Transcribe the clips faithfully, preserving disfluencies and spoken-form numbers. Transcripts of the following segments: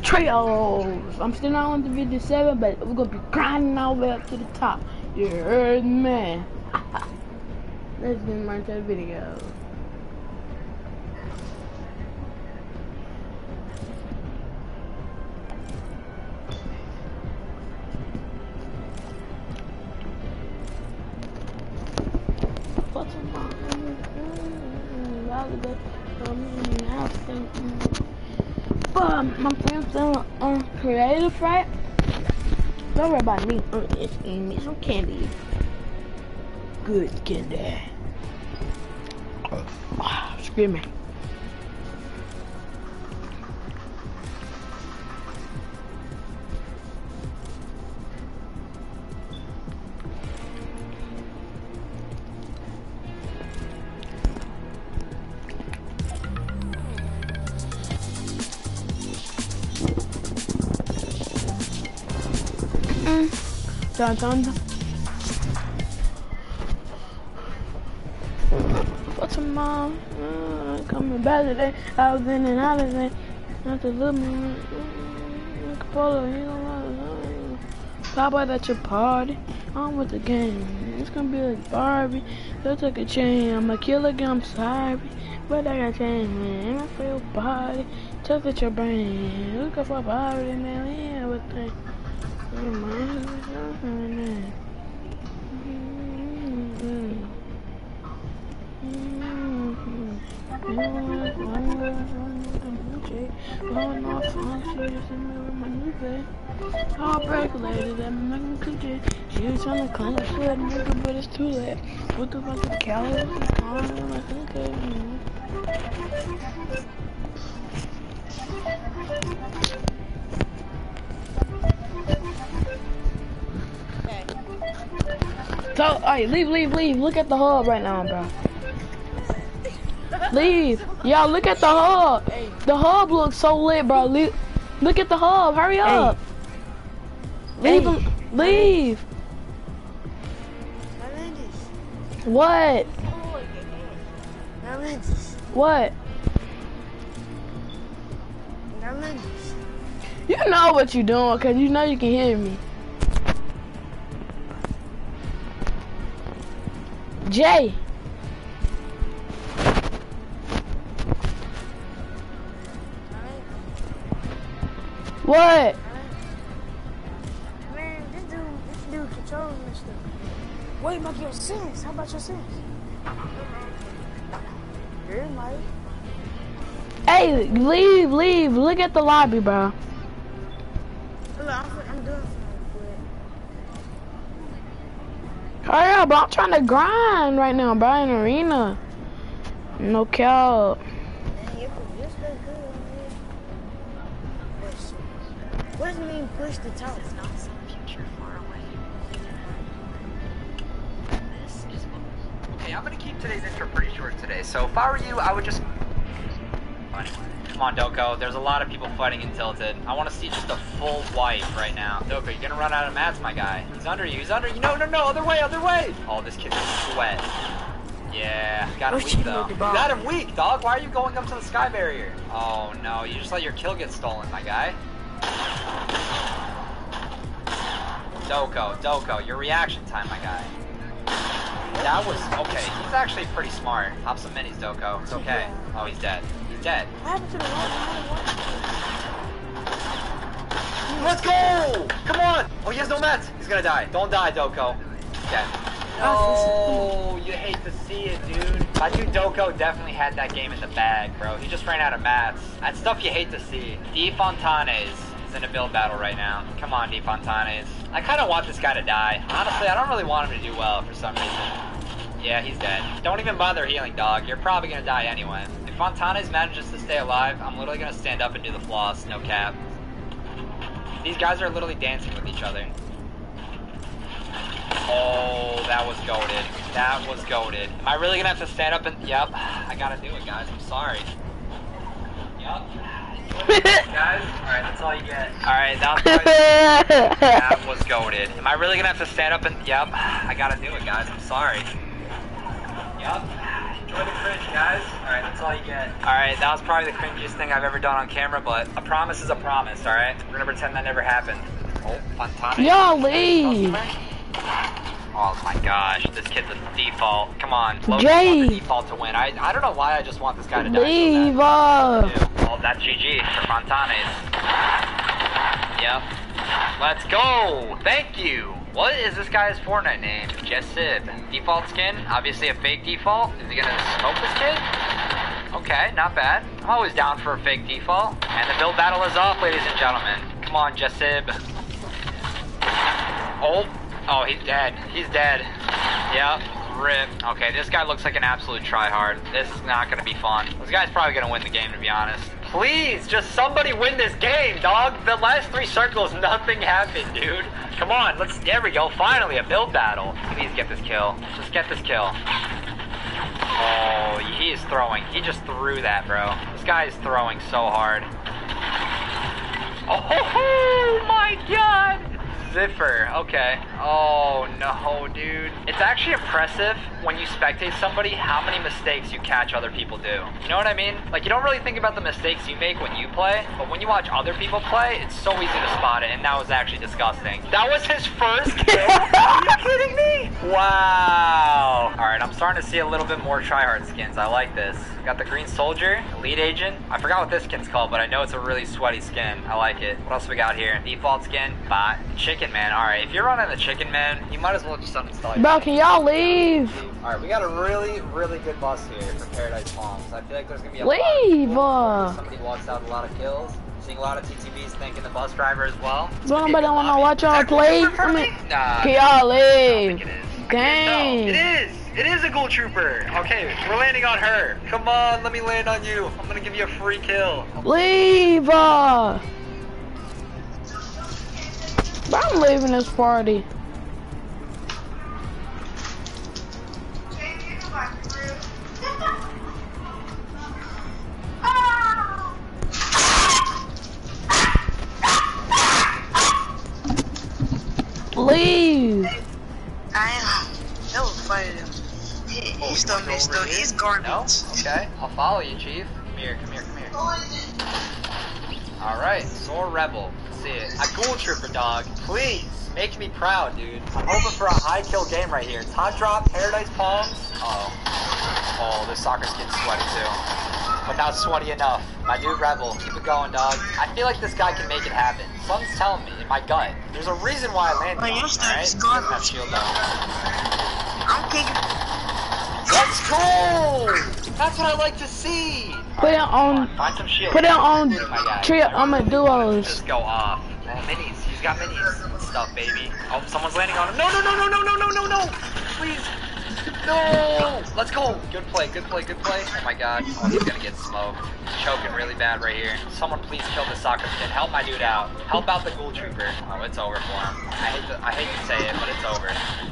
Trios. I'm still not on the video seven, but we're gonna be grinding our way up to the top. You heard me. Let's get right to the video. What's wrong? But my friends are on creative, right? Don't worry about me. I'm just eating me some candy. Good candy. Oh, screaming. Dun dun dun. What's a mom? Uh, coming back today. I was in and out of it. Not to look me. Polo, you know what? Pop out at your party. I'm with the game. It's gonna be like Barbie. They took a chain. I'm a killer again. I'm sorry. But I got chain, man. I feel body. Took at your brain. Look up for Barbie, man. Yeah, what the. Heartbreak lady that making cookie. She was trying to climb the foot, nigga, but it's too late. What the fuck is calories? I'm like, okay. So, alright, leave, leave, leave. Look at the hub right now, bro. Leave. Y'all, look at the hub. The hub looks so lit, bro. Leave. Look at the hub. Hurry up. Leave him. Leave. What? What? You know what you're doing, cause you know you can hear me. Jay. What? Man, this dude, this dude controlling this stuff. What about your sins? How about your sins? Here, Mike. Hey, leave, leave. Look at the lobby, bro. Look, I'm, I'm doing something. Hurry up, bro. I'm trying to grind right now, bro, in arena. No cap. What does it mean push the top? It's not some future far away. This is okay, I'm gonna keep today's intro pretty short today. So if I were you, I would just come on, Doko. There's a lot of people fighting in Tilted. I want to see just a full wipe right now. Doko, you're gonna run out of mats, my guy. He's under you. He's under you. No, no, no. Other way. Other way. Oh, this kid is sweat. Yeah, got him weak though. You got him weak, dog. Why are you going up to the sky barrier? Oh no, you just let your kill get stolen, my guy. Doko, Doko, your reaction time, my guy. That was, okay, he's actually pretty smart. Pop some minis, Doko. It's okay. Oh, he's dead. He's dead. Let's go! Come on! Oh, he has no mats. He's gonna die. Don't die, Doko. He's dead. Oh, you hate to see it, dude. My dude Doko definitely had that game in the bag, bro. He just ran out of mats. That's stuff you hate to see. DeFontanes is in a build battle right now. Come on, DeFontanes. I kind of want this guy to die. Honestly, I don't really want him to do well for some reason. Yeah, he's dead. Don't even bother healing, dog. You're probably gonna die anyway. If Fontanes manages to stay alive, I'm literally gonna stand up and do the floss, no cap. These guys are literally dancing with each other. Oh, that was goated. That was goated. Am I really gonna have to stand up and... Yep, I gotta do it, guys. I'm sorry. Yep. Guys, alright, that's all you get. Alright, that was That was goated. Am I really gonna have to stand up and... Yep, I gotta do it, guys. I'm sorry. Yep. Enjoy the cringe, guys. Alright, that's all you get. Alright, that was probably the cringiest thing I've ever done on camera, but a promise is a promise, alright? We're gonna pretend that never happened. Oh, Fontana. Y'all leave. Oh my gosh, this kid's a default. Come on, Logan Jay. wants the default to win. I I don't know why I just want this guy to die. Leave. So Uh. oh, that's G G for Fontanes. Yep. Let's go. Thank you. What is this guy's Fortnite name? Jesib. Default skin? Obviously a fake default. Is he gonna smoke this kid? Okay, not bad. I'm always down for a fake default. And the build battle is off, ladies and gentlemen. Come on, Jesib. Oh, oh, he's dead. He's dead. Yep. Rip. Okay, this guy looks like an absolute tryhard. This is not gonna be fun. This guy's probably gonna win the game, to be honest. Please, just somebody win this game, dog. The last three circles, nothing happened, dude. Come on, let's, there we go, finally, a build battle. Please get this kill. Just get this kill. Oh, he is throwing. He just threw that, bro. This guy is throwing so hard. Oh my god! Ziffer, okay. Oh no, dude. It's actually impressive when you spectate somebody how many mistakes you catch other people do. You know what I mean? Like, you don't really think about the mistakes you make when you play, but when you watch other people play, it's so easy to spot it, and that was actually disgusting. That was his first kill? Are you kidding me? Wow. Alright, I'm starting to see a little bit more tryhard skins. I like this. Got the Green Soldier, Elite Agent. I forgot what this skin's called, but I know it's a really sweaty skin. I like it. What else we got here? Default skin, bot, Chicken Man. Alright, if you're running the Chicken Man, you might as well just uninstall it. Bro, can y'all leave? Alright, we got a really, really good bus here for Paradise Palms. I feel like there's gonna be a Leave, lot of uh. somebody walks out a lot of kills. Seeing a lot of T T Bs thanking the bus driver as well. Bro, nobody don't wanna watch y'all play. I mean, Nah, can y'all I leave? think it is. Dang. No, it is. It is a Ghoul Trooper. Okay, we're landing on her. Come on, let me land on you. I'm gonna give you a free kill. Leave. Uh. Bro, I'm leaving this party. Leave. I am. That was funny. He, Oh, he's you still wanna go missed over though. here? He's garbage. No? Okay, I'll follow you, Chief. Come here, come here, come here. Alright, Zor Rebel. Let's see it. A Ghoul Trooper, dog. Please, make me proud, dude. I'm hoping for a high kill game right here. Top drop, Paradise Palms. Uh oh. Oh, this soccer skin's sweaty too. But not sweaty enough. My dude Rebel, keep it going, dog. I feel like this guy can make it happen. Something's telling me in my gut. There's a reason why I landed Oh, on him, you're still alright? just He doesn't have garbage. shield though. I'm kicking. Let's go! That's what I like to see! Put it on. Find some shield. Put it on Including my guy. trio. I'm a duos. Just go off. Oh, minis. He's got minis and stuff, baby. Oh, someone's landing on him. No, no, no, no, no, no, no, no, no! Please! No! Let's go! Good play, good play, good play. Oh my god. Oh, he's gonna get smoked. Choking really bad right here. Someone please kill the soccer kid. Help my dude out. Help out the Ghoul Trooper. Oh, it's over for him. I hate to, I hate to say it, but it's over.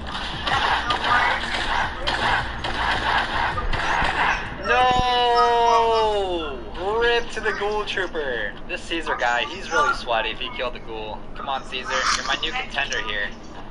No! Rip to the Ghoul Trooper. This Caesar guy, he's really sweaty if he killed the Ghoul. Come on, Caesar. You're my new contender here.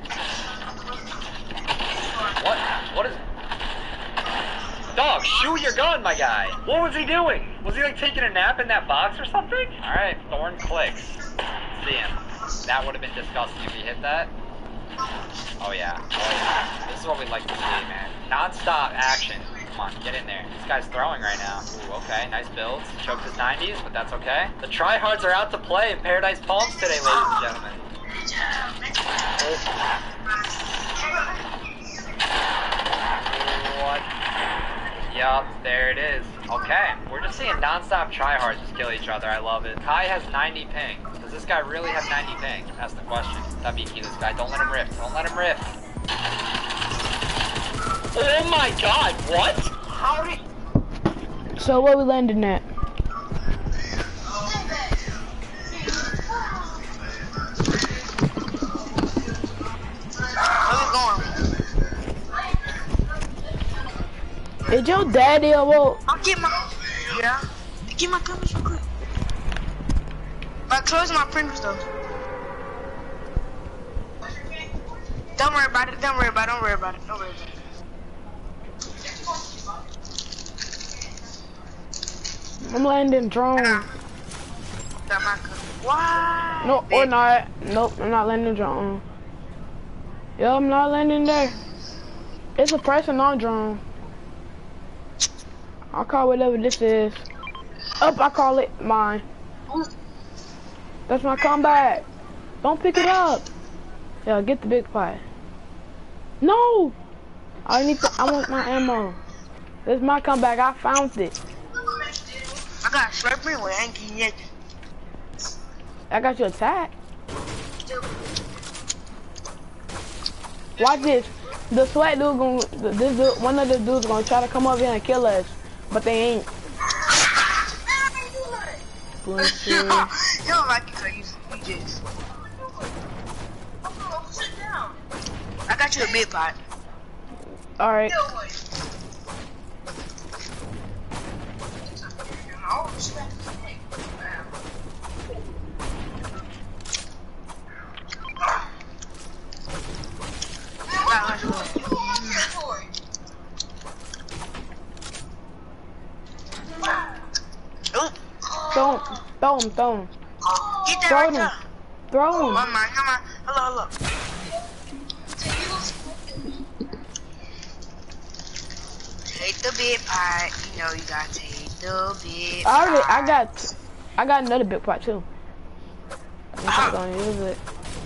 What? What is... Dog, shoot your gun, my guy. What was he doing? Was he like taking a nap in that box or something? Alright, Thorn clicks. See him. That would have been disgusting if he hit that. Oh yeah. Oh yeah. This is what we like to see, man. Non-stop action. Come on, get in there. This guy's throwing right now. Ooh, okay, nice builds. Choked his nineties, but that's okay. The tryhards are out to play in Paradise Palms today, ladies and gentlemen. What? Yup, there it is. Okay, we're just seeing non-stop tryhards just kill each other. I love it. Kai has ninety ping. Does this guy really have ninety ping? That's the question. W P this guy. Don't let him rift. Don't let him rift. Oh my god, what? How did... So where we landing at? Where we going? Is your daddy or what? I'll get my. Yeah. Get my cameras real quick. But close my printers though. Don't worry about it. Don't worry about it. Don't worry about it. Don't worry about it. I'm landing drone. Got my gun. Why? No, or not. Nope, I'm not landing drone. Yo, I'm not landing there. It's a person on drone. I'll call whatever this is. Up, I call it mine. That's my comeback. Don't pick it up. Yeah, get the big pot. No! I need to, I want my ammo. This is my comeback. I found it. I got a sniper with Anki yet. I got you attack. Watch this. The sweat dude gonna, this dude, one of the dudes gonna try to come up here and kill us, but they ain't. Bullshit. You don't like it cause you, you just. I got you a big pot. Alright. Throw him, throw him, throw him. Get that Throw right him. there. Throw him. One more, come on. Hello, hello. Take the big pot. You know you gotta take the big I already, pot. I got, I got another big pot too. I'm not gonna use it.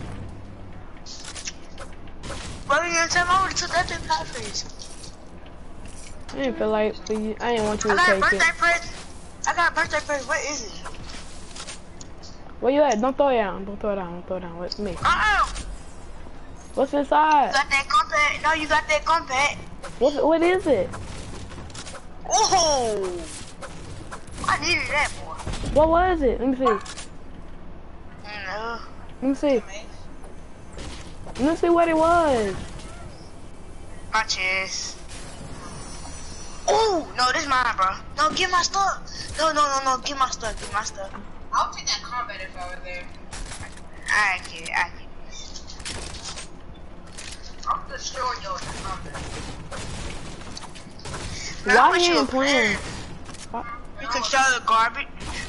What are you gonna tell me? I already took that big pot for you. I didn't feel like, for you, I didn't want you I to got a take birthday it. present. I got a birthday present. What is it? Where you at? Don't throw it down. Don't throw it down. Don't throw it down. What's me? Uh-uh. What's You inside? got that compact? No, you got that compact. What, what is it? Oh! I needed that, boy. What was it? Let me see. No. Let me see. Let me see what it was. My chest. Oh, no, this mine, bro. No, get my stuff. No, no, no, no, get my stuff, get my stuff. I'll take that combat if I were there. I get it, I get it. I'll destroy you with the combat. Why wish you you ain't were playing? You can show the garbage.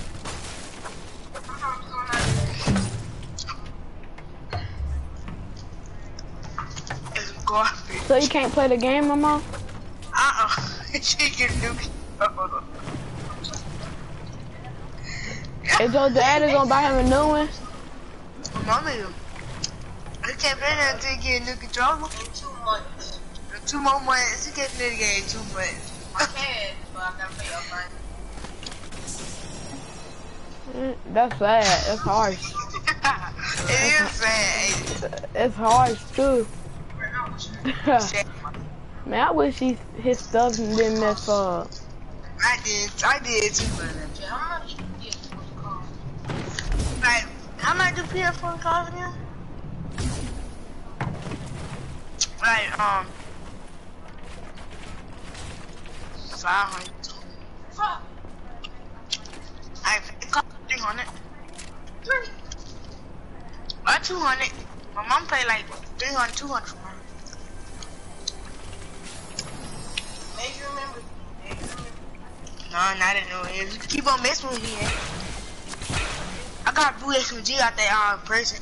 It's garbage. So you can't play the game no more? Uh-uh. Chicken nuke. Is your daddy gonna buy him a new one? Mommy, I can't play that until you get a new controller. In two months. In two more months, you can't play the game in two months. I can, but I gotta pay upfront. Mm, that's sad. That's harsh. It is sad. It's harsh too. Man, I wish he, his stuff didn't mess up. I did, I did too, brother. How much you get for the car? Like, how much do P S four cost again? Like, um, five hundred. Fuck. I it cost three hundred. Three. Or two hundred. My mom paid like three hundred, two hundred for mine. Make you remember. Make you remember. No, not in no way. You keep on messing with me, eh? I got a blue S M G out there on person.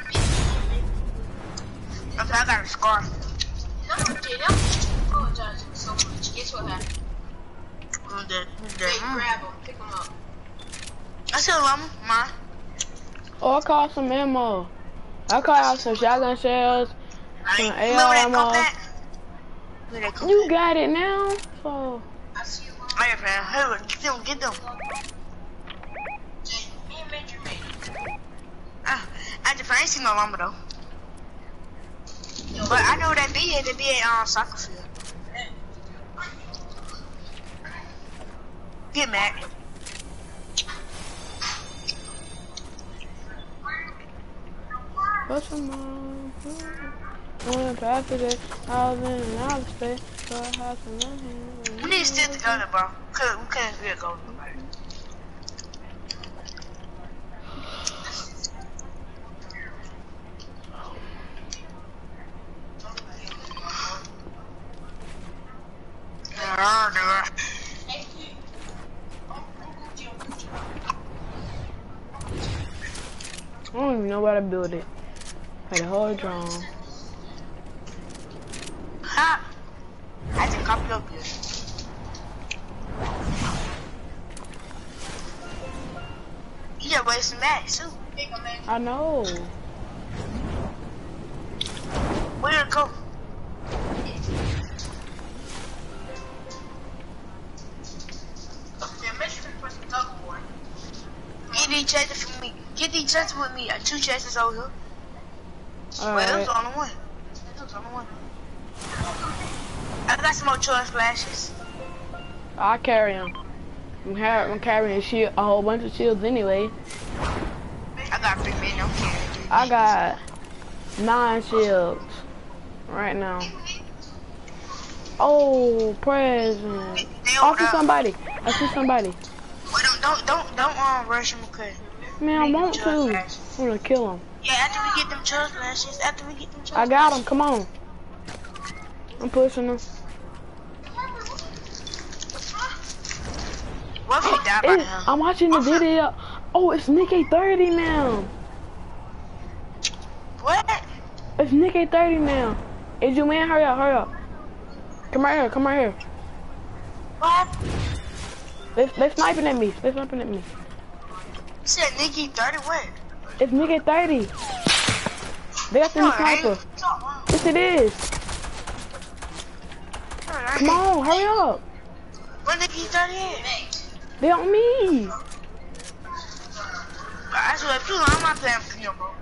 Okay, I got a scar. No, Jay, that was apologize so much. Guess what happened? Who's that? Who's They that? grab him, pick him up. I still love him, ma. Oh, I caught some ammo. I caught out some shotgun shells, I some ain't- A remember R that ammo. compact? Remember that compact? You got it now, so I see you. Hey, man, hey, look, get them, get them. Jay, me and Major made it. Ah, I just I ain't seen no lumber though. Yo, But I know that be at the be at um, soccer field. Get mad. what's some more? I went past it, I was in and out of space, so I had some money. We need to stick together, bro. We couldn't, we couldn't really go with nobody. I don't even know how to build it. Like the whole drone. Ha! I just copied up here. You just wasting max too. I know. Where did it go? Get these chests for me. Get these chests with me. Uh, two chests over here. All Well, it right. was on the one. It was on the one. I got some more choice flashes. I carry him. I'm, car I'm carrying a shield, a whole bunch of shields anyway. I got three men. I'm carrying three I men. got nine shields right now. Oh, present. They, they I over see there. somebody. I see somebody. Wait, don't, don't, don't, don't um, rush him, okay? Man, I Make want them to. choice I'm flashes. gonna kill him. Yeah, after we get them choice flashes, after we get them choice I got him. Come on. I'm pushing him. What if he died by It- now? I'm watching the video. Oh, it's Nick eight thirty now. What? It's Nick eight thirty now. Is you man? Hurry up, hurry up. Come right here, come right here. What? They, they sniping at me. They sniping at me. You said Nikki thirty what? It's Nick eight thirty. They got the new No, it ain't. sniper. Yes, it is. No, it Come ain't. on, hurry up. What Nikki thirty is? They on me. I swear, if you know, I'm not playing for you, bro.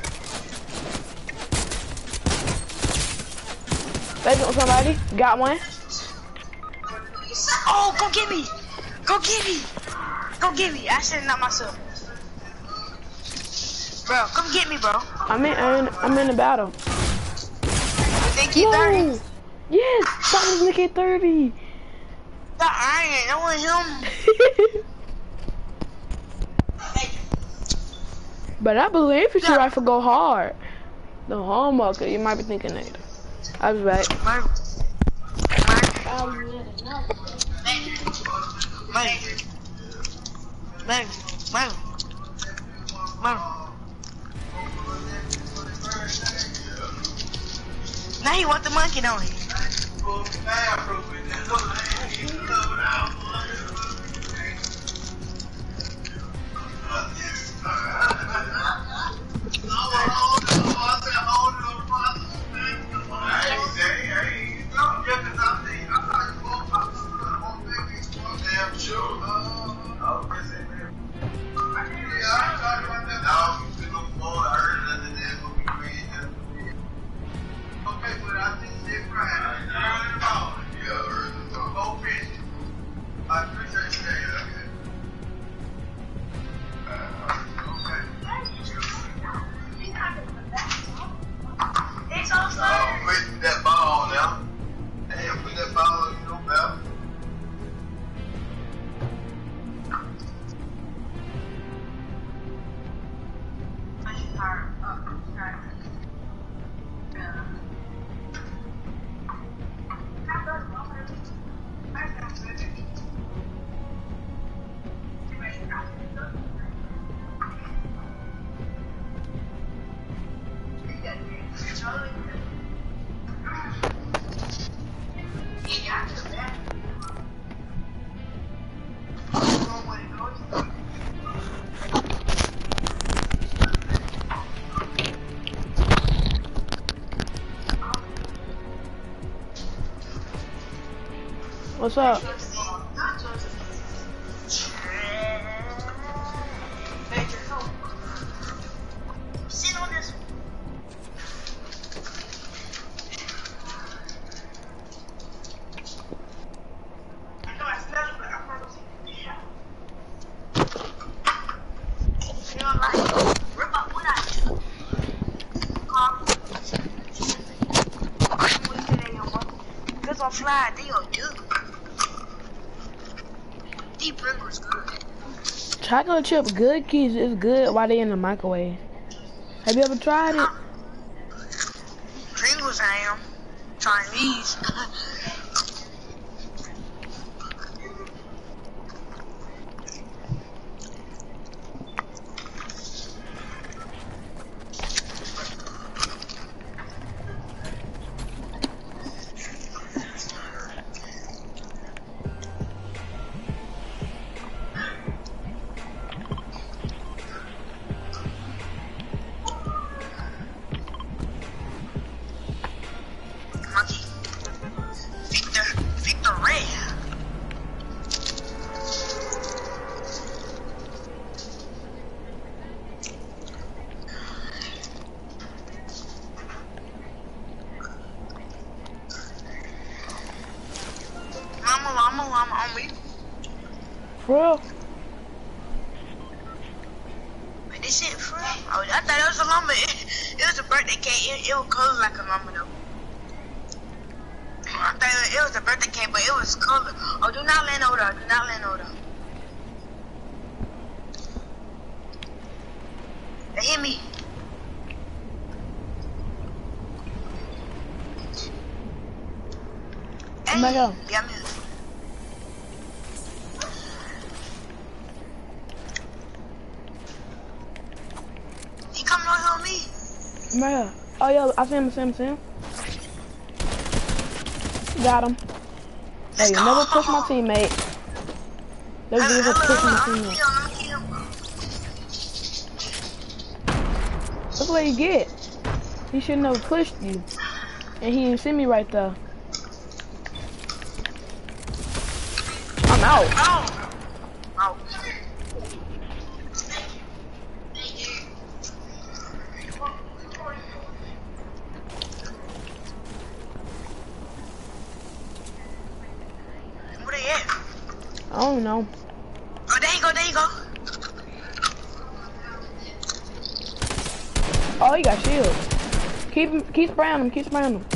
They got somebody. Got one. Oh, go get me! Go get me! Go get me! I said not myself. Bro, come get me, bro. I'm in. I'm in, I'm in the battle. Nikki thirty. Whoa. Yes, that was Nick eight thirty. That iron, that was him. But I believe infantry rifle go hard. The homework, you might be thinking that. I was right. Man. Man. Man. Man. Man. Now he want the monkey, don't he? What's up? Sit on this. I know I smell it, but I'm not gonna see. You don't like it? Rip up what I do. Cause on fly, they don't do. Deep Pringles good. Chocolate chip good keys is good while they in the microwave. Have you ever tried it? Pringles I am. Chinese. For real? But this shit for real? Oh, I thought it was a llama. It, it was a birthday cake. It, it was colored like a llama though. I thought it was, it was a birthday cake, but it was colored. Oh, do not land over there. Do not land over there. They hit me. Oh my God. Yeah, me. He coming over here on me. Oh my God. Oh yeah, I see him, I see him, I see him. Got him. Hey, you never push my teammate. Those dudes are pushing my teammate. Look what he get. He shouldn't have pushed you. And he didn't see me right there. I'm out. Oh. Oh. Where they at? I don't know. Oh, there you go, there you go. Oh, he got shields. Keep him, keep spraying him, keep spraying him.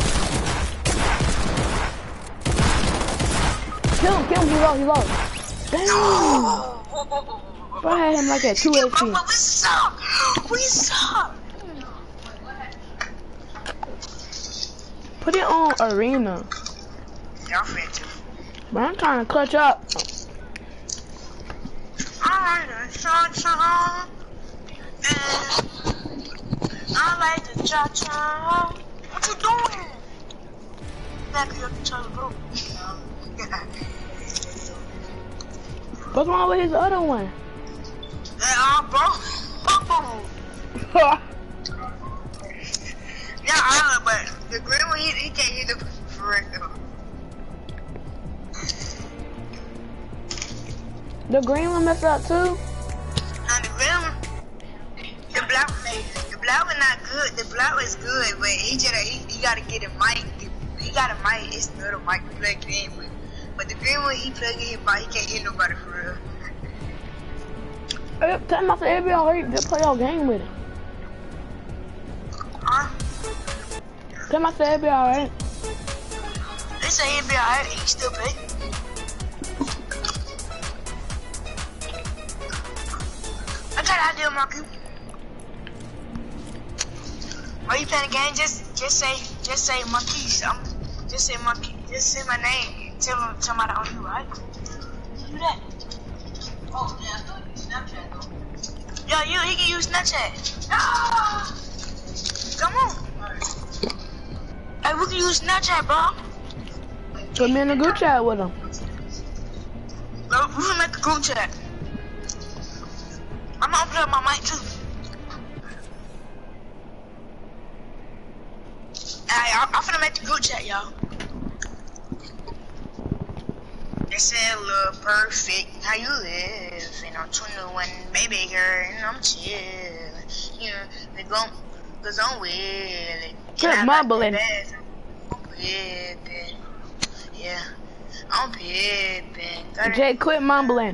Kill him, kill him, he low, he low. Damn. Bro, I had him like at two H P. We suck. We suck. Put it on arena. Y'all fit too. But I'm trying to clutch up. I like the cha-cha. I like the cha-cha. What you doing? Back up the cha-cha. What's wrong with his other one? Yeah, bro. Yeah, I know, but the green one, he, he can't hit the for real. The green one messed up too? Now the green one, the black one, the black one not good. The black one is good, but he just he, he gotta get a mic. He got a mic. It's not a mic to plug it in with. But the green one, he plug in his mic. He can't hit nobody for real. Hey, tell him I said it'd be alright to play your game with him. Huh? Tell him I said it'd be alright. They say he'll be alright. He can still play. I got an idea, Marky. While you playing the game, just just say just say Marquise. I'm just say Marquise. Just say my name. Tell him somebody on you, right? Do that. Oh yeah, I thought you Snapchat though. Yo, you he can use Snapchat. Ah! Come on. Hey, we can use Snapchat, bro. Put me in a group chat with him. Bro, we can make a group chat. I'm gonna play my mic too. Alright, I'm, I'm finna make the group chat, y'all. They said, look perfect, how you live? And I'm twenty-one, baby girl, and I'm chill. You know, they gon' cause I'm with it. Quit mumbling. I'm pippin'. Yeah, I'm pippin'. Jay, quit mumbling.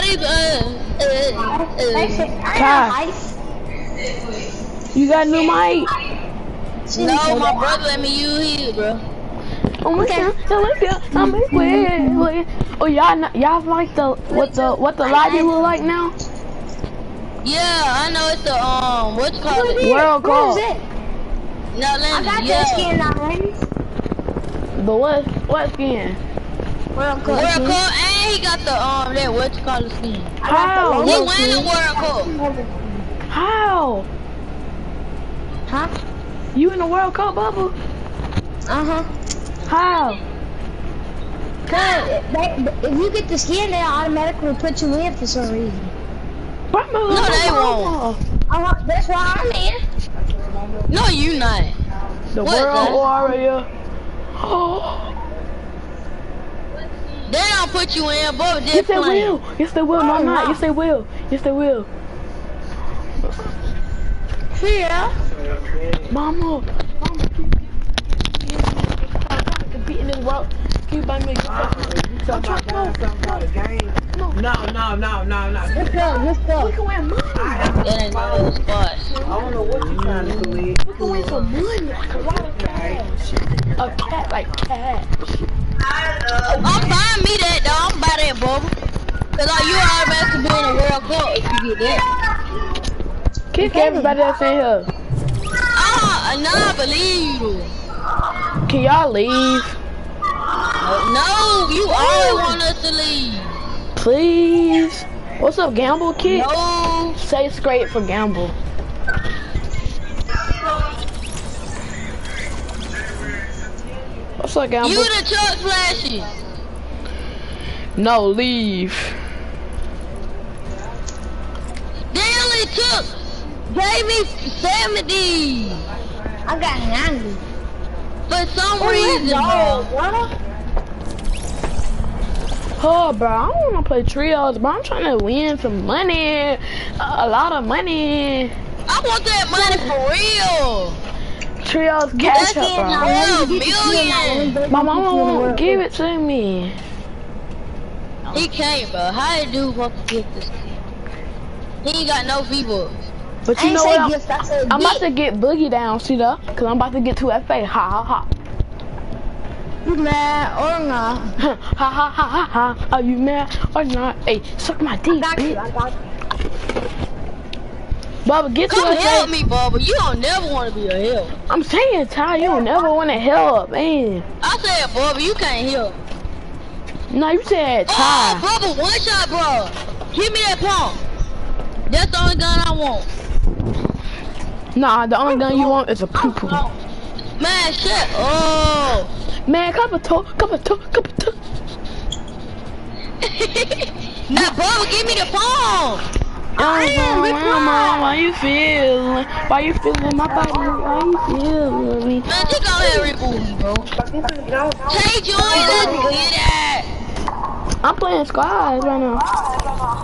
ice. Uh, uh, uh. Kai, you got a new mic? No, my brother let me use his, bro. Oh my god, oh my god, oh my god. Oh y'all, kn- y'all like the what the what the lobby look like now? Yeah, I know it's the um, what you call it? World Cup. No, I Lindsay, got yeah. that skin already. The what what skin? World Cup. World skin. Cup, and he got the um, that what you call it skin. How? He won the World Cup. How? Huh? You in the World Cup, Bubba? Uh huh. How? Cause they, if you get the skin, they automatically put you in for some reason. No, they won't. Uh, that's why I'm in. No, you not. The What, World son? Warrior. Oh. They don't put you in, but Yes, just they playing. will. Yes, they will. No, I'm not. Yes, they will. Yes, they will. Yeah. Mama. Mama. Beating this world. Keep by me. You talking about buying something about a game? No, no, no, no, no. Let's go. Let's go. We can win money. That ain't no little spot. I don't know what you're trying to believe. We can win some money. Like a lot of cash. A cat like cash. I'm buying me that, though. I'm buying that, Bubba. Cause like, you automatically be in the World Cup if you get that. Kick everybody that's in here. Ah, uh, nah, I believe you. Can y'all leave? No, you always want us to leave. Please. What's up, Gamble Kid? No. Say straight for Gamble. What's up, Gamble? You the truck flashy. No, leave. They only took, gave me seventy. I got ninety. For some Oh, reason, no, bro. Oh, bro, I don't want to play trios, bro. I'm trying to win some money. A, a lot of money. I want that money for real. Trios cash That's up, bro. twelve million. My mama won't give it to me. He can't, bro. How you do fucking get this? He ain't got no V-Bucks. But I you ain't know say what? I'm, gift, I said I'm about gift. to get Boogie down, see that? Cause I'm about to get to F A. Ha ha ha. You mad or not? Ha ha ha ha ha. Are you mad or not? Hey, suck my dick, I got you. I bitch. got you. Bubba, get to Come F A. help me, Bubba. You don't never want to be a help. I'm saying, Ty, you don't never want to help, man. I said, Bubba, you can't help. No, you said Oh, Ty. Bubba, one shot, bro. Give me that pump. That's the only gun I want. Nah, the only gun you want is a poo-poo. Man, shit. Oh. Man, cup of toe, cup of toe, cup of toe. Now, Bubba, give me the phone. Oh, mama, why you feeling? Why you feeling my body? Why you feeling me? Man, just go ahead and reboot me, bro. Hey, Joy, let's get it. I'm playing squads right now.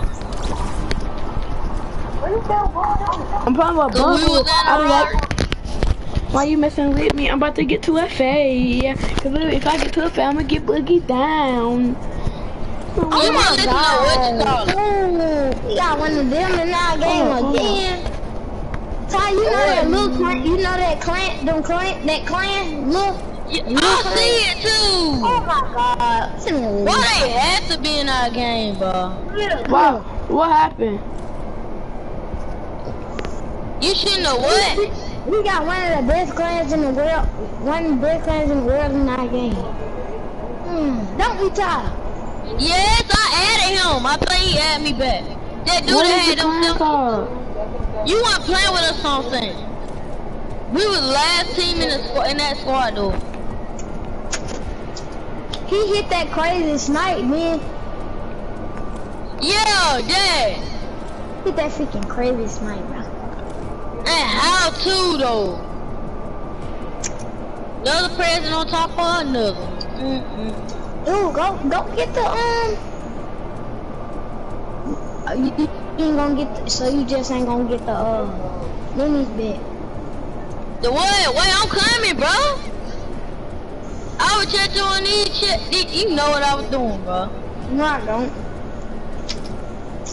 I'm playing with Cause we Bubba. was in I be a like, why you messing with me? I'm about to get to F A. Cause if I get to F A, I'm gonna get Boogie down. I'm gonna listen to what you call it. Ooh, we got one of them in our game Oh, again. Ty, you know that little clan, you know that clan, them clan, that clan, look. I see it too. Oh my god. Send me a link. Why they have to be in our game, bro? Wow, what happened? You shouldn't know what. We got one of the best clans in the world, one of the best clans in the world in our game. Hmm, don't be tired. Yes, I added him. I think he added me back. That dude What that is had the them clan stuff. called? You weren't playing with us on thing. We was last team in the squad in that squad though. He hit that crazy snipe, man. Yeah, Dad. Hit that freaking crazy snipe, bro. And how to though? Another president on top of another. Mm-mm. Ooh, go go get the um. Uh, you, you ain't gonna get the, so you just ain't gonna get the uh Lenny's bit. The what? Wait, I'm coming, bro. I was checking on these shit. You know what I was doing, bro. No, I don't.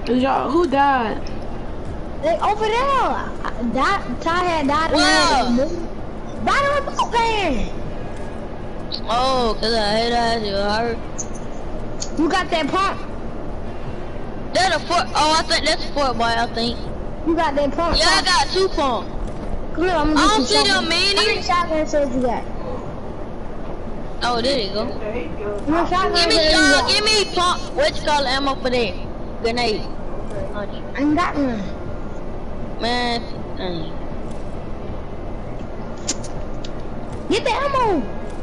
Y'all, who died? They over there. That Ty had died. Whoa. By the remote van. Oh, cause I hate that you hurt. You got that pump? That's a foot. Oh, I think that's a foot boy. I think. You got that pump? Yeah, I got two pumps. Come here, I'm gonna I get don't you see them shotgun. meaning. How many shotgun shells you got? Oh, there you go. How many shotgun Give me shells you uh, got? give me pump. What you call ammo for that? Grenade. I ain't got none. Man, dang. Get the ammo.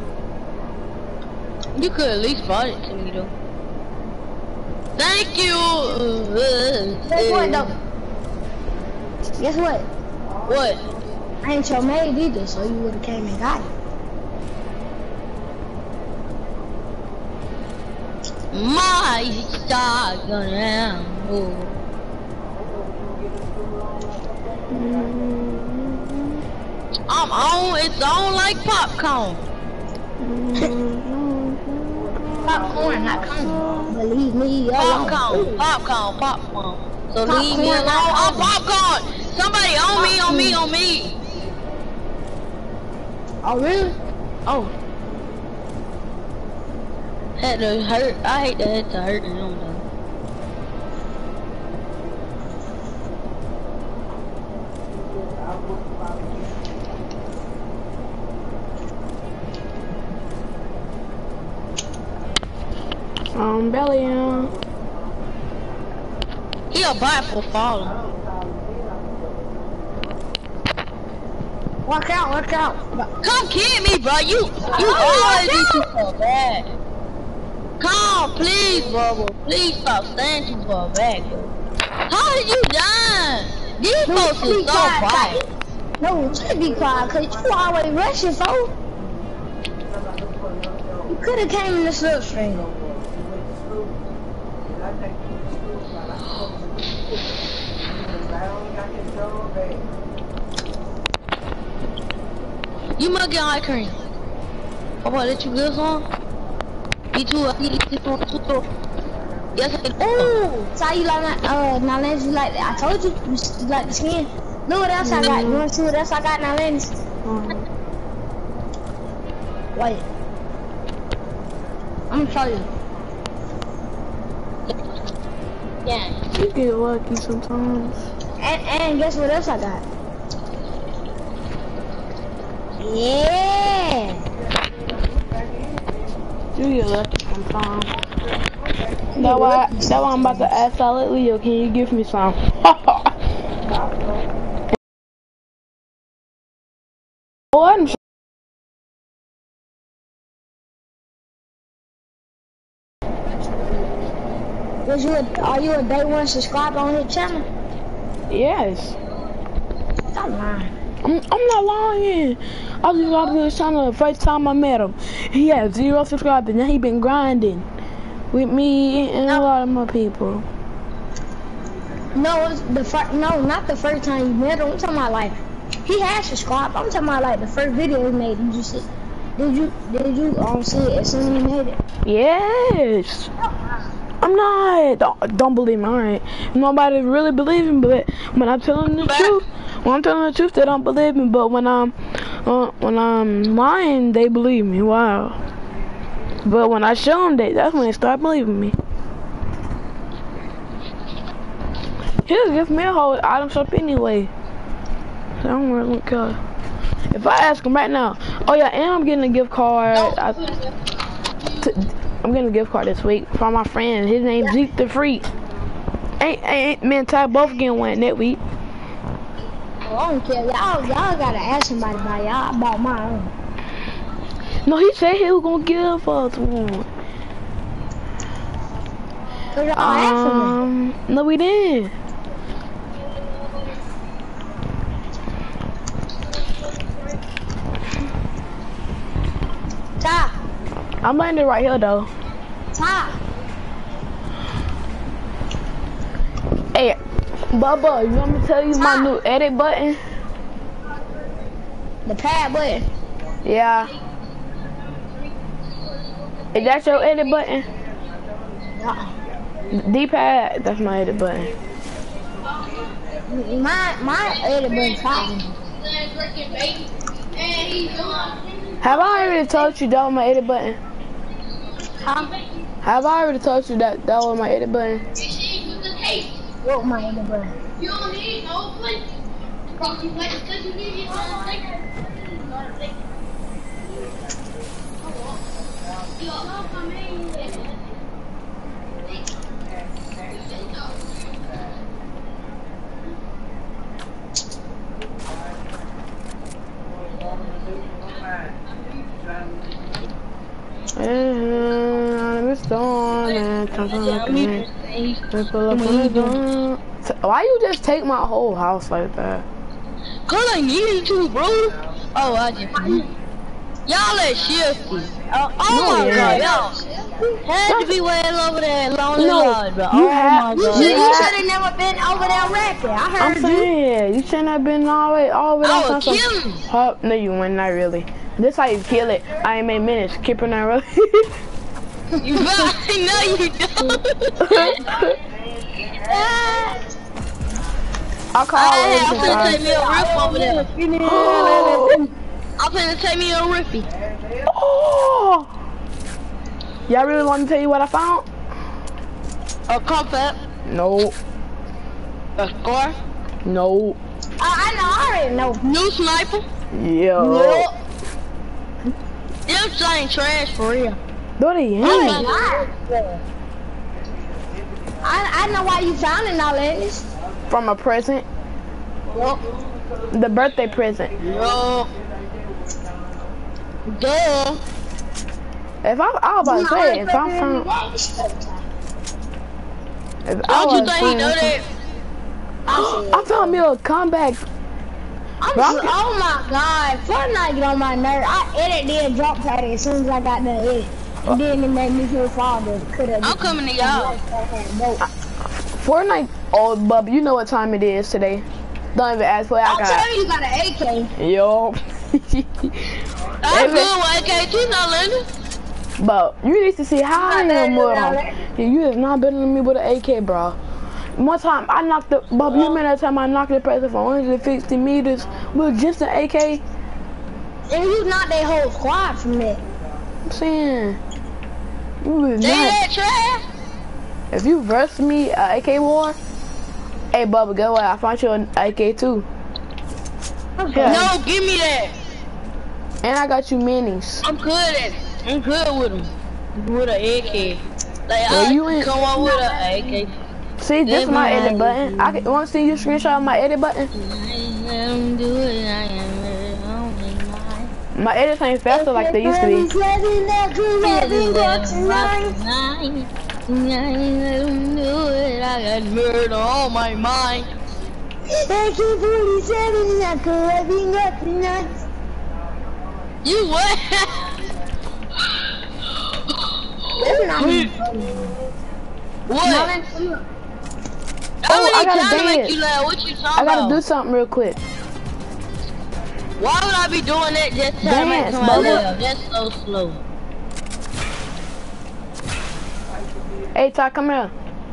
You could at least bought it to me though. Thank you. Guess what though? Guess what? What? I ain't your maid either, so you would've came and got it. My shotgun ammo. I'm on. It's on like popcorn. Popcorn, not cone. Believe me, alone. Popcorn, popcorn, popcorn. So Popcorn, leave me alone. not I'm cone. popcorn. Somebody on me, on me, on me. Oh really? Oh. Had to hurt. I hate that had to hurt him though. Um, belly on. He a bot for falling. Watch out, watch out. Come kill me, bro. You, you always do too so bad. Come, please, Bubba. Please stop standing too far back, bro. How did you die? These No, folks be is so quiet, quiet. No, just be quiet, cause you always rushing, so. You could've came in the slipstream. You must get ice cream. Oh, what, let you get some? Me too, I need to get some too. Yes, I can. Ooh, so you like my, uh, Nylandis, you like that? I told you, you s- you like the skin. Look what else I got. You wanna see what else I got, Nylandis? Wait. I'm gonna show you. Yeah. You get lucky sometimes. And, and guess what else I got? Yeah. You get lucky sometimes. That's why, that's why I'm about to ask Solid Leo, can you give me some? Oh, I'm Was you a, are you a day one subscriber on his channel? yes. Stop lying. I'm, I'm not lying. I just got to his channel the first time I met him. He had zero subscribers. Now he been grinding with me and a lot of my people. No, it's the first. No, not the first time you met him. I'm talking about like he had subscribed. I'm talking about like the first video he made. Did you see? Did you did you um see it as soon as he made it? Yes. I'm not. Don't, don't believe me. All right. Nobody really believe me, but when I'm telling the truth, when I'm telling the truth, they don't believe me. But when I'm uh, when I'm lying, they believe me. Wow. But when I show them, they that's when they start believing me. He'll give me a whole item shop anyway. So I don't really care. If I ask him right now, oh yeah, and I'm getting a gift card. I, to, I'm getting a gift card this week from my friend. His name's Zeke the Freak. Ain't ain't me and Ty both getting one that week. Oh, I don't care. Y'all y'all gotta ask somebody about y'all about my own. No, he said he was gonna give us one. Cause y'all asked me. Um, no, we didn't. Ty, I'm landing right here though. Ty. Hey, Bubba, you want me to tell you my new edit button? The pad button. Yeah. Is that your edit button? Uh-uh. D-pad, that's my edit button. My my edit button's hot. Have I already told you that was my edit button? Huh? Have I already told you that that was my edit button? What was my edit button? You don't need no place. You like because you need your own place. You know, come in. Why you just take my whole house like that? Cause I needed to, bro. Oh, I just y'all let shifty. Oh, oh No, my yeah. god, y'all had to be way over there lonely No, lodge, bro. you Oh have- my You god. should Yeah. you should have never been over there rapping. I I'm heard you. saying, you shouldn't have been all the way, all the way I down would some- kill him. Huh? No, you wouldn't, not really. This how you kill it. I ain't made minutes. Keeping that really. You right? No, you don't. I'll call Hey, all I'm finna take me a riff over there. Oh! I'm finna take me a riffy. Oh! Y'all really want me to tell you what I found? A compact. No. A scar. No. I, I know. I already know. New sniper. Yo. Them ain't trash for real. Do they Oh ain't? my God. I I know why you found it, all Atlas. From a present. Well, The birthday present. Yo. Duh. If I, I was about to say, if I found, if I Don't you was think he know that? I said, I found me a comeback. I'm Bro, just, oh my God, Fortnite get on my nerve. I edited then drop pad it as soon as I got done edit. And then it made me feel father. Could have. I'm coming to y'all. Fortnite, oh, bub, you know what time it is today. Don't even ask for it. I Don't got. tell me you got an A K. Yo. I'm good with A K two, not Linda. But you need to see how I Not am better with than him. Yeah, you is not better than me with an A K, bro. One time I knocked the, Bob, you remember that time I knocked the presser for one hundred fifty meters with just an A K? And you knocked that whole squad from it. I'm saying, you was They not. that trash. If you verse me uh, A K war, hey Bubba, go away. I found you an A K too. Yeah. No, give me that. And I got you minis. I'm good at it. I'm good with them. With an A K. Like, Well, I you can ain't- come on with an A K. See, this is my edit button. I can, want to see you screenshot of my edit button? Let them do it. I am very only mine. My edits ain't faster like they used to be. Let them do it. I got murder on my mind. You what? What? Oh, I gotta trying to make dance. you laugh. What you talking I gotta about? do something real quick. Why would I be doing that just to try to make Dance, somebody Bubba. laugh? That's so slow. Hey, Ty, come here.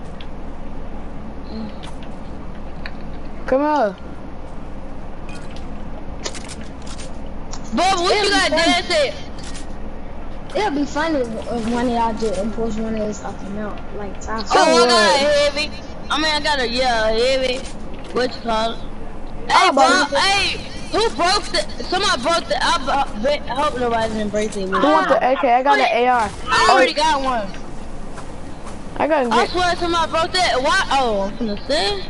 Come here. Bubba, what you got dance at? It'll be funny if one of y'all just post one of this fucking out. Like, time. Oh, I what? got a heavy. I mean, I got a, yeah, a heavy. What you call it? Hey, Oh, bro, Bubba. hey, who broke the, somebody broke the, I, bu- bet- I hope nobody didn't break it with Who me. wants the A K? I got an A R. I already got one. I got I a swear somebody broke that. Why? Oh, I'm finna say.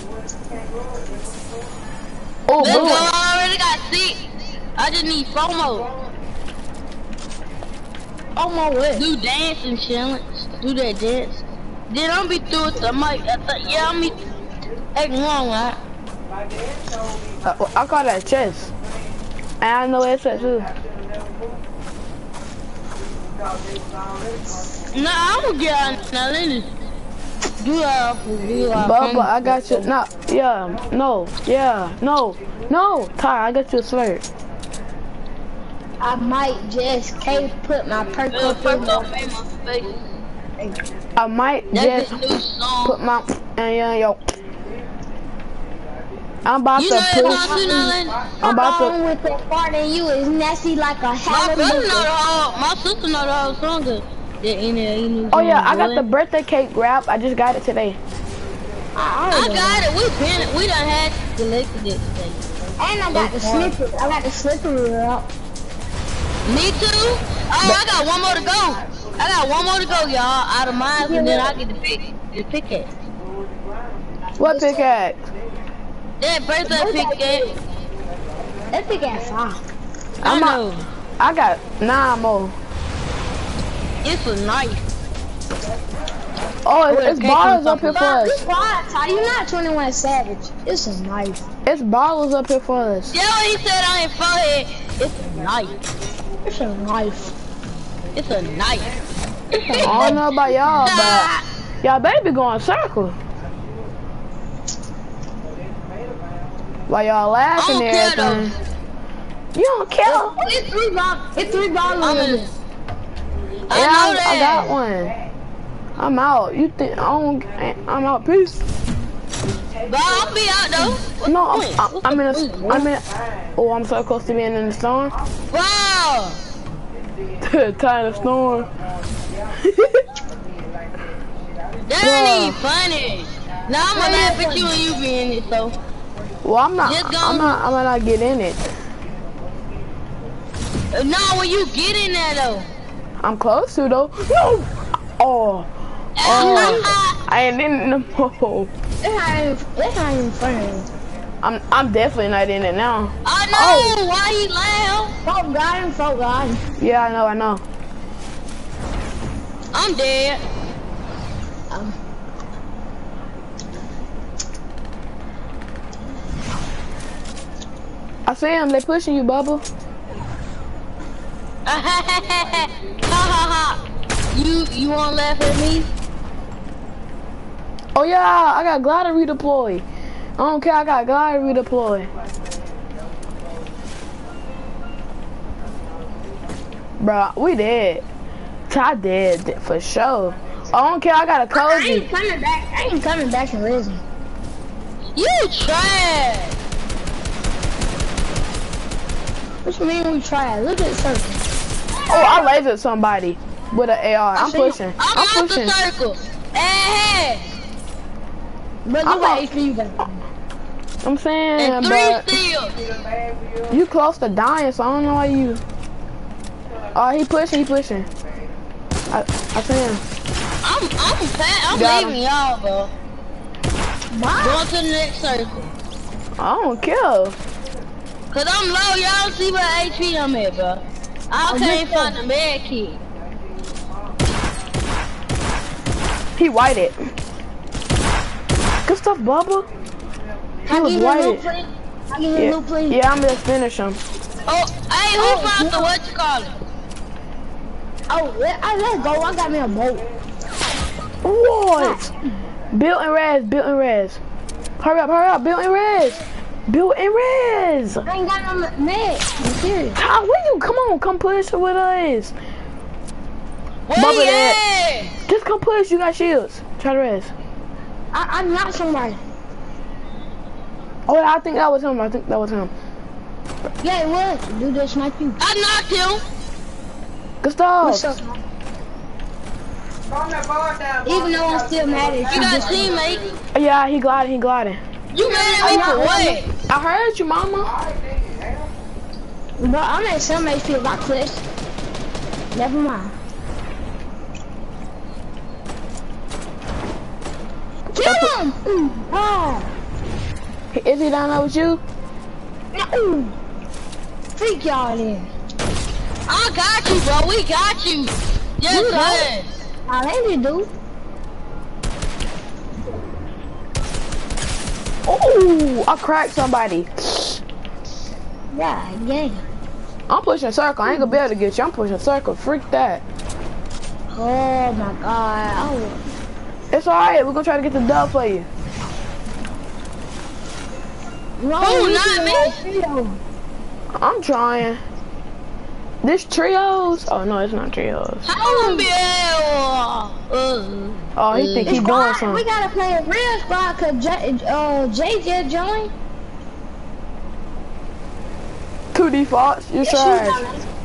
Oh, Let's go, boom. I already got six. I just need four more. Oh my way. Do dancing challenge. Do that dance. Then I'll be through with the mic. I thought, yeah, I'll be acting wrong, right? Uh, I call that chess. And I know it's at too. Nah, I'm gonna get out now. Let me do that. Do that. Bubba, I got you. No, yeah, no, yeah, no, no. Ty, I got you a slurp. I might just can't put my perk Little up in purple my in my face. I might That's just the new song. put my and yeah, yo. I'm about You to know that push. song too, Nolan? I'm about Wrong to. with that part and you is nasty like a My halibut. brother know the whole, my sister know the whole song. The in there, you know. Oh yeah, I got the birthday cake wrap. I just got it today. I, I got it. We been, we done had selected it today. And I got the slipper. I got the slipper up. Me too. Oh, I got one more to go. I got one more to go, y'all. Out of mine, and then I get the pick, the pickaxe. What pickaxe? That birthday pickaxe. That big ass five. I I'm know. not, I got nine more. It's a knife. Oh, it's, Where it's the cake ballers comes up here from. for us. You quiet, Ty. You not twenty-one Savage. It's a knife. It's ballers up here for us. Yeah, what he said on his forehead. It's a knife. It's a knife. It's a knife. I don't know about y'all, but y'all better be going circle. While y'all laughing I don't and care, everything. You don't care. It's three ball. It's three balls. I'm in in it. I Yeah, know I, I got that. one. I'm out. You think I don't? I'm out. Peace. But I'll be out though. What's No, the I'm, point? I'm, What's I'm the in point, a. bro? I'm in. Oh, I'm so close to being in the storm. Wow. Tired of storm. That ain't even funny. Now I'm gonna laugh at you when you be in it, so. Well, I'm not. Just go. I'm not. I might not get in it. No, when you get in there though. I'm close to though. No. Oh. Oh. I ain't in the hole. It's not even, it's not even funny. I'm. I'm definitely not in it now. I know. Oh. Why he laugh? Fuck God and fuck God. Yeah, I know. I know. I'm dead. Um, I see him. They pushing you, Bubba. Ha ha ha. You you wanna laugh at me? Oh yeah, I got glider redeploy. I don't care. I got glider redeploy. Bruh, we dead. Ty dead for sure. I don't care. I got a I ain't cozy. coming back. I ain't coming back to Risen. You trash. What you mean we try? Look at the circle. Oh, I lasered somebody with an A R. I'm see you. pushing. I'm, I'm out pushing. the circle. Hey, hey. But I'm look out. at H P you got. I'm saying, And but three steals. you close to dying, so I don't know why you. Oh, he pushing. He pushing. I I see him. I'm I'm fat. I'm Got leaving y'all, bro. Why? Going to the next circle. I don't care. Cause I'm low. Y'all see what H P I'm at, bro. I Oh, can't you find the med kit. He whited. Good stuff, Bubba. He I was give you a loot, whited. please. I give you a Yeah, loot, please. yeah, I'm gonna finish him. Oh, hey, who Oh, found the yeah. what you call it? Oh, let, uh, let's go. I got me a boat. What? Built and res, built and res. Hurry up, hurry up, built and res. Built and res. I ain't got no med. I'm serious. Ty, where you? Come on, come push with us. Where Bubba he that. at? Just come push, you got shields. Try to res. I, I'm not somebody. Oh yeah, I think that was him, I think that was him. Yeah, it was. Dude, just snipe you. I knocked him. Gustav. What's up? Even though I'm still mad at You you. got a just- teammate. Yeah, he gliding, he gliding. You mad at me for what? I heard you, mama. Bro, I'm at some H P if I click. Never mind. Kill him! Ooh, oh. Is he down there with you? No. Freak y'all then. I got you, bro. We got you. Yes, You got sir. I let you do. Oh, I cracked somebody. Yeah, yeah. I'm pushing circle. I ain't gonna be able to get you. I'm pushing circle. Freak that. Oh my god. Oh. It's alright. We're gonna try to get the dub for you. No, Who, we not can me? watch video. I'm trying. This trios? Oh no, it's not trios. How gonna be able? Uh, Oh, he think he doing Squad, something. we gotta play a real squad cause J, uh, Jay just joined. Two defaults, you trash.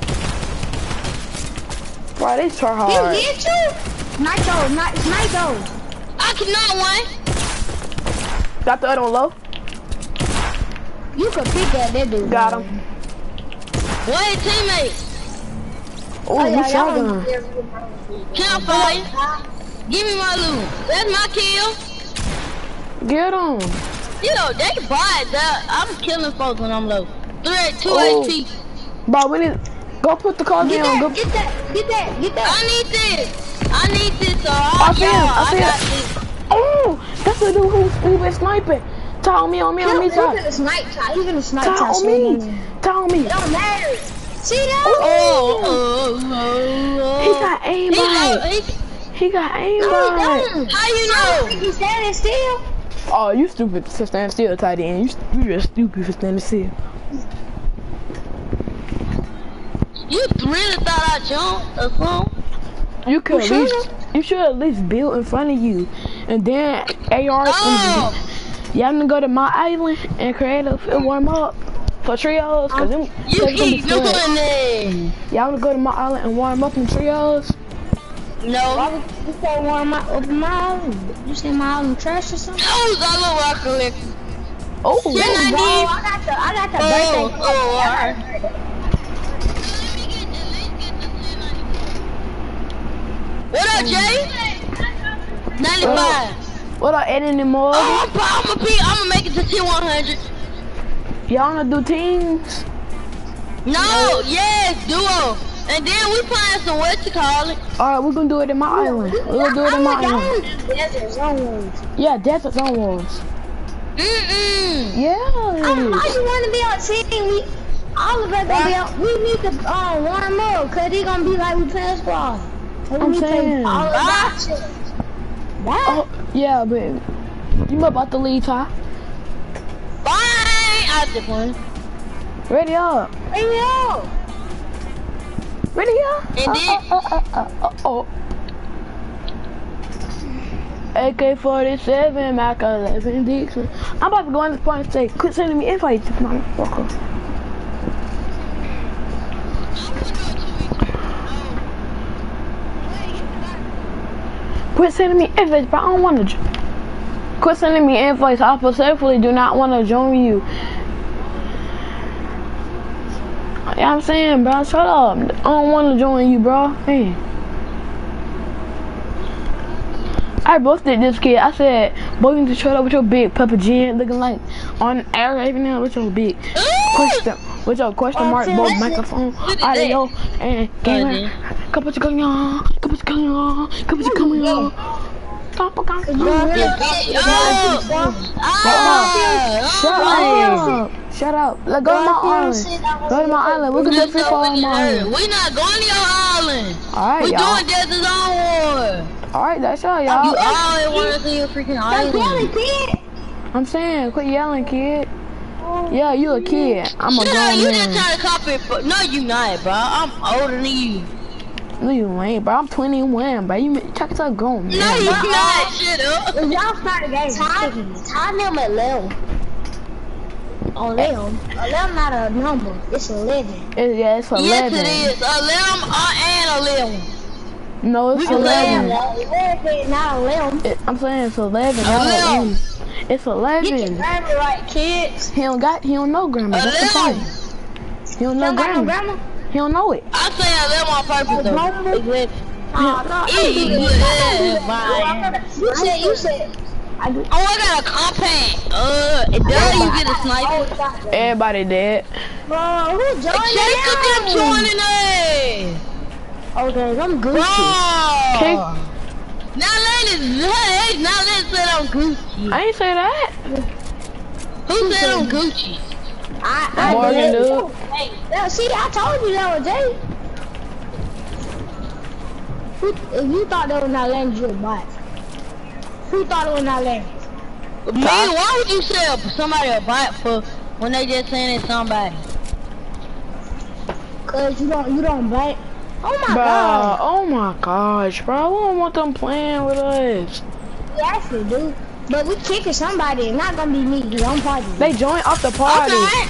Bro, they try He hard. hit you? Nitro, ni Nitro. I cannot one. Got the other one low. You could pick at that dude. Got man. him. What teammate? Oh, Oh, you yeah, y'all shotgun. Campfire. Give me my loot. That's my kill. Get him. You know, they buy that. I'm killing folks when I'm low. Three, two Oh. H P. Bro, we need go put the car Get down. that, Go. get that, get that, get that. I need this. I need this. So all I see him, y'all, I see I got him. this. Oh, that's the dude who who been sniping. Tell me on me on me, He's Ty. gonna snipe, Ty. He's gonna snipe, Ty. Tell so me. it Tell me. don't matter. See that? Oh, oh, oh, oh. He got aim He low, bite. he, He got aim No, he bite. don't. how you I know? think he's standing still. Oh, you stupid for standing still, tight end. You, you just stupid for standing still. You really thought I jumped or something? You could at You least, you should at least build in front of you, and then A R. Oh, Y'all gonna go to my island and creative and warm up for trios, cause them, you that's gonna be keep fun. doing it. Y'all wanna go to my island and warm up in trios? No. Why would you say one of my open my island? You say my island trash or something? Those are the rock collector. Oh, Can I Bro, need? I got the, I got the Oh, birthday. oh, alright. What up, Jay? ninety-five. what are Eddie and Morgan? Oh, I'm, I'm gonna be, I'm gonna make it to T one hundred. Y'all wanna do teams? No, yes, duo. And then we playing some what you call it? Alright, we're gonna do it in my island. We're gonna do it in my island. Desert zone. Yeah, Desert Zone Wars. Mm-mm. Yeah. Why you want to be on team? We, all of us gonna be on. We need to uh, warm up, cause he gonna be like we playing squad. So we I'm need to play saying. all of that shit. That? Oh, yeah, baby. You about to leave, Ty? Bye. I just won. Ready up. Bring it up. Ready up. And then- Uh, uh, uh, uh, uh, oh. A K forty-seven, Mac eleven, Dixon. I'm about to go in the point and say, quit sending me invites, you motherfucker. Quit sending me invites, but I don't want to. Quit sending me invites. I specifically do not want to join you. Yeah, I'm saying, bro, shut up. I don't want to join you, bro. Hey. I busted this kid. I said, boy, you need to shut up with your big Pepper Gin looking like on air right now with your big question, with your question mark, both microphone, audio, and gamer. Couple of going on, couple of going on, couple of going on. Stop, stop, stop. Shut up. Shut up. Let go to my island. Go to my island. We're gonna do free fall on my island. We're not going to your island. Alright, We're y'all. doing Desert Zone War. Alright, that's all, You y'all. always want to see your freaking island. I'm saying, quit yelling, kid. Yeah, you a kid. I'm a Shut up, grown you just man. trying to copy it, but no, you not, bro. I'm older than you. No, you ain't, bro. I'm twenty-one, bro. You talk to a grown man. No, you bro. not. Shut up. If y'all start a game, time, time them at eleven. Oh, eleven. eleven not a number. It's eleven. It, yeah, it's Yes, eleven. it is. eleven uh, and eleven. No, it's We can eleven. eleven, not eleven. It, I'm saying it's eleven. not eleven. eleven. It's Get your eleven. grammar right, kids. He don't got. He don't know grammar. That's the eleven. point. He don't You know don't got no grammar. grammar? He don't know it. I say eleven on purpose, though. Grammar? eleven. Oh, no, I don't do Eleven. that. You said, you said. I do. Oh, I got a compact. Uh, and then you get a sniper. Oh, stop that. Everybody dead. Bro, who joined Jacob them that? joining us. Okay, I'm Bro. Gucci. Okay. Now let it, hey, now let's say I'm Gucci. I ain't say that. Who said I'm Gucci? I, I Morgan, did. dude. Hey, now, see, I told you that was Jay. Who, if you thought that was not letting you a bot. Who thought it was not letting? Me, why would you say somebody a bot for when they just saying it's somebody? Cause you don't, you don't blame. Oh my Bruh, god. oh my gosh, bro. We don't want them playing with us. We actually do. But we kicking somebody. It's not gonna be me. Cause I'm party. They joined off the party. Okay.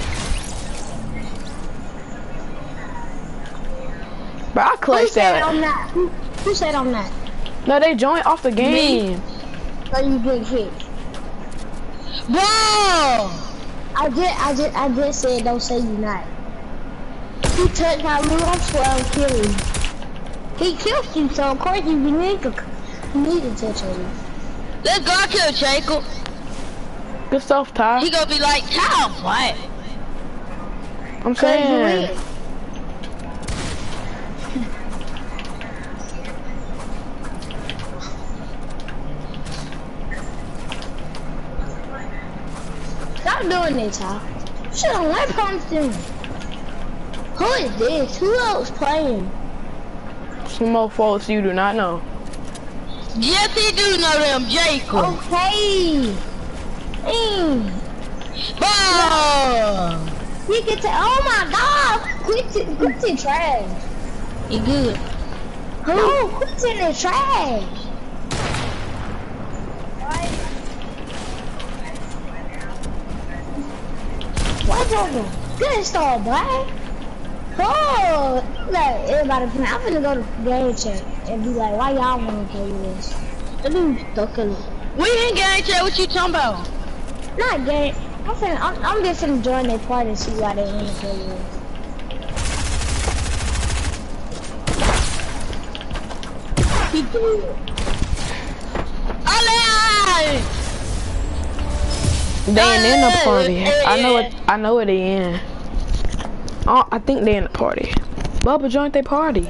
Bro, I Who clutched said that. I'm not? Who, who said I'm not? No, they joined off the game. So you big hit. Bro! I did, I did, I did say don't say you not. He touched my move, I'm swear I'm killing. He killed you, so of course you need to, you need to touch him. Let's go kill Jacob. Good stuff, Ty. He gonna be like, Tom, what? I'm Cause you saying. win. Stop doing this, huh? Shit on my pumpkin. Who is this? Who else playing? Some more folks you do not know. Yes, he do know them, Jacob. Okay. Mm. Bro! He can tell. Oh my god! Quit it, quit it trash. He good. No, quit in the trash. What's over? Good start, boy. Oh, look, everybody, I'm finna go to game chat and be like, why y'all wanna play this? That dude's stuck in it. We ain't gang chat, what you talking about? Not game. I'm finna, I'm, I'm just finna join their party and see why they wanna play this. He did. Ale! They ain't in the party. I know it. I know where they in. Oh, I think they in the party. Bubba joined their party.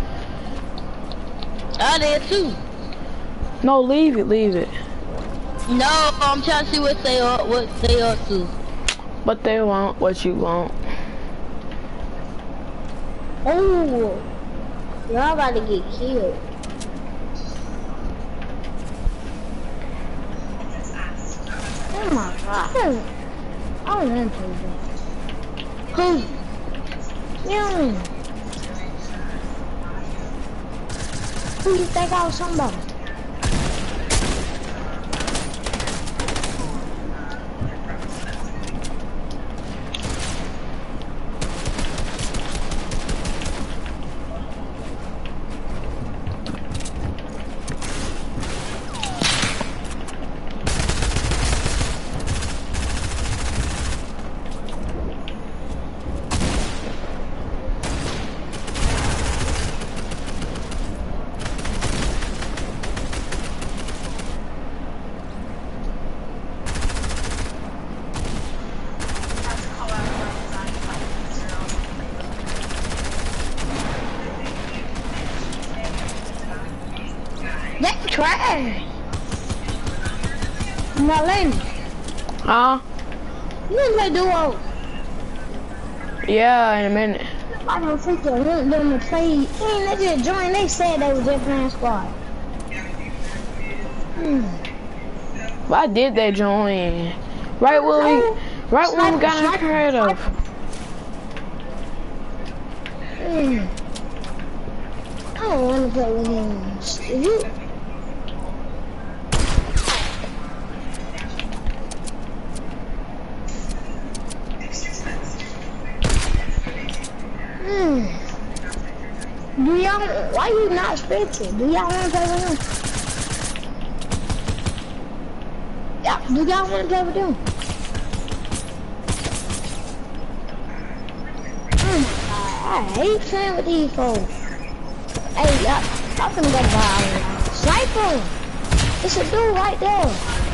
I did too. No, leave it, leave it. No, I'm trying to see what they are, what they are to. But they want what you want. Oh, y'all about to get killed. Oh my god. I don't, I don't want to play that. Who? Yeah. Who you think I was talking about? That's trash. Now, Lane, Huh? you want to play duo? Yeah, in a minute. I don't think they want them to play. Man, they just joined. They said they was just playing squad. Hmm. Why did they join? Right when we, right when we got unheard of. Hmm. I don't want to play with him. If you. Hmm. Do y'all, why you not spectating? Do y'all want to play with him? Yeah, do y'all want to play with him? Hmm. I hate playing with these folks. Hey, y'all, I'm finna go to the island. Sniper! It's a dude right there.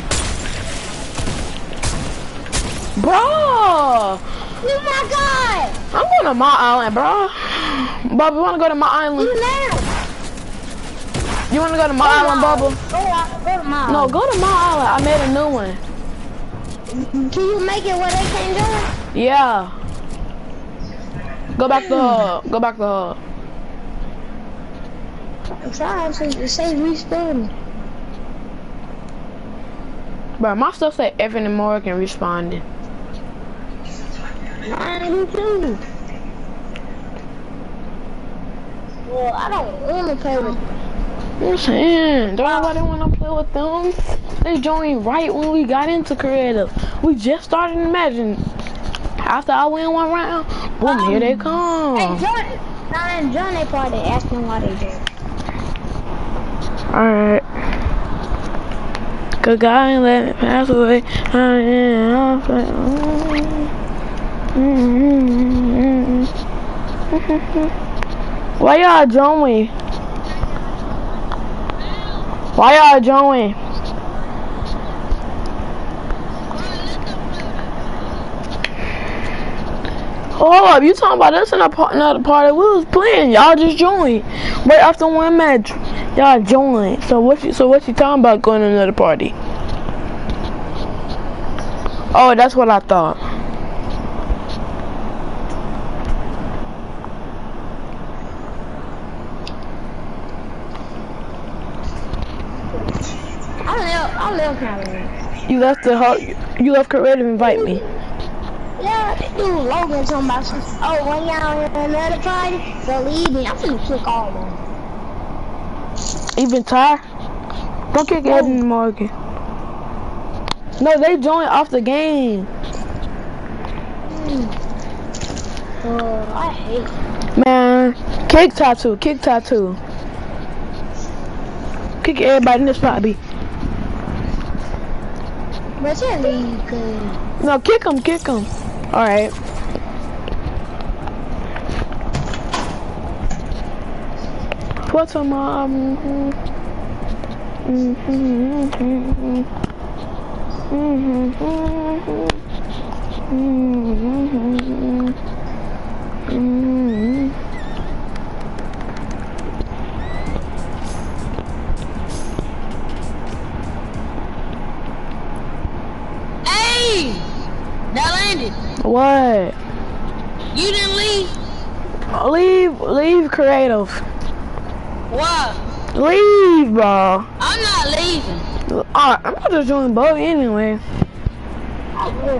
Bro! Oh my god! I'm going to my island, bro. Bubba, you wanna go to my island? You now! You wanna go to my island, Bubba? Go, out, go to my No, island. go to my island. I made a new one. Can you make it where they can't join? Yeah. Go back to hub. Go back to hub. I'm trying to it say respawn. Bro, my stuff say Evan and Morgan responding. Mine do too. Well, I don't want to play with. I'm saying, don't nobody want to play with them. They joined right when we got into creative. We just started Imagine. After I win one round, boom, um, here they come. Hey, John, nah, John, they probably asking why they did. Alright. Cause God ain't let me pass away. I am. Why y'all join? Why y'all join? Hold up, you talking about us in a part, another party? We was playing. Y'all just joined right after one match. Y'all joined. So what? You, so what you talking about going to another party? Oh, that's what I thought. I left. I left Cali. You left the whole. You left creative. Invite me. Yeah, they do Logan talking about some, oh, when y'all in another party, believe me, I'm finna click all of them. Even Ty? Don't kick Ed and Morgan. No, they joined off the game. Mm. Oh, I hate Man, kick Tattoo, kick Tattoo. Kick everybody in this spot, B. But you leave, cause... No, kick him, kick him. Alright. What's a mom? Mm-hmm. Mm-hmm. Mm-hmm. Mm-hmm. Mm-hmm. Hey! That landed. What? You didn't leave? Leave, leave creative. What? Leave, bro. I'm not leaving. Alright, I'm not just doing both anyway. I will.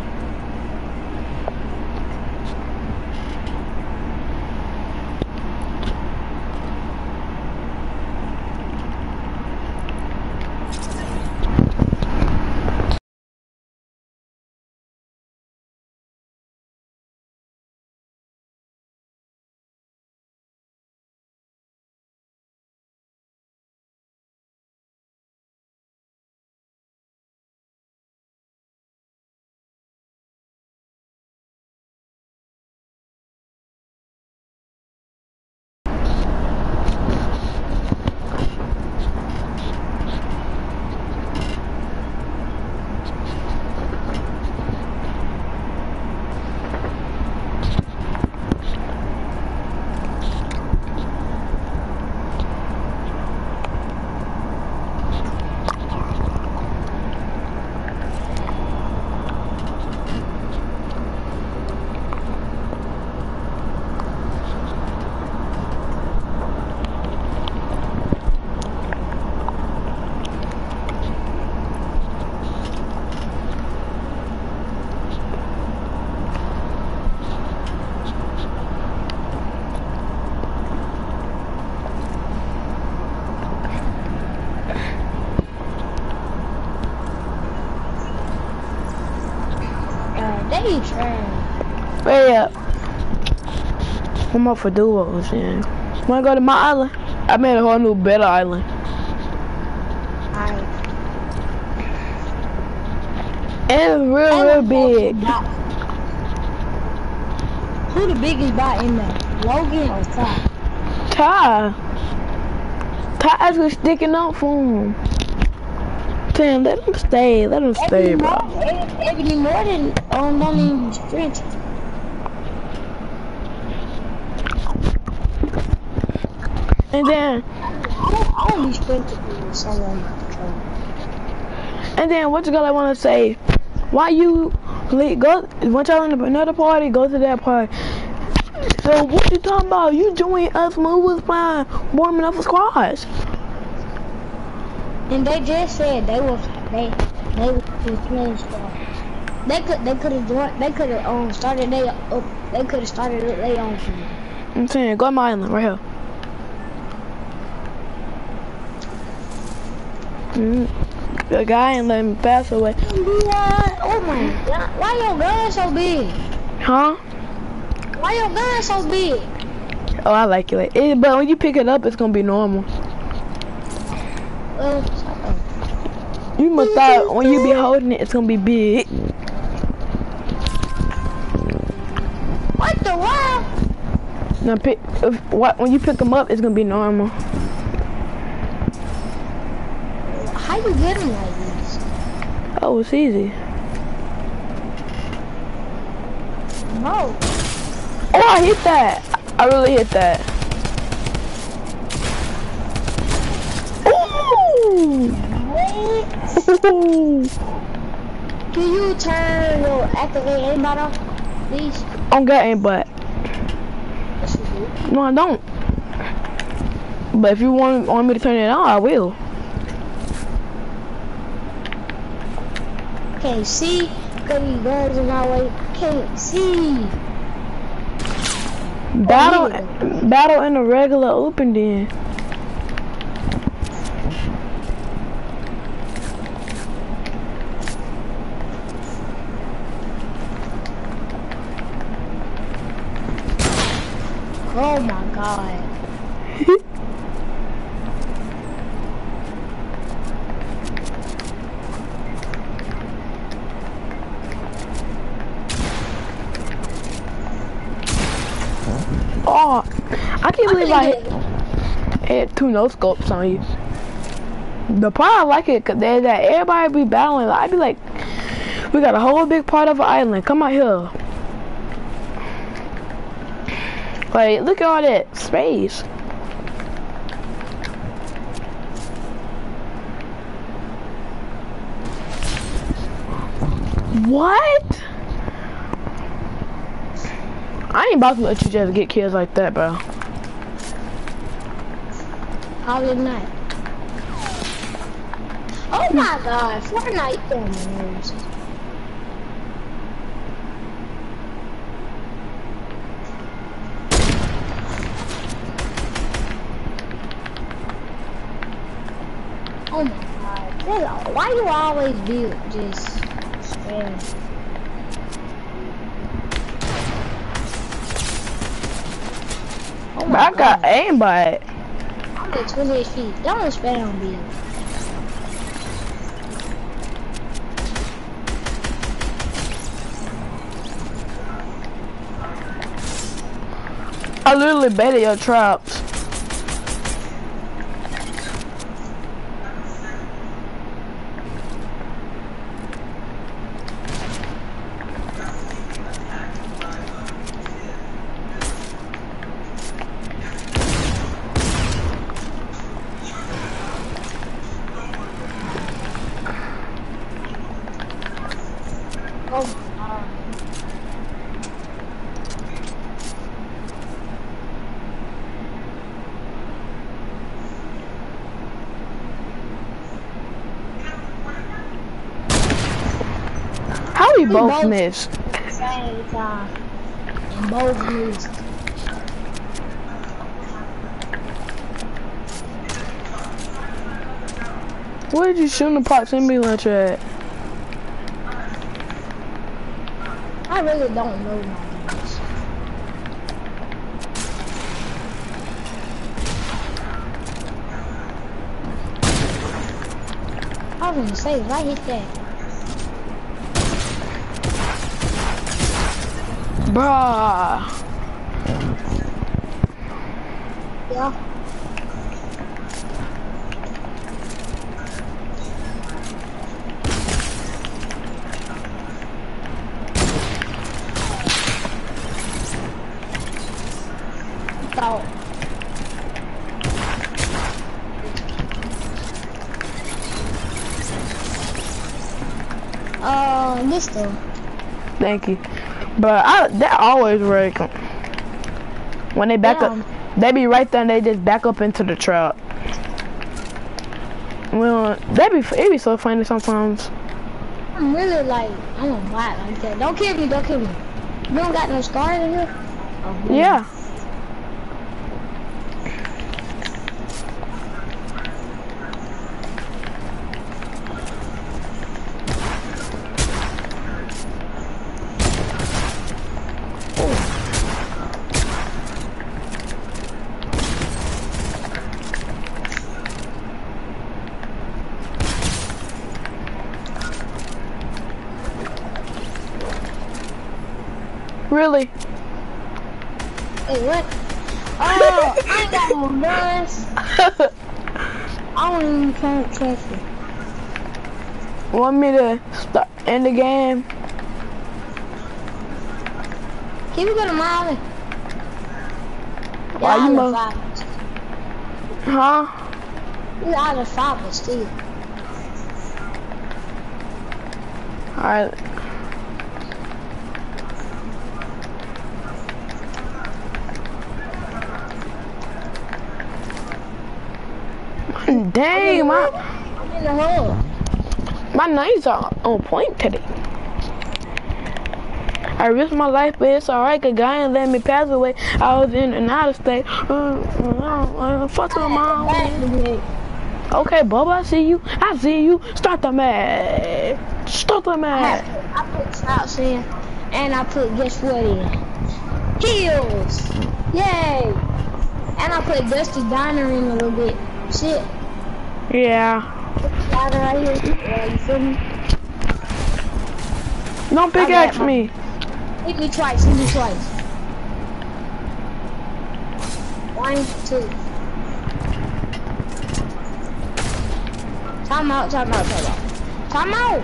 They trash. Hurry up. I'm up for duos, yeah. Wanna go to my island? I made a whole new better island. Alright. And it's real, real big. Who the biggest bot in there? Logan or Ty? Ty. Ty actually sticking up for him. Damn, let him stay. Let him stay, bro. Ebony more than um, don't even sprint. And then, I don't, I don't be sprinting with someone. and then what you gonna want to say? Why you leave, go? Once y'all in another party, go to that party. So what you talking about? You join us when we was playing warming up for squads. And they just said they was they they was playing squad. They could they could have joined. They could have um started they up. They could have started their own team. I'm saying, go to my island right here. Mm. The guy ain't letting me pass away. What? Oh my god. Why your gun so big? Huh? Why your gun so big? Oh, I like it. Like it. But when you pick it up, it's gonna be normal. Uh, You must thought when you be holding it, it's gonna be big. what the world? Now pick if, what when you pick them up, it's gonna be normal. How you get them like this? Oh, it's easy. No. Oh, I hit that. I really hit that. Ooh. Ooh. Can you turn your activate aimbot off, please? I don't got aimbot. Yes, you do. No, I don't. But if you want want me to turn it on, I will. Can't see. Got these guns in my way. Can't see. Battle, Oh, battle in a regular open then. Oh my god. Oh, I can't believe I hit, had two no scopes on you. The part I like it cause they that everybody be battling. I be like, we got a whole big part of an island. Come out here. Like, look at all that space. What? I ain't about to let you just get kills like that, bro. Probably not. Oh my god, Fortnite on my nerves. Oh my god, This- why you always be just scared? Oh But I got god, aimbot. I'm at twenty-eight feet. Don't spam on me. I literally baited your traps. Oh my god. How we We both both- missed? Same time. And both missed. Where did you shoot the proximity launcher at? I really don't know my names. I was gonna say, if I hit that, Bruh. yeah. Thought. Uh, this though. Thank you. But I, that always work. When they back Yeah. up, they be right there and they just back up into the trap. Well, that be, it be so funny sometimes. I'm really like, I'm a bot like that. Don't kill me, don't kill me. You don't got no scars in here? Oh, man. Yeah. Really? Hey, what? Oh, I ain't got no guns. I don't even can't catch it. Want me to start end the game? Can we go to Molly? Why you mo- five. Huh? You're out of five, but still. Alright. Dang, my I'm in the hole. my knives are on point today. I risked my life, but it's alright, 'cause God ain't let me pass away. I was in and out of state. Uh, uh, uh, fuck with mom. Okay, Bubba, I see you. I see you. Start the match. Start the match. I put shots in, and I put guess what in? Heels. Yay. And I put Dusty Diner in a little bit. Shit. Yeah. Diner right here. Yeah, you feel me? Don't pickaxe me. Hit me twice. Hit me twice. One, two. Time out, time out, time out. Time out!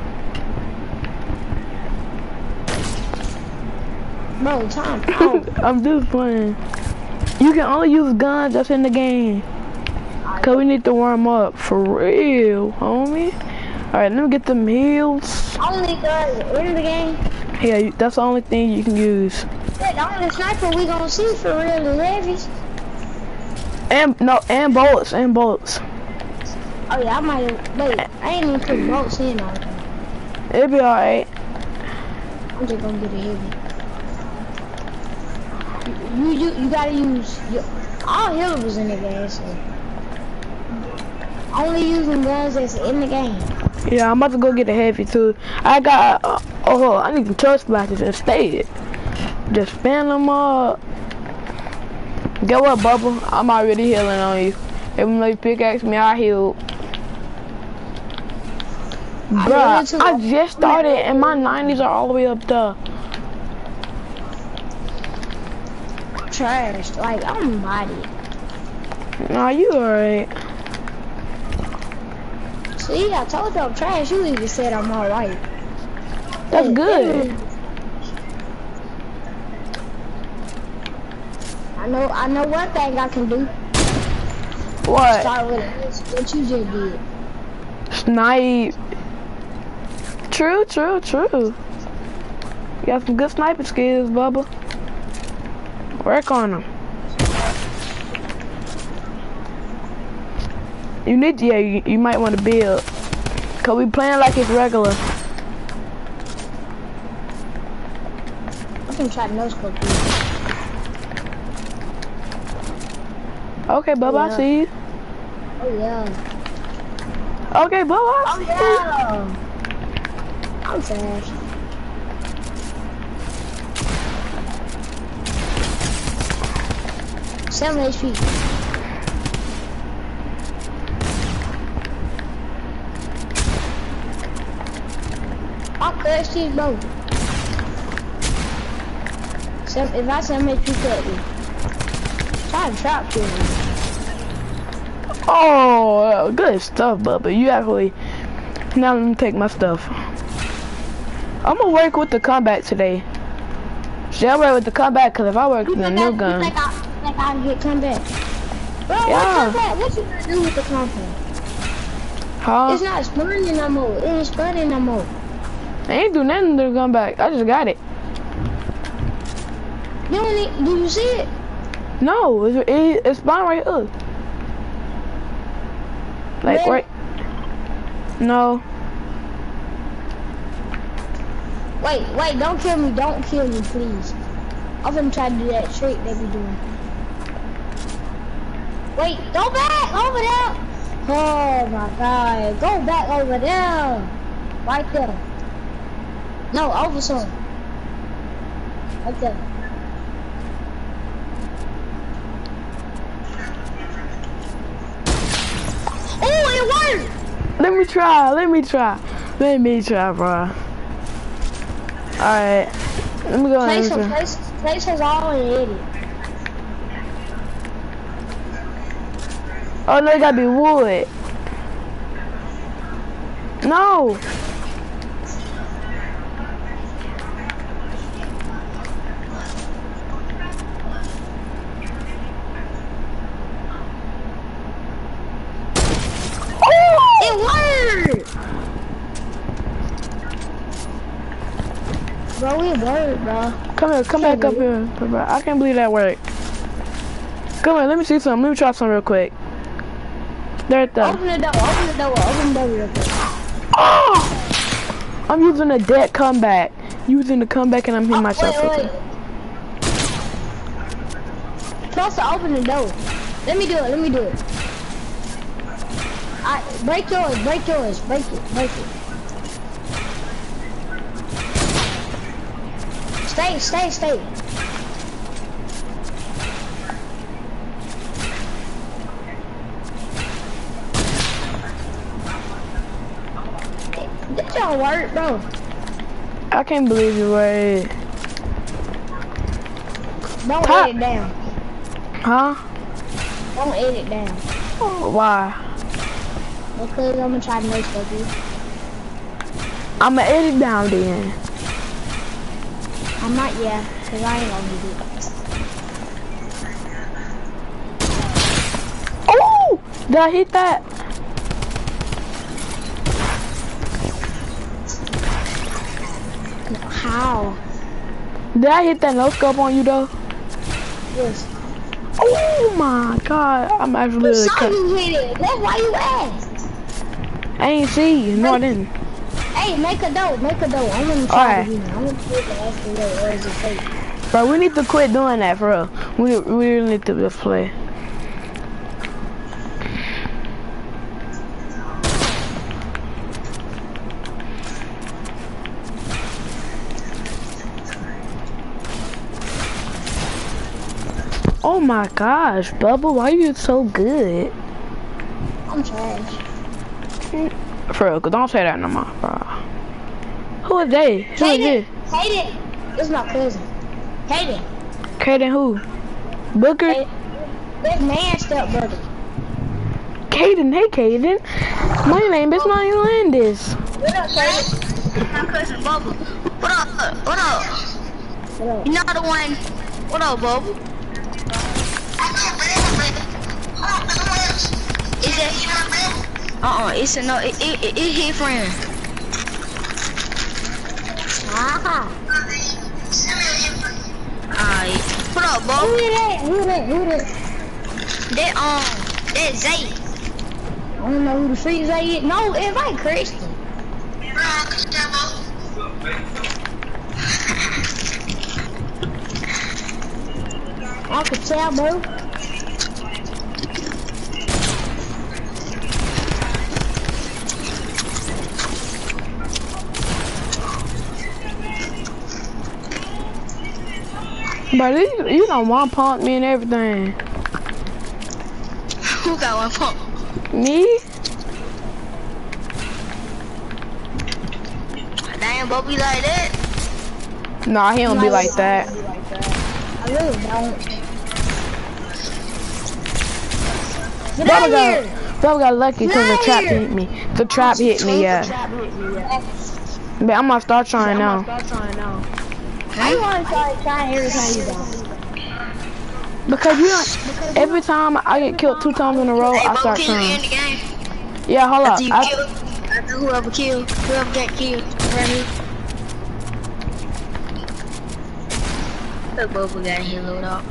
Bro, time out. I'm just playing. You can only use guns that's in the game. Cause we need to warm up for real, homie. Alright, let me get them heals. Only guns in the game? Yeah, you- that's the only thing you can use. Yeah, the only sniper we gonna see for real is heavies. And, no, and bullets, and bullets. Oh yeah, I might have, wait, I ain't even put bolts in on it. It'll be alright. I'm just gonna get a heavy. You, you, you gotta use, your, all healers was in the game, so. Only using guns that's in the game. Yeah, I'm about to go get a heavy too. I got, uh, oh, I need some touch splashes instead. Just fan them up. Get what, Bubba? I'm already healing on you. Even though you pickaxe me, I heal. Bruh, I just started and my nineties are all the way up there. Trash, like, I'm body. Nah, you alright. See, I told you I'm trash, you even said I'm alright. That's good. I know, I know one thing I can do. What? Start with it. What you just did. Snipe. True, true, true. You got some good sniping skills, Bubba. Work on them. You need to, yeah, you, you might want to build. Cause we playing like it's regular. I'm gonna try to no-scope you. Okay, Bubba, Oh, yeah. I see you. Oh yeah. Okay, Bubba, I Oh see yeah. I'm trash. Seven H P. I'll cut these both. Seven, if I seven H P cut me. Try to trap kill me. Oh, good stuff, Bubba. You actually, now let me take my stuff. I'm gonna work with the combat today. See, I work with the combat because if I work with the new gun. You think I, think I can get combat? Bro, Yeah. what's combat? What you gonna do with the combat? Huh? It's not spawning no more. It ain't spawning no more. I ain't do nothing to the gun back. I just got it. You don't need, do you see it? No, it's, it, it's spawned right here. Like, Really? right. No. Wait, wait, don't kill me, don't kill me, please. I'm gonna try to do that trick they be doing. Wait, go back over there. Oh my god, go back over there. Right there. No, over some. Right there. Oh, it worked! Let me try, let me try. Let me try, bro. Alright. Let me go Place, answer. place, place has already. Oh no, it gotta be wood. No. It worked! Bro, it worked, bro. Come here, come back up here. Bro, I can't believe that worked. Come here, let me see something. Let me try something real quick. There it Open the door, open the door, open the door real quick. Oh! I'm using a dead comeback. Using the comeback and I'm hitting Oh, myself wait, with wait. it. Supposed to open the door. Let me do it, let me do it. I break yours, break yours, break it, break it. Stay, stay, stay. This don't work, bro. I can't believe you were. Don't Pop. edit down. Huh? Don't edit down. Why? Because I'm gonna try to make stuff you. I'ma edit down then. I'm not, yeah, because I ain't gonna do it. Oh! Did I hit that? How? Did I hit that no scope on you though? Yes. Oh my god, I'm actually You really saw cut. you hit it. That's why you asked. I ain't see you. No, I didn't. Hey, make a dough, make a dough. I'm gonna try to do it. I'm gonna put the ask the dough. Or is it fake? Bro, we need to quit doing that for real. We, we really need to just play. Oh my gosh, Bubba, why are you so good? I'm trash. For real, don't say that no more, bro. Who is they? Who is Kaden, this? Kaden, this is my cousin. Kaden, Kaden who? Booker? Kaden, this man's stepbrother. Kaden, hey Kaden. My name is Naya Landis. What up, Kaden? My cousin Bubba. What up? What up? What up? You know the one. What up, Bubba? Is that? Uh-uh. It's a no. It it it, it his friend. Ah. Alright. What up, Who Bubba? that? Who that? Who that? That um. That Zay. I don't know who the streets are yet. No, invite Christian. Uncle Chabo. But you, you don't want punk me and everything. Who got one pump? Me? Damn, Bubba be like that. Nah, he don't be like that. I really don't. Get Bubba out got, here! Bubba got lucky because the Get trap here. hit me. The trap hit me, yeah. But I'm gonna start trying now. I want to try trying every time you die. Because you don't, every time I get killed two times in a row, Hey, I Bubba, start can you end trying. the game? Yeah, hold up. After you I, kill, after whoever kill, whoever got killed, right here. Look, Bubba got here load up.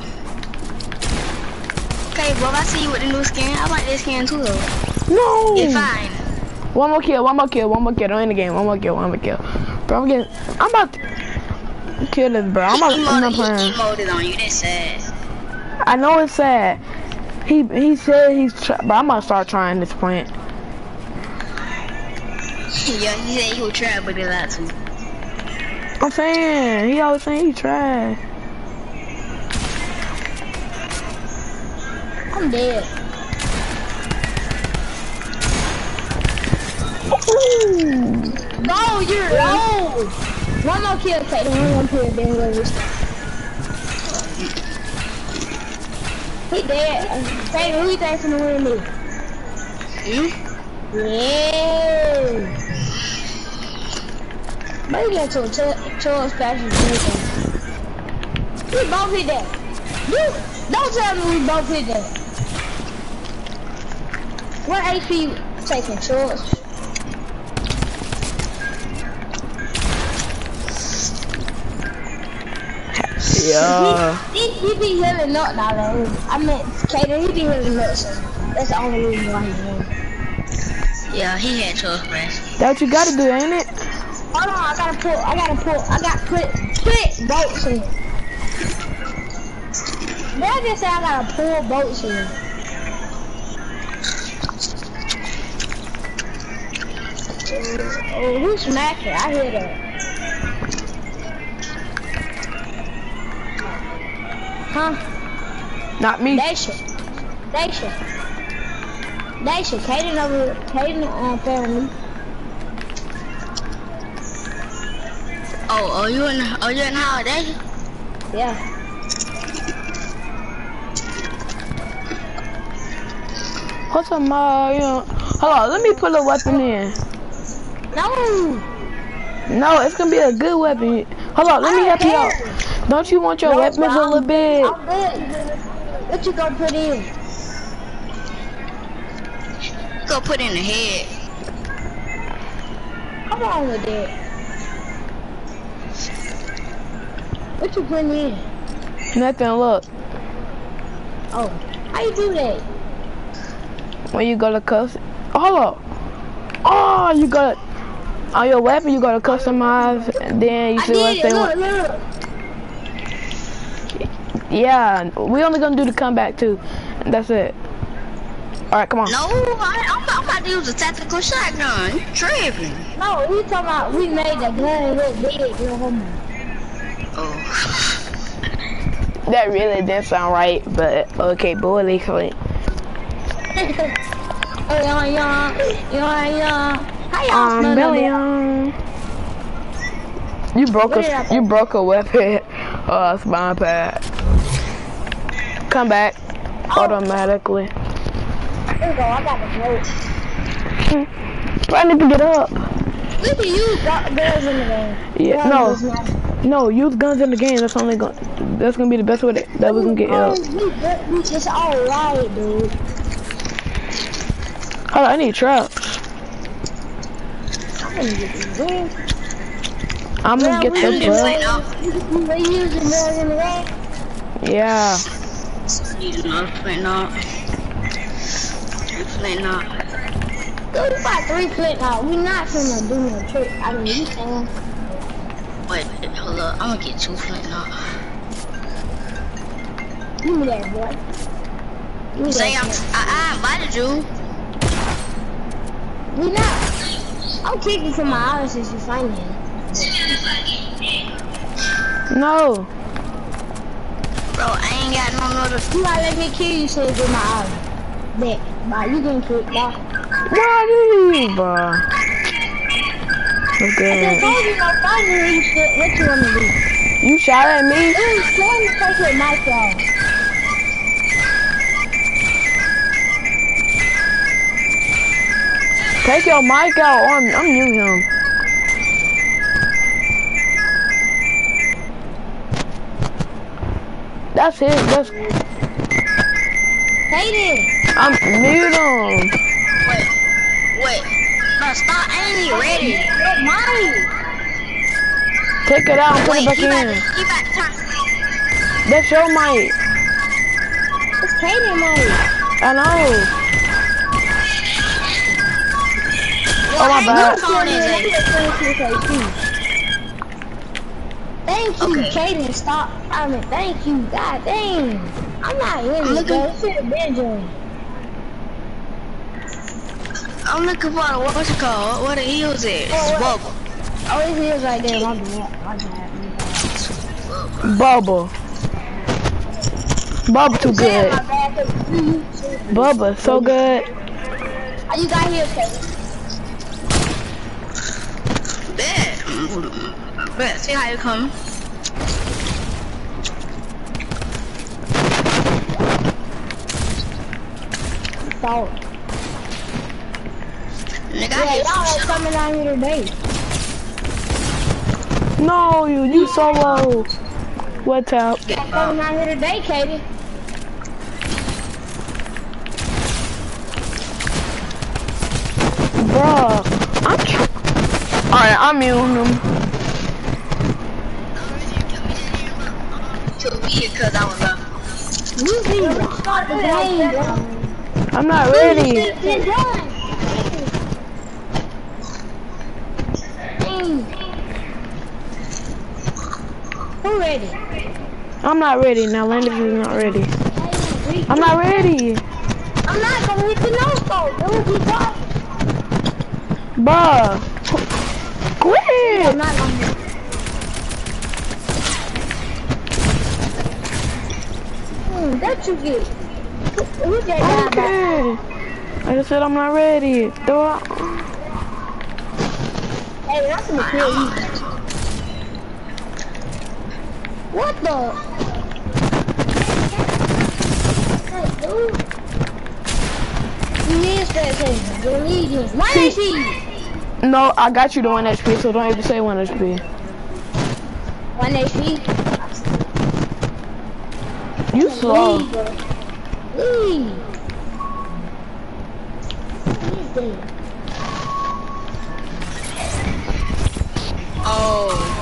Okay, Bubba, I see you with the new skin. I like this skin too, though. no! It's fine. One more kill, one more kill, one more kill. Don't end the game. One more kill, one more kill. Bro, I'm getting, I'm about to kill this, bro. I'm, about, He I'm not emoted, playing. he emoted on you. That's sad. I know it's sad. He he said he's, try, but I'm gonna start trying this plant. Yeah, he said he would try, but he lied to me. I'm saying, he always saying he tried. I'm dead. Ooh. No, you're old. One more kill, take the one more kill, then we'll restart. He dead. Say, who you think's gonna win me? You? Yeah. Maybe get to a Charles Patrick. We both hit that. You don't tell me we both hit that. What H P you taking, Charles? Yeah. He, he, he be healing up now, though. I mean, Kaden, he be healing up, so that's the only reason why he won. Yeah, he had Charles Patrick. That's what you gotta do, ain't it? Hold on, I gotta pull, I gotta pull, I gotta put, put boats in. They just say I gotta pull boats in. Oh, oh, who's smacking? I hear that. Huh? Not me. They should. They should. They should. Kaden over, Kaden on family. Oh, are you in? Are you in holiday? Yeah. What's up, my, you know, hold on, let me put a weapon in. No. No, it's gonna be a good weapon. Hold on, let me help you out. Don't you want your No, weapons a little bit? I'm good. What you gonna put in? Go put in the head. Come on with that. What you putting in? Nothing, look. Oh, how you do that? When you go to custom, hold on. Oh, you got on your weapon. You go to customize, and then you see what I they did it. want. Look, look. Yeah, we only gonna do the comeback too. That's it. All right, come on. No, I, I'm, I'm about to use a tactical shotgun. You tripping? No, we talking about we made the gun look big, no homo. Oh. That really didn't sound right, but okay, boy, they clean. Oh yeah, yeah, yeah, yeah. How y'all Um, smell Billion. You broke What did I a do? you broke a weapon. Uh, spine pad. Come back automatically. There we go, I got the vote. I need to get up. We can use gu- guns in the game. Yeah, Guns no, is not- no, use guns in the game. That's only going. That's gonna be the best way that, that we can get up. Oh, we good. We just alright, dude. Hold on, I need traps. I'm gonna get these guns. I'm gonna Yeah, get we the need butt. We using guns in the game. Yeah. Need another flint knock. Three flint knock. Dude, we got three flint now. We not finna do no trick. I mean, you can. Wait, hold up. I'm gonna get two flint knock. Give me that, boy. Give me Say that, I'm, boy. I, I invited you. We not. I'm kicking from my house since you find him. No. Bro, I ain't got no other. You gotta let me kill you so you get my house. Bet. Bye, you getting kicked, bye. Why do you, bro? I just Okay. told you no fun when you shit. What you wanna do? You shot at me? It was trying to take your mic off. Take your mic out. I'm, I'm mute him. That's it. That's. Hayden! I'm mute him. Wait, wait. Bro, stop. I ain't even ready. Your mic! Take it out and put Wait, it back he about, in. to, he about to turn. That's your mic. It's Hayden mic. I know. Well, Oh, my hang bad. up phone is it? Thank you, Okay. Kaden. Stop. I mean, thank you. God dang. I'm not in I'm it, looking- bro. It should have been doing. I'm looking for the, what's it called? What the heels is? Oh, what? Bubble. Oh, his ears right there. My bad. My bad. My bad. Bubba. Bubba too Say good. my bad, 'cause you- Bubba so good. How you got here, Kaden? Bet. Bet, see how you come. So, Nigga, yeah, I hate y'all you. are coming out here today. No, you, you solo. What's up? Y'all coming out here today, Katie. Bruh, I'm tr- Alright, I'm muting him. To be because I was up. You need to start the game, bro. I'm not ready. Get done. Mm. Who ready? I'm not ready. Now Landis is not ready. I'm not ready. I'm not gonna hit the no-scope. Dude, keep talking. Bruh. I'm Quit. not gonna hit. Hmm, that you get. Who's that guy back? Okay. I just said I'm not ready. Do I? Hey, I'm gonna kill you. What the? Hey, dude. You need spectators. You need him. Why is he? No, I got you to one H P, so don't even say one H P. One H P. You slow. Leave, bro. Leave. He's dead. Oh.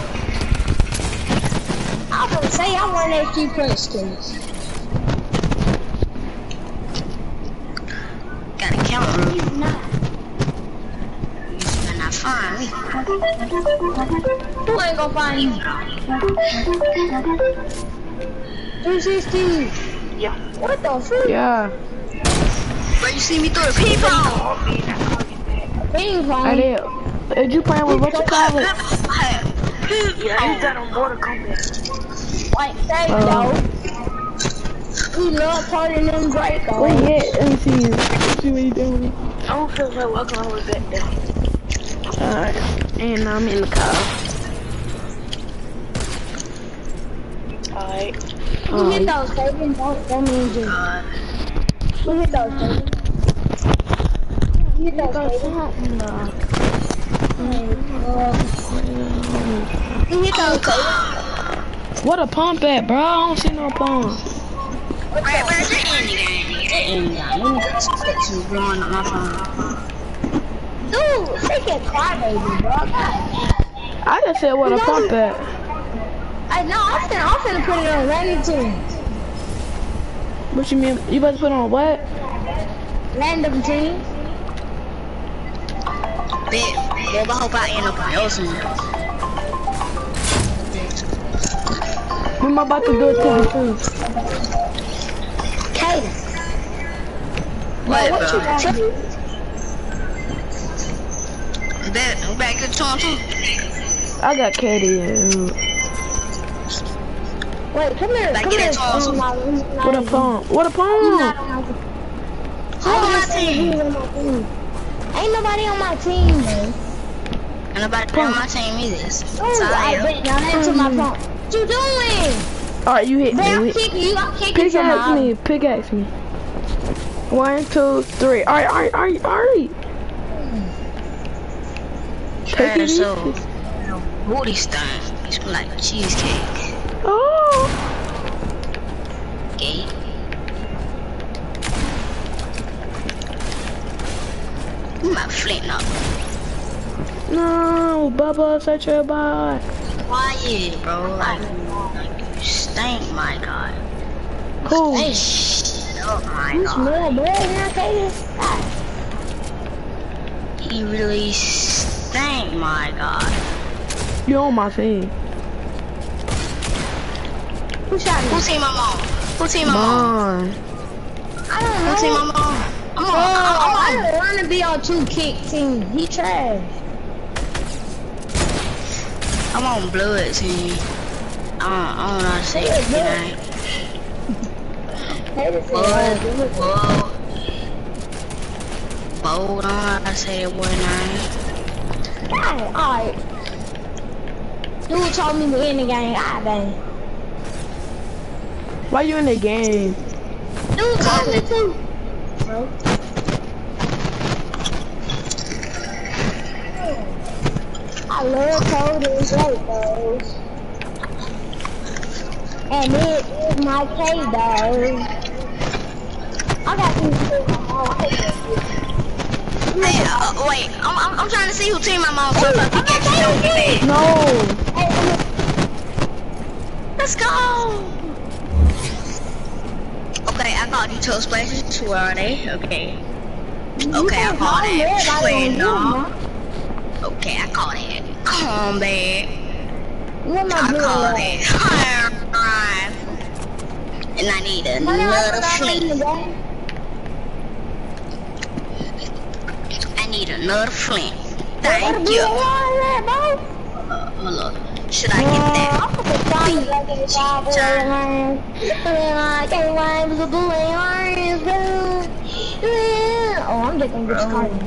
I was gonna say I want H P plus skins. Got a camera. He's not. You better not find me. Who ain't gonna find you? three sixty. Yeah. What the fuck? Yeah. Bro, you see me through the peephole. Ping pong. I did. Did you playing with what you call it? Yeah, he's got on border combat. Like, thank Oh. you. We love partying them Draco. Wait, yeah. Let me see you. Let's see what you doing. I don't feel like walking all the way back there. Alright. And I'm in the car. Alright. We hit those, Kaden. Don't, don't mean you. God. We hit those, Kaden. We hit those, Kaden. We hit those, Kaden. What a pump at, bro? I don't see no pump. Right, bro, it's in the game. It's in the game. Let me just fix you blowing up my phone. Dude, freaking crybaby, bro. God. I just said what a pump at. I know, I'm finna, I'm finna put it on random team. What you mean? You about to put on what? Random team. Bet, Bob, I hope I end up on your team. I'm about to do it to too. Kaden. What, What you bro? gonna do? Bet, we back to Toronto. I got Katie. and- Wait, come here, Like, come get here. it to him. Um, my- What a pump? What a He's not pump? on my team. Who on my I just said team? he's on my team. Ain't nobody on my team, man. And nobody on my team either. Ooh, I bet y'all into my phone. What you doing? Alright, you hit Man, I'm me. kicking you. I'm kicking you from Pickaxe my me. Pickaxe me. One, two, three. Alright, alright, alright, alright. Take it Trash, easy. so booty stain. You smell like cheesecake. Oh. Okay. You my flint up. No, Bubba, such a bot. Quiet, bro. Like, like you stink, my god. Cool. Hey, shut up, my You god. smell bad now, Kaden? He really stank, my god. You on my team. Who shot me? Who team I'm on? Who team I'm on? Mine. I don't Who team know. I'm on? I'm on. Oh, I I'm on. don't want to be on two kick team. He trash. I'm on blood team. I don't, I don't know how to say it. Name. Kaden said, Bold, oh, bold, bold. I don't know how to say that boy name. alright. Dude told me to end the game. Ah, dang. Why you in the game? Dude told me to. Bro. I love code and great those. And it is my K dog. I got these two. Hey, uh, wait, I'm, I'm, I'm trying to see who team I'm on so if I can actually don't get it. No. Let's go. Okay, I got you two places. Where are they? Okay. Okay, I caught it. Wait, no. Okay, I caught it. Come back. I caught it. Alright. And I need another flint. I need another flint. Thank you. Uh, hold on. Should I get that? Oh, I'm just gonna get started.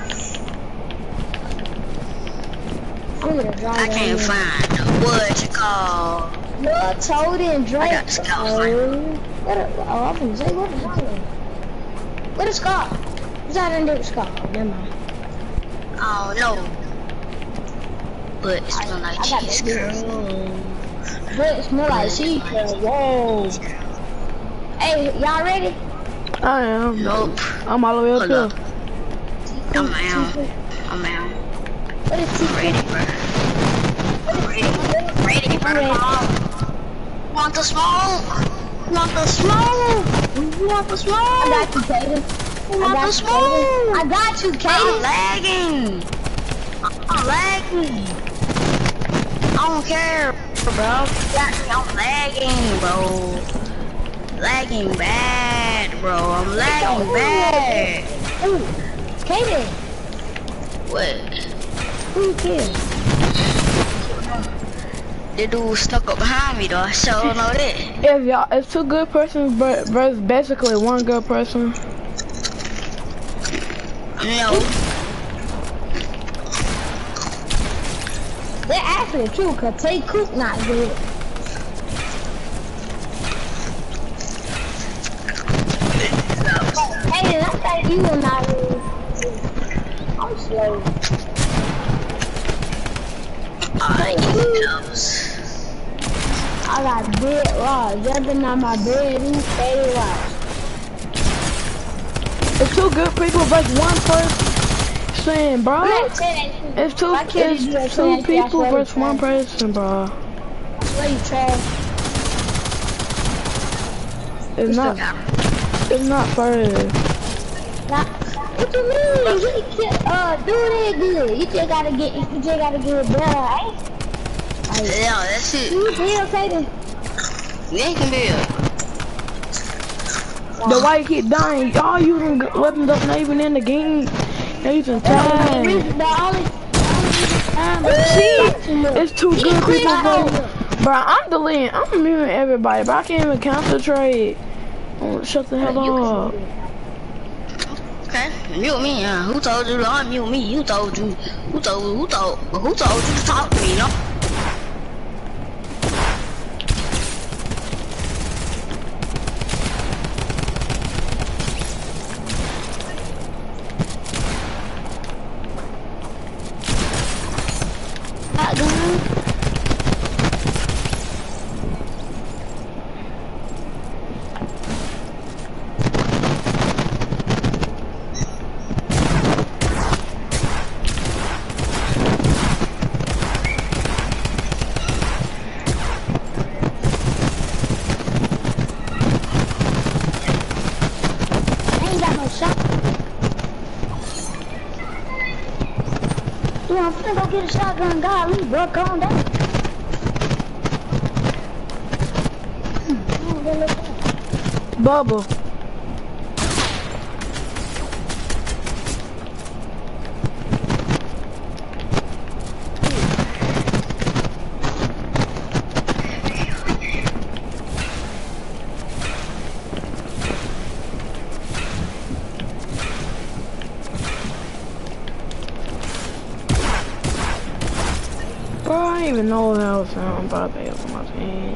I'm gonna drive. I can't find what you call. No, Toad and Drake. I got the scout. What a, oh, I'm gonna say, what is wrong with him? What is Scott? What's that in there, Scott? Oh, never mind. Oh no. But it smells like I cheese curl. But it smells like cheese curl. Whoa. Hey, y'all ready? I am. Nope. I'm all the way up Hold here. up. I'm out. I'm out. What is cheese I'm ready, bro. I'm ready. Ready, bro. Want the smoke? Want the smoke? You want the smoke? I got you, Kaden. You want the smoke? I got you, I'm Kaden. lagging. I'm lagging. I don't care, bro. I'm lagging, bro. Lagging bad, bro. I'm lagging bad. Ooh, Kaden. What? Who you kill? The dude stuck up behind me, though. I sure know that. If y'all, it's two good persons versus basically one good person. No. They're actually true, cause Tay Cook not good. Hey, I think you will not lose. I'm slow. I eat those. I got bed rocks. Jumping on my bed, who's steady rocks. It's two good people versus one person, bro. It's two, it's two people versus one person, bro. What you trash? It's not, it's not fair. Nah, what you mean? You just, uh, do that good. You just gotta get, you just gotta get better, right? Yeah, that's it. You feel, Kaden? They can build. The why you keep dying? Y'all using weapons that's not even in the game. They're using time. The only, See, it's two good people, bro. Bro, I'm deleting. I'm muting everybody, but I can't even concentrate. Oh, shut the hell up. Okay, mute me. Uh, who told you to unmute me? Who told you? Who told? Who told? Who told you to talk to me? No. Yeah, I'm finna go get a shotgun. Golly, bro, calm down. Bubble. even know how to sound about that on my team.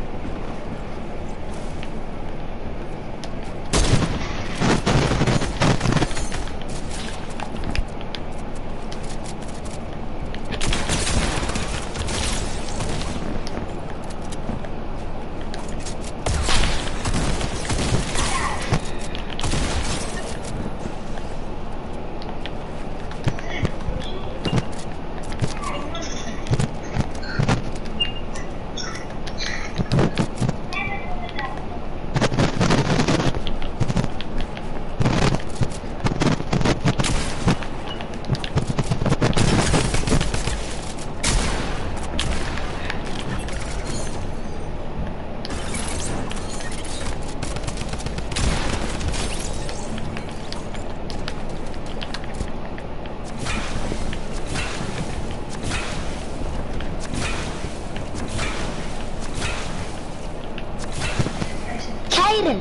Caden.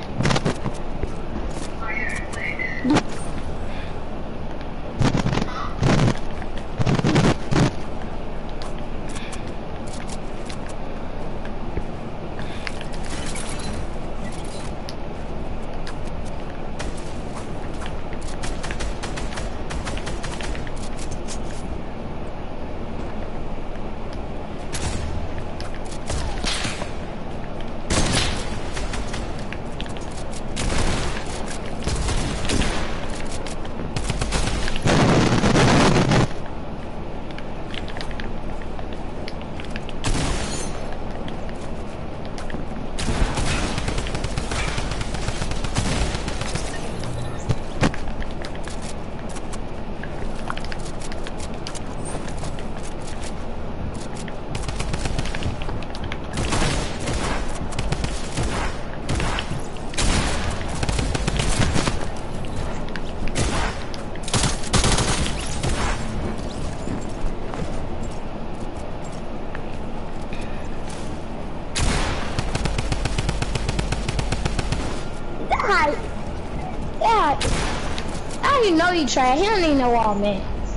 Yeah, I don't even know you trash. He don't even know all man.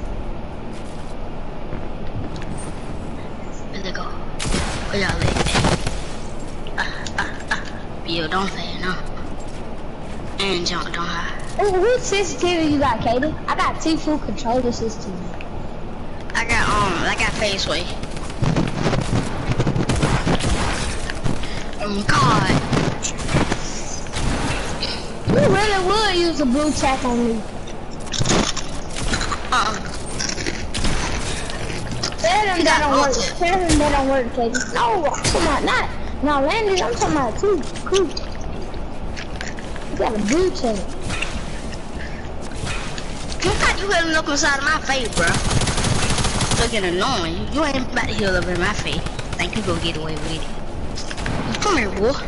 Where'd they go? Where y'all at? Ah, ah, ah. Bill, don't fail, no. And jump, don't hide. Ooh, whose sensitivity you got, Katie? I got two full controller systems. I got, um, I got face way. Oh, God. You really would use a blue tack on me. Uh-uh. Tell them that don't work. Tell them that don't work, Katie. No, I'm talking about not. No, Landon, I'm talking about two. Cool. You got a blue tack. You thought you had look inside of my face, bro. Looking annoying. You ain't about to heal up in my face. Think you gonna get away with it. Come here, boy.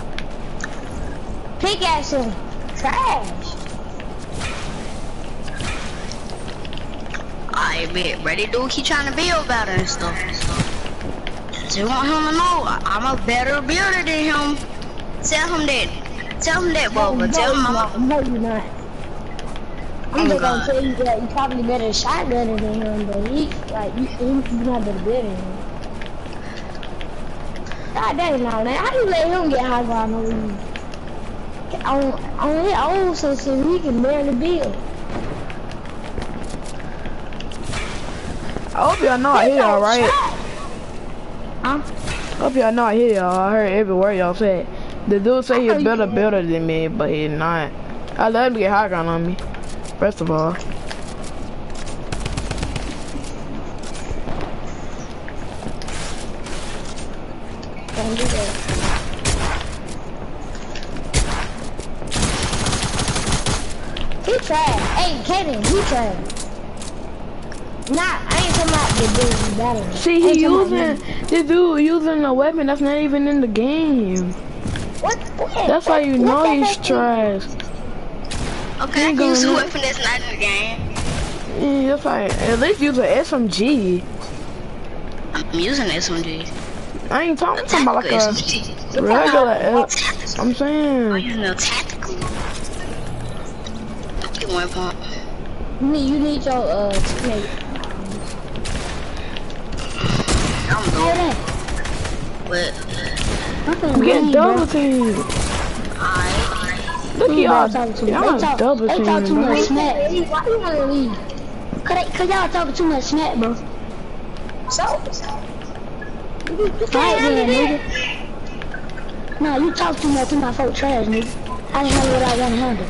Pickaxe him. Trash. I bet, ready dude keep trying to build better and stuff. Just want him to know I'm a better builder than him. Tell him that. Tell him that, Bubba. No, Tell him I'm no, no, you're not. I'm Oh, just God. gonna tell you that you probably better shotgunner than him, but he, like, you, you're not better builder than him. God dang, now, man. How you let him get high ground over you? On, on his old system, he can barely build. I hope y'all know I hear y'all, right? Huh? Hope y'all know I hear y'all. I heard every word y'all said. The dude say he's better builder than me, but he's not. I let him get high ground on me. First of all. Don't do that. He trash. Hey, Kaden, he trash. Nah, I ain't talking about the dude better. See, he using, this dude using a weapon that's not even in the game. What? what That's how you what know that he's make trash. okay. I ain't can use a gonna- weapon that's not in the game. Yeah, that's like, at least use an S M G. I'm using S M G. I ain't talking, I'm talking about like Tactical a S M G. regular, Oh, S- tactical. I'm I'm saying. using a tactical. Get one pump. You need, you need your uh teammate. I'm Hold that. But, I'm getting double teamed. alright. Look at y'all. Talking too much. Y'all They talk, double they talk teaming, too bro. much smack. Why you wanna leave? Cause, they, Cause y'all talking too much smack, bro. So? You can't handle nigga. No, you talk too much to my folk trash, nigga. I didn't handle what I wanna handle.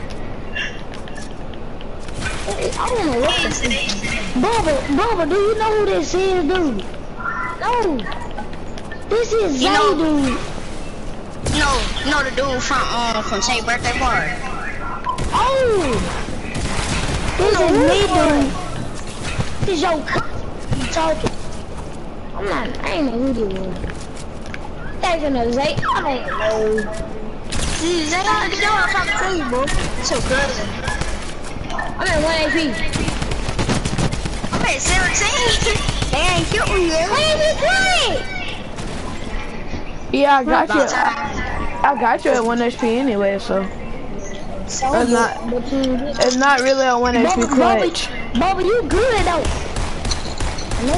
I don't know what this is. Bubba, Bubba, do you know who this is, dude? No. This is Zay, You know- dude. You know, you know the dude from um from Shay's birthday party. Oh! This is me, dude. This is your c- you talking. I'm not, I ain't know who this was. Taking a Zay, I don't know. See, Zay, I you know I'm talking to you, bro. It's your cousin. I'm at one H P. I'm at seventeen. They ain't killed me yet. Where is he playing? Yeah, I got you. About time. I got you at one H P anyway, so So It's you- not- but you, it's not really a one H P Bubba, clutch. Bubba, Bubba, you good though. No.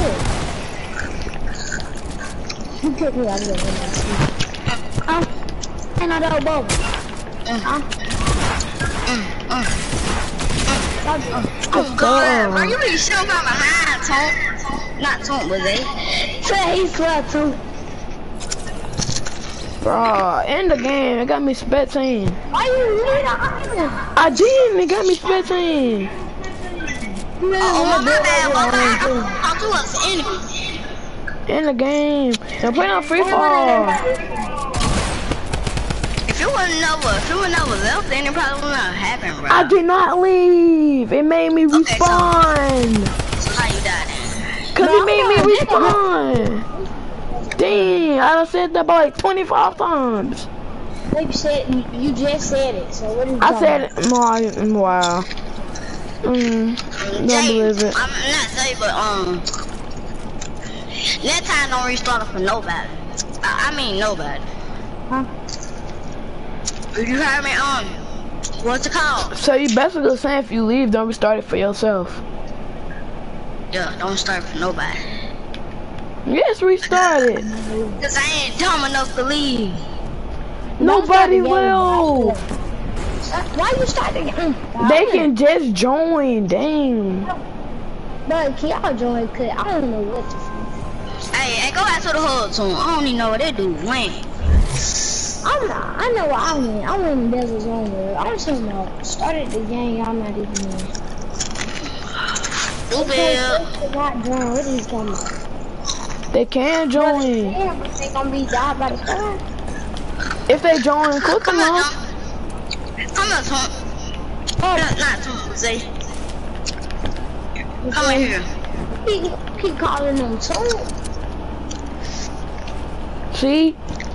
You put me out of there. Huh? And I don't Bubba. Huh? Oh God, bro, you be so far behind, Tonk. Not Tonk, but Zay. Say he's swear too. Bro, in the game, it got me spectating. Why you need a iron? I did, it got me spectating. Oh, my bad, my bad. I thought you was the enemy. In the game. They're playing on free fall. If you would never, if you would never left, then it probably would not happen, bro. I did not leave. It made me Okay, so- respawn. So how you died then? Cause No, it made no, me nigga. respawn. Dang, I done said that about like twenty-five times. You said you, you just said it. So what are you I talking said about? it. Wow. wow. Mm, don't Jay, believe it. I'm not Zay, but um, next time don't restart it for nobody. I, I mean nobody. Huh? If you heard me, um, what's it called? So you basically saying if you leave, don't restart it for yourself. Yeah, don't start for nobody. Yes, restart it. Cause I ain't dumb enough to leave. Nobody Don't start the game, will. bro. Uh, Why you start the game? They can just join. Dang. But can y'all join? Cause I don't know what to say. Hey, hey, go back to the hood soon. I don't even know what they do. When? I'm not. I know what I win. I win Desert Zone World. I'm just talking about started the game. I'm not even in. Stupid. Not join. What are you talking about? They can join. Damn, but they gonna be died by the car. If they join, click them Come on, off. Tom. Come on, Tom. Oh, Not, not Tom, Zay. Come on here. He keep calling them too. See?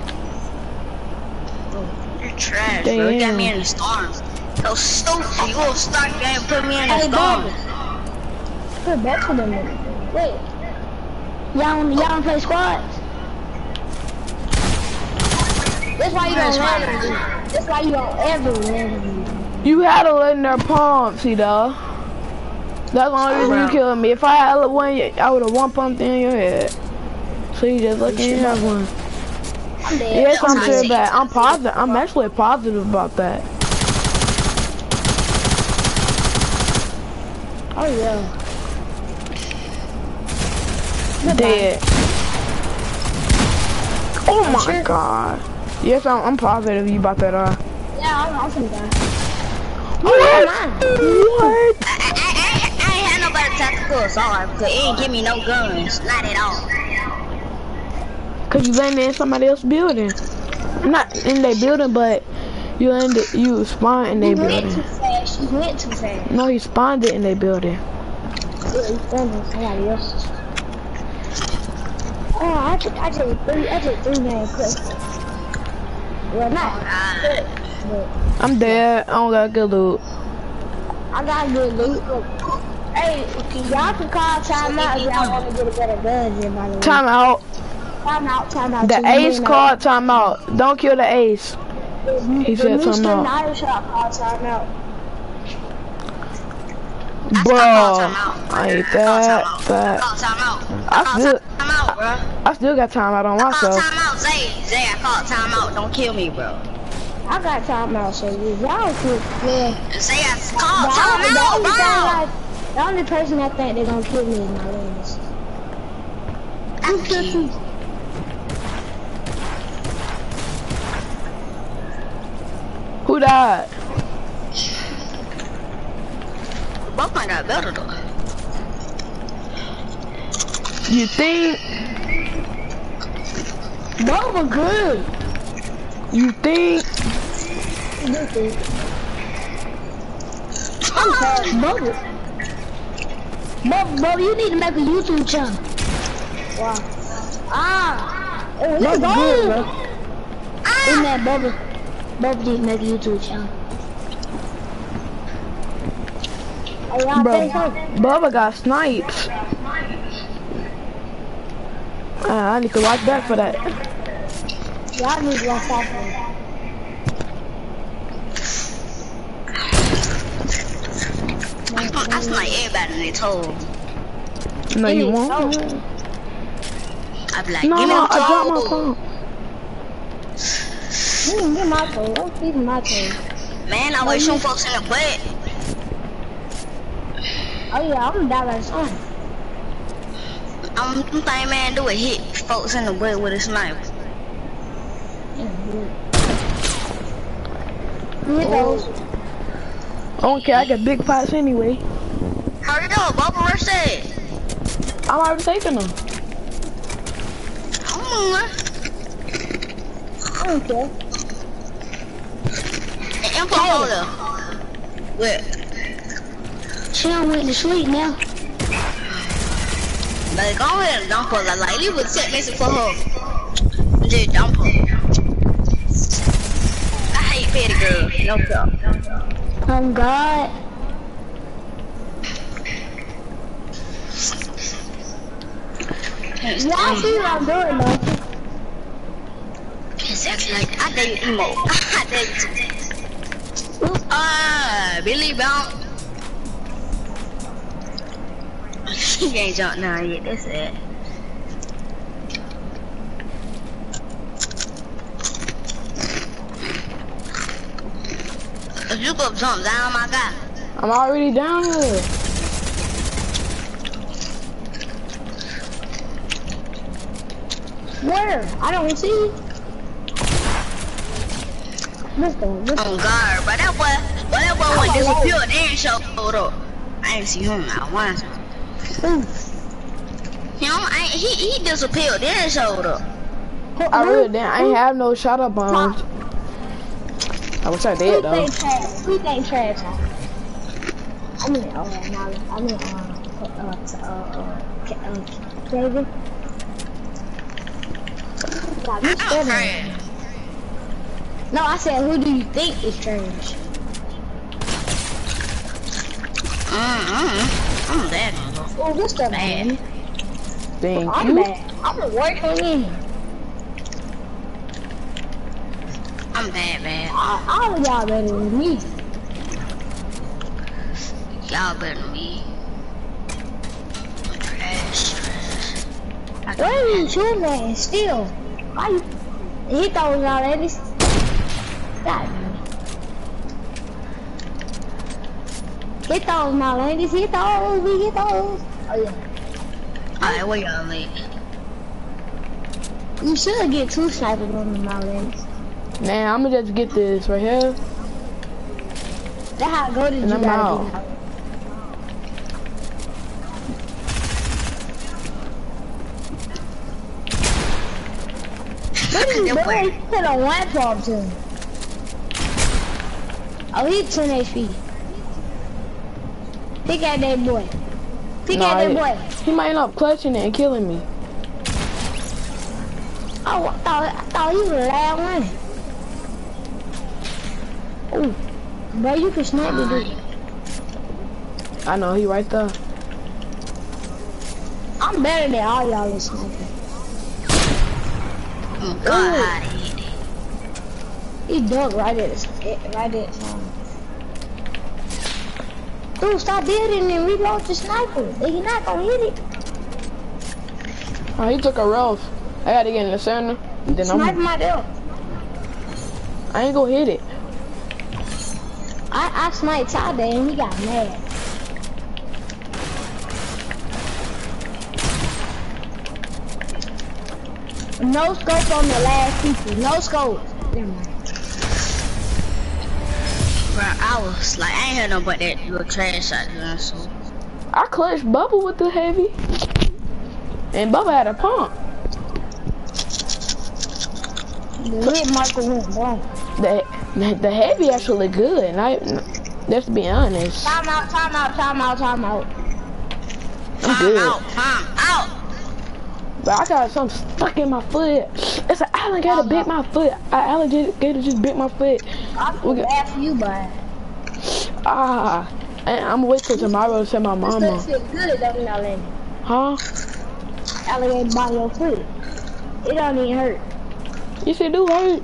You're trash, bro. You got me in the storm. So stupid. You gonna start the game and put me in the Hey, storm. Bobby. Put back to them. Wait. Y'all y'all don't play squads? That's why you don't run. That's why you don't ever run. You had to let in their palm, see though. That's the only reason you killed me. If I had one, I would have one pumped in your head. So you just lucky you have one. I'm dead. Yes, I'm sure that. I'm positive. I'm actually positive about that. Oh yeah. Dead. Oh my sure? god. Yes, I'm, I'm positive you about that. Uh. Yeah, I'm, I'm finna die. What? I, What? I, I, I ain't had nobody tactical assault because it ain't give me no guns. Not at all. Cause you landed in somebody else's building. Not in their building, but you landed, you spawned in their You went building. too fast. You went too fast. No, you spawned it in their building. Yeah, you found it somebody else's. Oh, I took, I took three, I took three man quick. Well, not quick, but I'm dead. I don't got good loot. I got good loot. Hey, y'all can call timeout if y'all want to get a better gun in, by the way. Time out. Timeout, timeout. The too. ace You know, called time out. Don't kill the ace. the- he the said new timeout. skin shop called timeout. Bro, I call time out. I ain't Call time that out. fat. Call time out. I call still, time out, bro. I still got time out on I call myself. time out, Zay. Zay, I call time out. Don't kill me, bro. I got time out, so you y'all could yeah. Zay, I call The time only- the out, only bro. thing I- The only person I think they're gonna kill me is my ladies. Who killed you? Who died? Both might got better though. You think? Both were good. You think? I'm sorry, Bubba. Bubba, Bubba, you need to make a YouTube channel. Wow. Ah. Oh, let's go. Good, bro. Ah. In that Bubba. Bubba need to make a YouTube channel. Oh, y'all Bro, think so? Bubba got snipes. Uh, I need to watch back for that. Y'all need to watch out for that. I snipe everybody in their toe. No, you It is won't. I be like, No, give me no, a I dropped my toe. phone. You can get my toe. Don't feed my toe. Man, I always shoot folks in the butt. Oh yeah, I'm gonna die by the sun. I'm thinking, man, do it hit folks in the butt with a sniper. Hit those. I don't care, I got big pots anyway. Hurry up, Bubba Rush that. I'm already taking them. Come on. I don't care. The info holder. What? She done went to sleep now. Like, go ahead and dump her. Like, like leave a tech message for her. Just dump her. I hate petty girls. No joke. Oh God. Y'all see what I'm doing, though. Exactly like I dare you emo. I dare you to. Ah, Billy Bounce. He ain't jumped now yet, that's it. If you go jump down, my guy. I'm already down here. Where? I don't see you. Let's go. Let's On guard, but that boy, but that boy went disappeared, they ain't showed up. I ain't see him now once. go. You know, I, he he disappeared, they ain't showed up. I really didn't. I ain't have no shot up bombs. I wish I We did though. think trash. We think trash. I mean, oh, now, I mean, uh, uh, uh, uh, uh, Kevin. Got me stuttering. No, I said, who do you think is trash? Mm-hmm. I'm bad. Oh, what's that, man? Thank I'm you. bad. I'm gonna work on you. I'm bad, man. All, all of y'all better than me. Y'all better than me. Trash, trash. I Where are you got shooting at still? Why you hit those already? God. Hit those, my ladies. Hit those. We hit those. Oh yeah. Alright, where y'all at? You should get two snipers on the my ladies. Man, I'm gonna just get this right here. That's how good did And you I'm gotta out. get out. What is That boy? boy- He put a one twelve to him. Oh, he's ten H P. Pick at that boy. Pick Nah, at that he- boy. He might end up clutching it and killing me. Oh, I thought, I thought he was the last one. Ooh. Bro, you can snipe the dude. I know, he right there. I'm better than all y'all in sniping. Oh God, how to hit it. He dug right at his, right at his arm. Dude, stop building and reload the sniper. They not gonna hit it. Oh, he took a rough. I gotta get in the center. Then Snipe I'm. my deal. I ain't gonna hit it. I, I sniped Ty there and he got mad. No scope on the last people. No scope. Never mind. Bro, I was like, I ain't heard no but that little trash shotgun, so. I clutched Bubba with the heavy. And Bubba had a pump. The hit Michael went wrong. The, the, the heavy actually good. And I, let's be honest. Time out, time out, time out, time out. I'm Time good. out, time out. But I got something stuck in my foot. It's an alligator bit my foot. An alligator just bit my foot. I feel bad for you, but Ah, and I'm gonna wait till tomorrow to tell my this mama. feel good, don't it, alligator? Huh? Alligator by your foot. It don't even hurt. You should do hurt.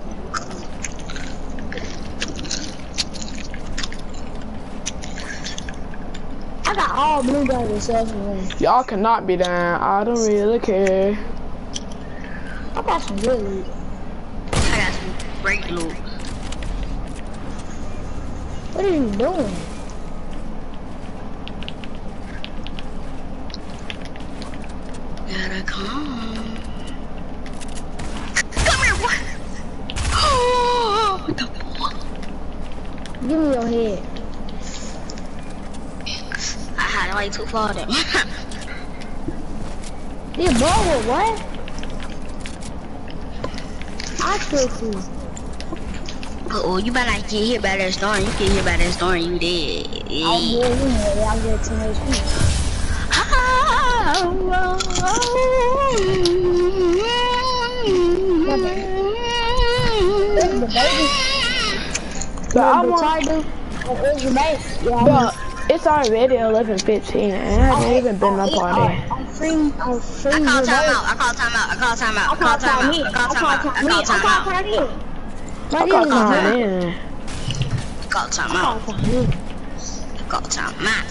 I got all blue guns except for one. Y'all cannot be down. I don't really care. I got some good loot. I got some great loot. What are you doing? Gotta come. Come here, what? Oh, what the fuck? Give me your head. I had way too far then. You bubble, what? I tricked you. Oh, you better not get hit by that storm. You get hit by that storm, you dead. I'll get you here. I'll get ten H P. This is the baby. But I The want. tiger. Oh, it's your baby. Yeah, But it's already eleven fifteen, and I haven't even been up all day. I'm free. I'm free. I call your time baby. out. I call time out. I call time out. I I call time out. in. I call time out. I in. call time out. I in. I Right got in. time in. I call time I out. call in. I call time out.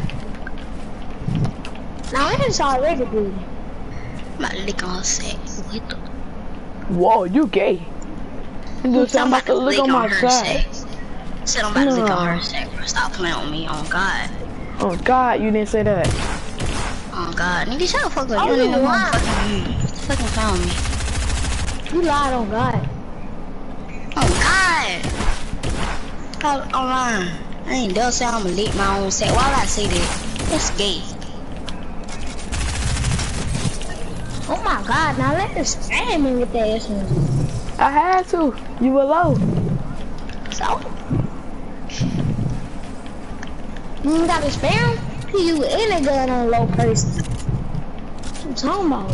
Now it is already good. I'm about to lick on her sex. What the? Whoa, you gay. You do something about to look on my her side. sex. Said I'm about to lick No. on her sex, bro. Stop playing with me. Oh God. Oh God, you didn't say that. Oh God. Nigga, shut the fuck up. Oh, You don't even you want lied. to fucking fucking found me. You lied on God. Oh God. How online? I ain't done say I'm gonna lick my own sex. Why would I say that? That's gay. Oh my God! Now let us spam me with that S M G. I had to. You were low. So you ain't got to spam? You in a gun on low person. What you talking about?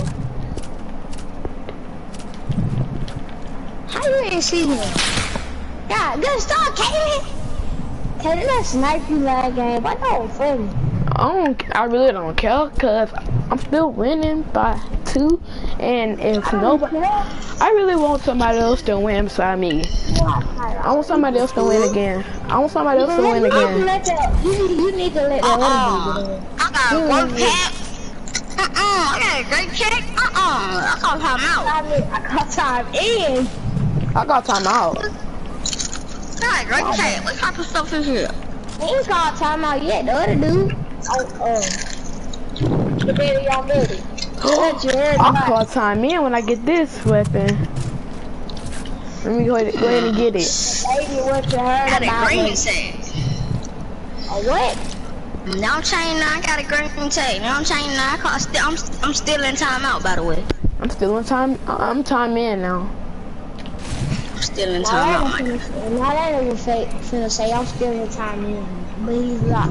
How you ain't see him? God, good start, Kaden. Kaden, let's snipe you that game. But no, funny. I don't. I really don't care, cause I'm still winning by two, and if nobody, I really want somebody else to win beside me. I want somebody else to win again. I want somebody else to win again. You, you need to let that Uh-uh. other dude I got a work pack. Uh-uh. I got a great check. Uh-uh. I call time out. I got time in. I got time out. I got a great check. What type of stuff is here? He ain't called time out yet. The other dude. Oh, uh. The baby y'all ready. Let you heard I'll about call time in when I get this weapon. Let me go ahead, go ahead and get it. baby what you heard I got a about. green me. tag. A what? Now I'm changing now. I got a green tag. Now I'm changing now. I call, still, I'm, I'm still in timeout, by the way. I'm still in time. I'm time in now. I'm still in Now timeout. that nigga finna- now that nigga fa- finna say I'm still in time in. But he's not.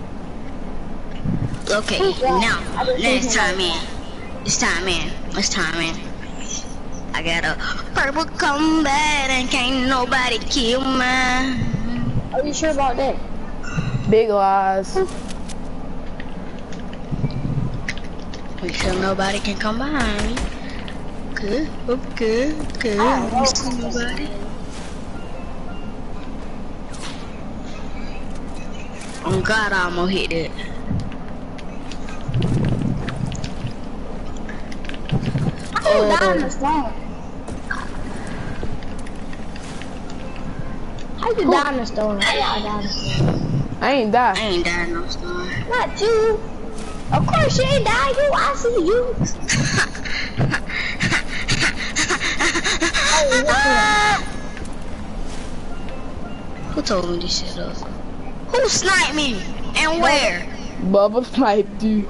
Okay, now, now it's time in. It's time in. It's time in. I got a purple combat and can't nobody kill mine. Are you sure about that? Big lies. We sure nobody can come behind me. Good, okay, okay. I don't know. You see nobody? Oh God, I almost hit it. you die in the storm? How you die in the storm? How y'all die in the storm? I ain't die. I ain't dying no storm. Not you. Of course you ain't die. You, I see you. Oh, who told me this shit up? Who sniped me? And where? Bubba sniped you.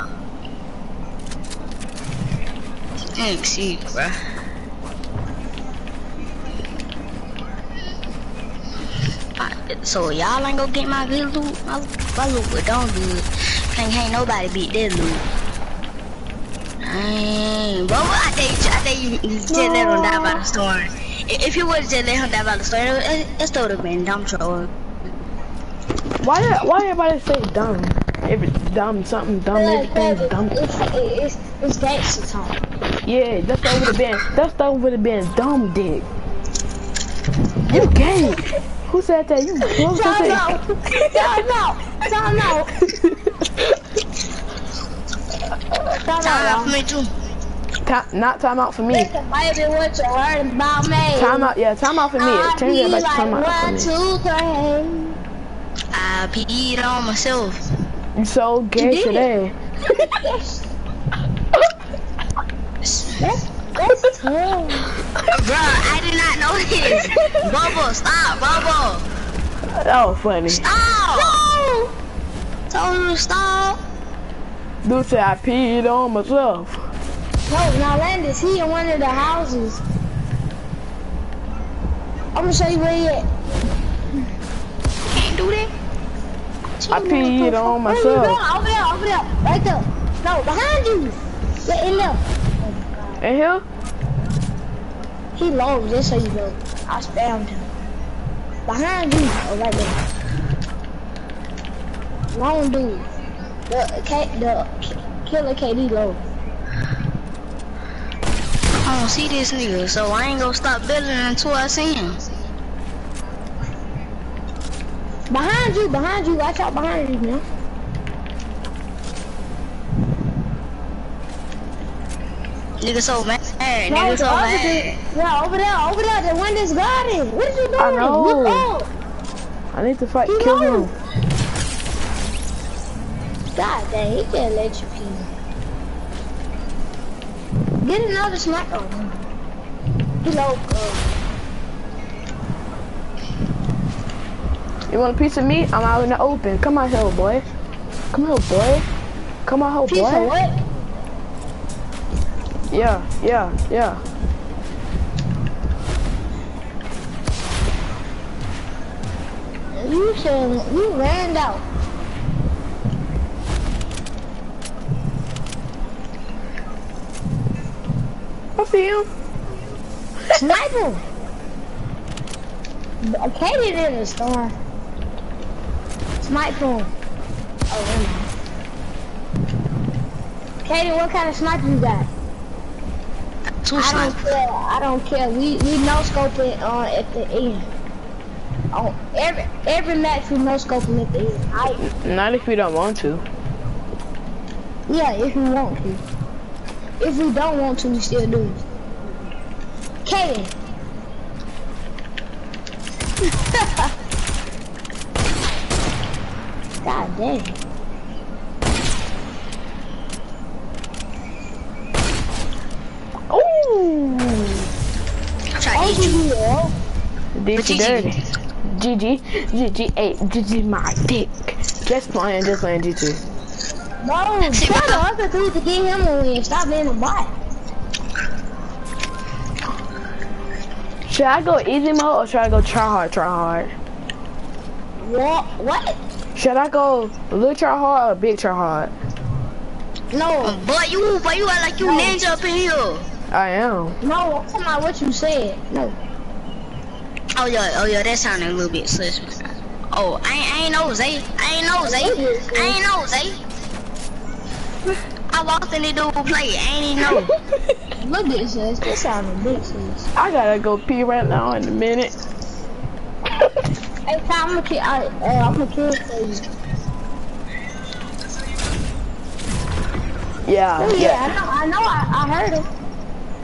Thanks, see, bruh. So y'all ain't gonna get my good loot? My, my loot was done good. Can't, ain't nobody beat that loot. Dang, bro, I tell you, I tell you, you just no. Let him die by the storm. If you would've just let him die by the storm, it, it, it still would've been dumb troll. Why, why everybody say dumb? If it's dumb, something dumb, everything's dumb. It's, it's, it's gangster talk. Yeah, that stuff would've been, that stuff would've been dumb dick. You gay. Who said that? You who said that? Time out! Time out! Time out for me too. Time, not time out for me. Listen, baby, what you heard about me? Time out, yeah, time out for me. Change it back to time out for me. Two, three. I peed on myself. You so gay today. Yes. That's, that's tough. Bro, I did not know this. Bubble, stop, Bubble. That was funny. Stop. No. Told you to stop. Dude said I peed on myself. No, now Landis, he in one of the houses. I'm gonna show you where he at. Can't do that. I peed on myself. Where you going? Over there, over there, right there. No, behind you. Get in there. In here? He low, just so you know. I spammed him. Behind you, oh, right there. Long dude. The, K, the killer K D low. I don't see this nigga, so I ain't gonna stop building until I see him. Behind you, behind you, watch out behind you, man. Nigga so mad, No, nigga so over mad. there, yeah, over there, over there, the one that's guarding. What are you doing? I know. Look up. I need to fight, He kill low. him. God dang, he can't let you kill him. Get another sniper. He low. Uh, You want a piece of meat? I'm out in the open. Come on here, boy. Come here, boy. Come on here, piece boy. of what? Yeah, yeah, yeah. You should, you ran out. I see him. Sniper! Katie in the storm. Sniper him. Oh, wait. Katie, what kind of sniper you got? Two I don't snipers. care. I don't care. We we no scoping on at the end. On every every match we no scoping at the end. I, Not if you don't want to. yeah, if we want to. If we don't want to, we still do. Katie. God dang. Ooh. Try Oh, to eat you. yeah. Did But you G G. dirty? G G, G G, ate G G my dick. Just playing, just playing G G. No, try the other dude to get him a win. Stop being a bot. Should I go easy mode or should I go try hard, try hard? What? What? Should I go little try hard or big try hard? No, But you, but you act like you No. ninja up in here. I am. no, I'm talking about what you said. No. Oh yeah, oh yeah, that sounded a little bit suspicious. Oh, I ain't, I ain't know Zay. I ain't know Zay. I ain't know Zay. I walked in the dude play. I ain't even know. Look at this. This sounded big sis. I gotta go pee right now in a minute. Hey, Ty, I'm gonna kill. I, uh, I'm gonna kill for you. Yeah, Oh yeah, yeah. I know. I know. I, I heard him.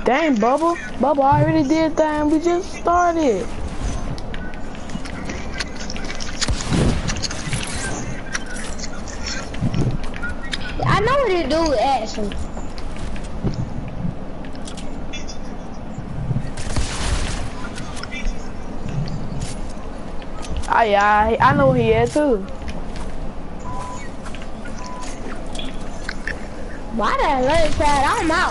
Dang, Bubba. Bubba already did that and we just started. I know what to do actually. Oh yeah, I, I know he is too. Why did I let it try? I'm out.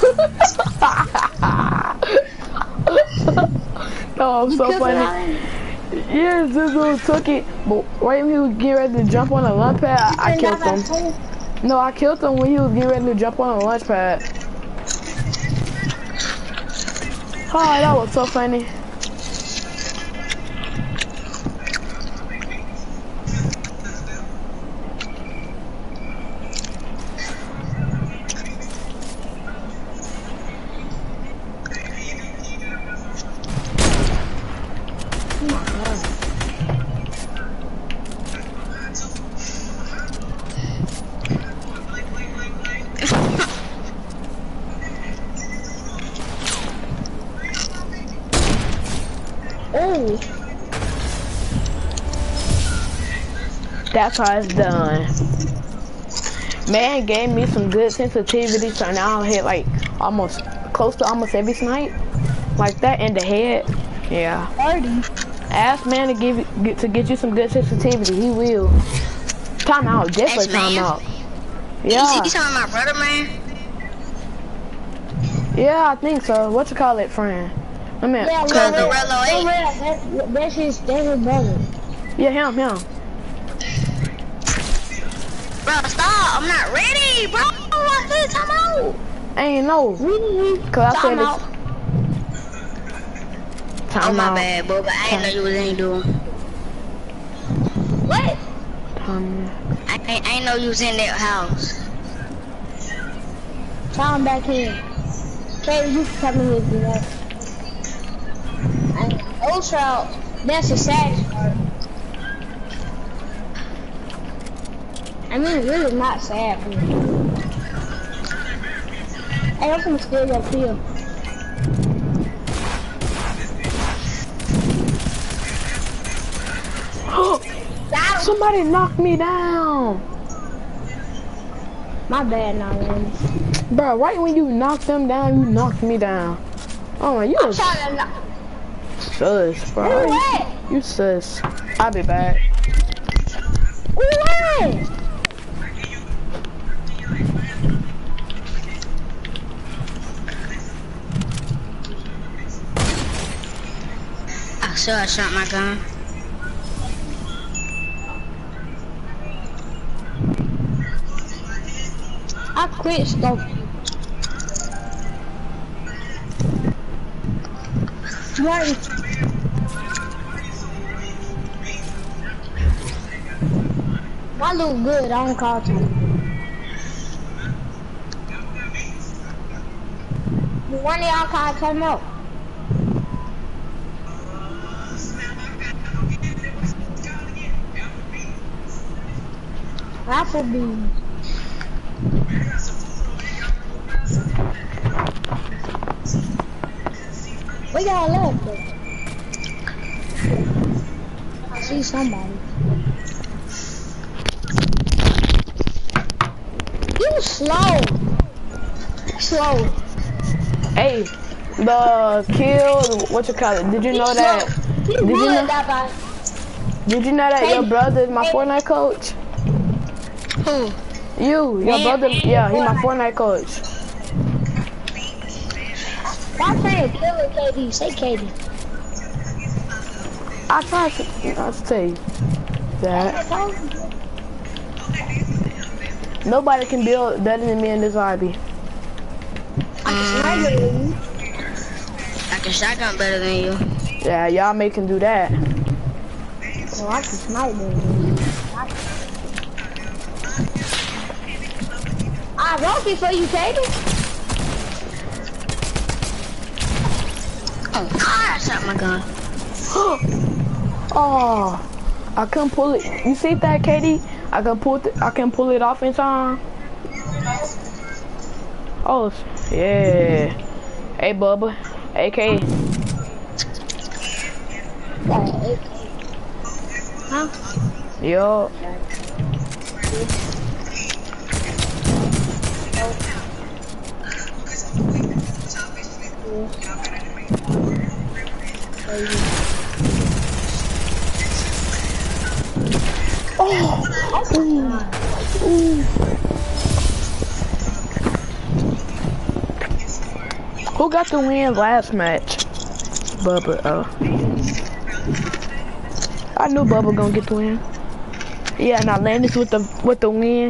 Oh, I'm so funny. Yeah, Zizzle took it, but right when he was getting ready to jump on the launch pad, I, I killed him. No, I killed him when he was getting ready to jump on the launch pad. Oh, that was so funny. Oh, That's how it's done. Man gave me some good sensitivity, so now I hit like almost close to almost every snipe. Like that in the head. Yeah. Ask man to give you, get, to get you some good sensitivity. He will. Time out. Definitely time out. Yeah. You talking about my brother, man? Yeah, I think so. What you call it, friend? I mean, yeah, cousin. Lil Rel, that's, that's his, that's his brother. Yeah, him, him. Bro, stop! I'm not ready, bro. What's this? Time out. I ain't know. Cause I said out. it's time Oh my out. bad, bro. But I didn't know you was in doing. What? Time. I ain't, I ain't know you was in that house. Time back here. Okay, you can come in with me. Right? Also, that's a sad part. I mean, really not sad. For me. Hey, I'm gonna stay up here. Somebody knocked me down. My bad now, man. Bro, right when you knocked them down, you knocked me down. Oh, you I'm a trying to knock. sus, bro. Who at? You sus. I'll be back. Who at? I sure I shot my gun. I quit smoking. Right. I look good, I don't call to you. One of y'all can't come up. Applebee's. We got left though. I see somebody. You slow. Slow. Hey, the kill, what you call it? Did you know that? You Did you would know? that by Did you know that Hey, your brother is my hey. Fortnite coach? Who? You, your Man, brother, man, yeah, he my Fortnite. Fortnite coach. Stop saying killer K D. Say K D. I tried to, I'll tell you that nobody can build better than me in this lobby. I can I can shotgun better than you. Yeah, y'all may can do that. Oh, I can snipe them. I wrote it for you, Katie. Oh God, I shot my gun. Oh, I couldn't pull it. You see that, Katie? I can pull it. I can pull it off in time. Oh, yeah. Hey, Bubba. A K. Huh? Yo. Oh. Ooh. Ooh. Who got the win last match? Bubba. Oh. I knew Bubba gonna get the win. Yeah, now Landis with the with the win.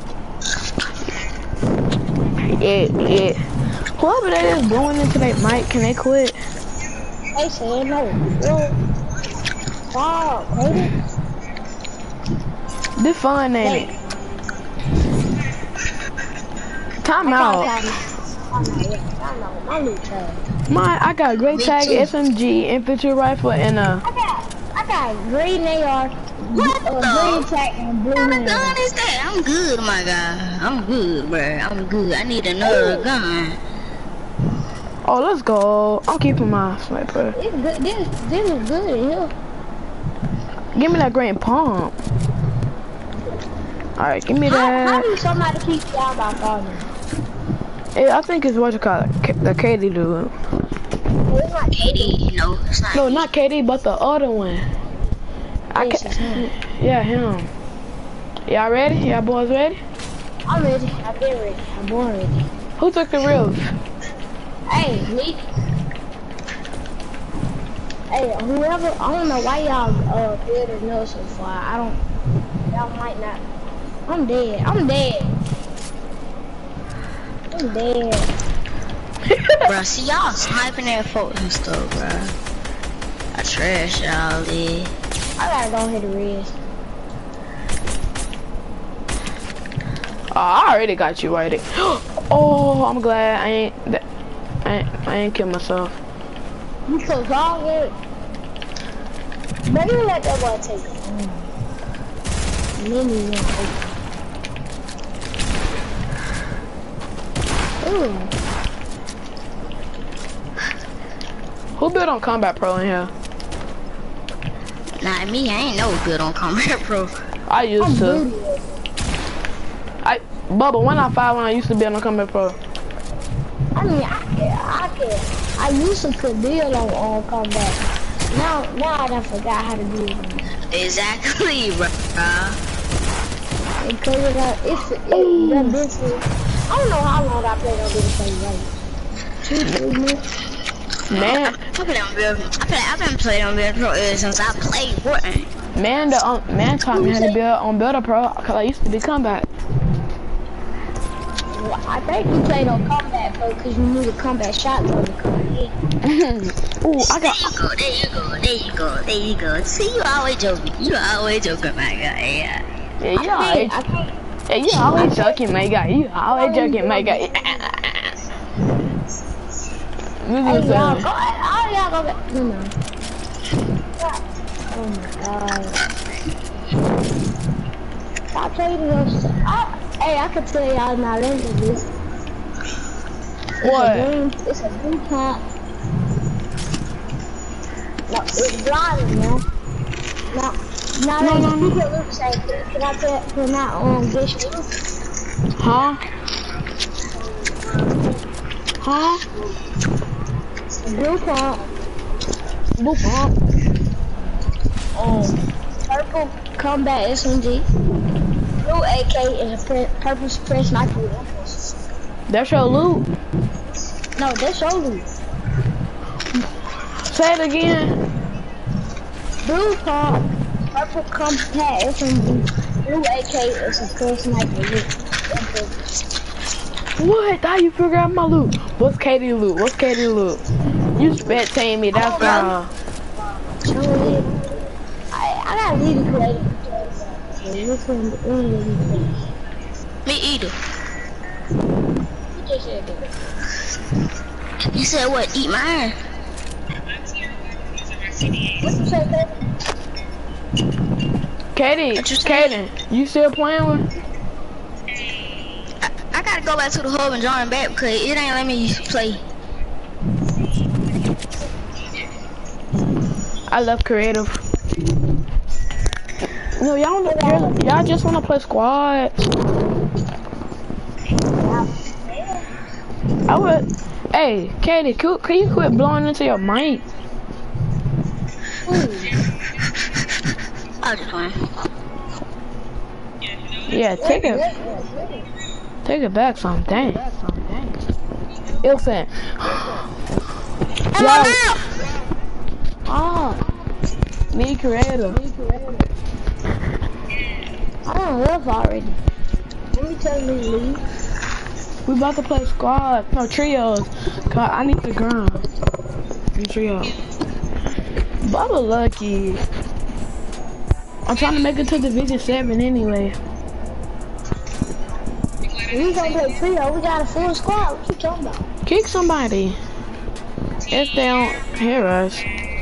Yeah, yeah. Whoever that is blowing into that mic, can they quit? They said no. No. Wow, baby. This fun, ain't it? Time out. My, I got great tag, S M G, infantry rifle, and uh. I got, I got green A R, What uh, the? green tag, and blue What kind of A R. gun is that? I'm good, my guy. I'm good, bruh. I'm good. I need another gun. Oh, let's go. I'm keeping my sniper. It's good. This, this is good in here. Give me that green pump. Alright, give me How, how that. do somebody keep down by farming? Yeah, I think it's what you call it, K the Katie dude. It's not Katie, no, it's not. No, not Katie, but the other one. I Yes, ca it's him. Yeah, him. Y'all ready? Y'all boys ready? I'm ready. I've been ready. I'm born ready. Who took the roof? Hey, me. Hey, whoever, I don't know why y'all uh building us so far. I don't, y'all might not. I'm dead. I'm dead. I'm dead. Bruh, see y'all sniping at folks and stuff, bruh. I trash y'all, dude. I gotta go hit the res. Oh, I already got you right. Oh, I'm glad I ain't that I ain't, I ain't kill myself. You so wrong with it. Maybe let that boy take it. Mm. Mini won't take it. Ooh. Who built on Combat Pro in here? Nah, me, I ain't no good on Combat Pro. I used I'm to. booty. I Bubba, one out five when I used to be on Combat Pro. I mean, I can, I can. I used to could build on, on combat. Now, now I done forgot how to do it. Exactly, bruh. Because it, uh, it's, it, it, this is, I don't know how long I played on this thing, right? Two, three minutes. Man, I've been on Build, I've been, I've been playing on Build Pro ever since I played Fortnite. man, the um, man taught me how to build on Builder Pro because I used to be Combat. Well, I think you played on combat though, because you knew the combat shotgun to come in. Ooh, I There got. you go, there you go, there you go, there you go. See, you always joking. You always joking, my guy. Yeah. Yeah, you always. I can't. Yeah, you always joking, my guy. You always joking, my guy. Hey, y'all, go ahead. Oh, y'all go back. No, no. Oh my god. Stop playing those. Oh, hey, I could tell y'all not into this. It's What? A game, it's a blue pump. No, it's blinding, man. No, no, no, no. You can look say, can I tell, can I um dish you? Huh? Huh? Blue pump. Blue pump. Um, purple combat S M G. Blue A K is a pre purple suppressed sniper. That's your loot. No, that's your loot. Say it again. Blue pump, purple combat S M G. Blue A K is a suppressed sniper. What? How you figure out my loot? What's Katie loot? What's Katie loot? You spectating me, that's why. I, I gotta leave the creative. Me either. You just said that. You said what? Eat mine. What you say, baby? Katie, What you say? Katie, you still playing with? I, I gotta go back to the hub and join back because it ain't let me play. I love creative. No, y'all don't. Y'all just wanna play squad. I would. Hey, Katie, can, can you quit blowing into your mic? I'm just playing. Yeah, take it. Take it back some. Dang. Ilfin. Yo. Oh. Me creative. I don't live already. Let me tell you to leave. We about to play squad. No, trios. Cause I need the ground. We trio. Bubba lucky. I'm trying to make it to Division seven anyway. We gonna play trio. We got a full squad. What you talking about? Kick somebody. If they don't hear us.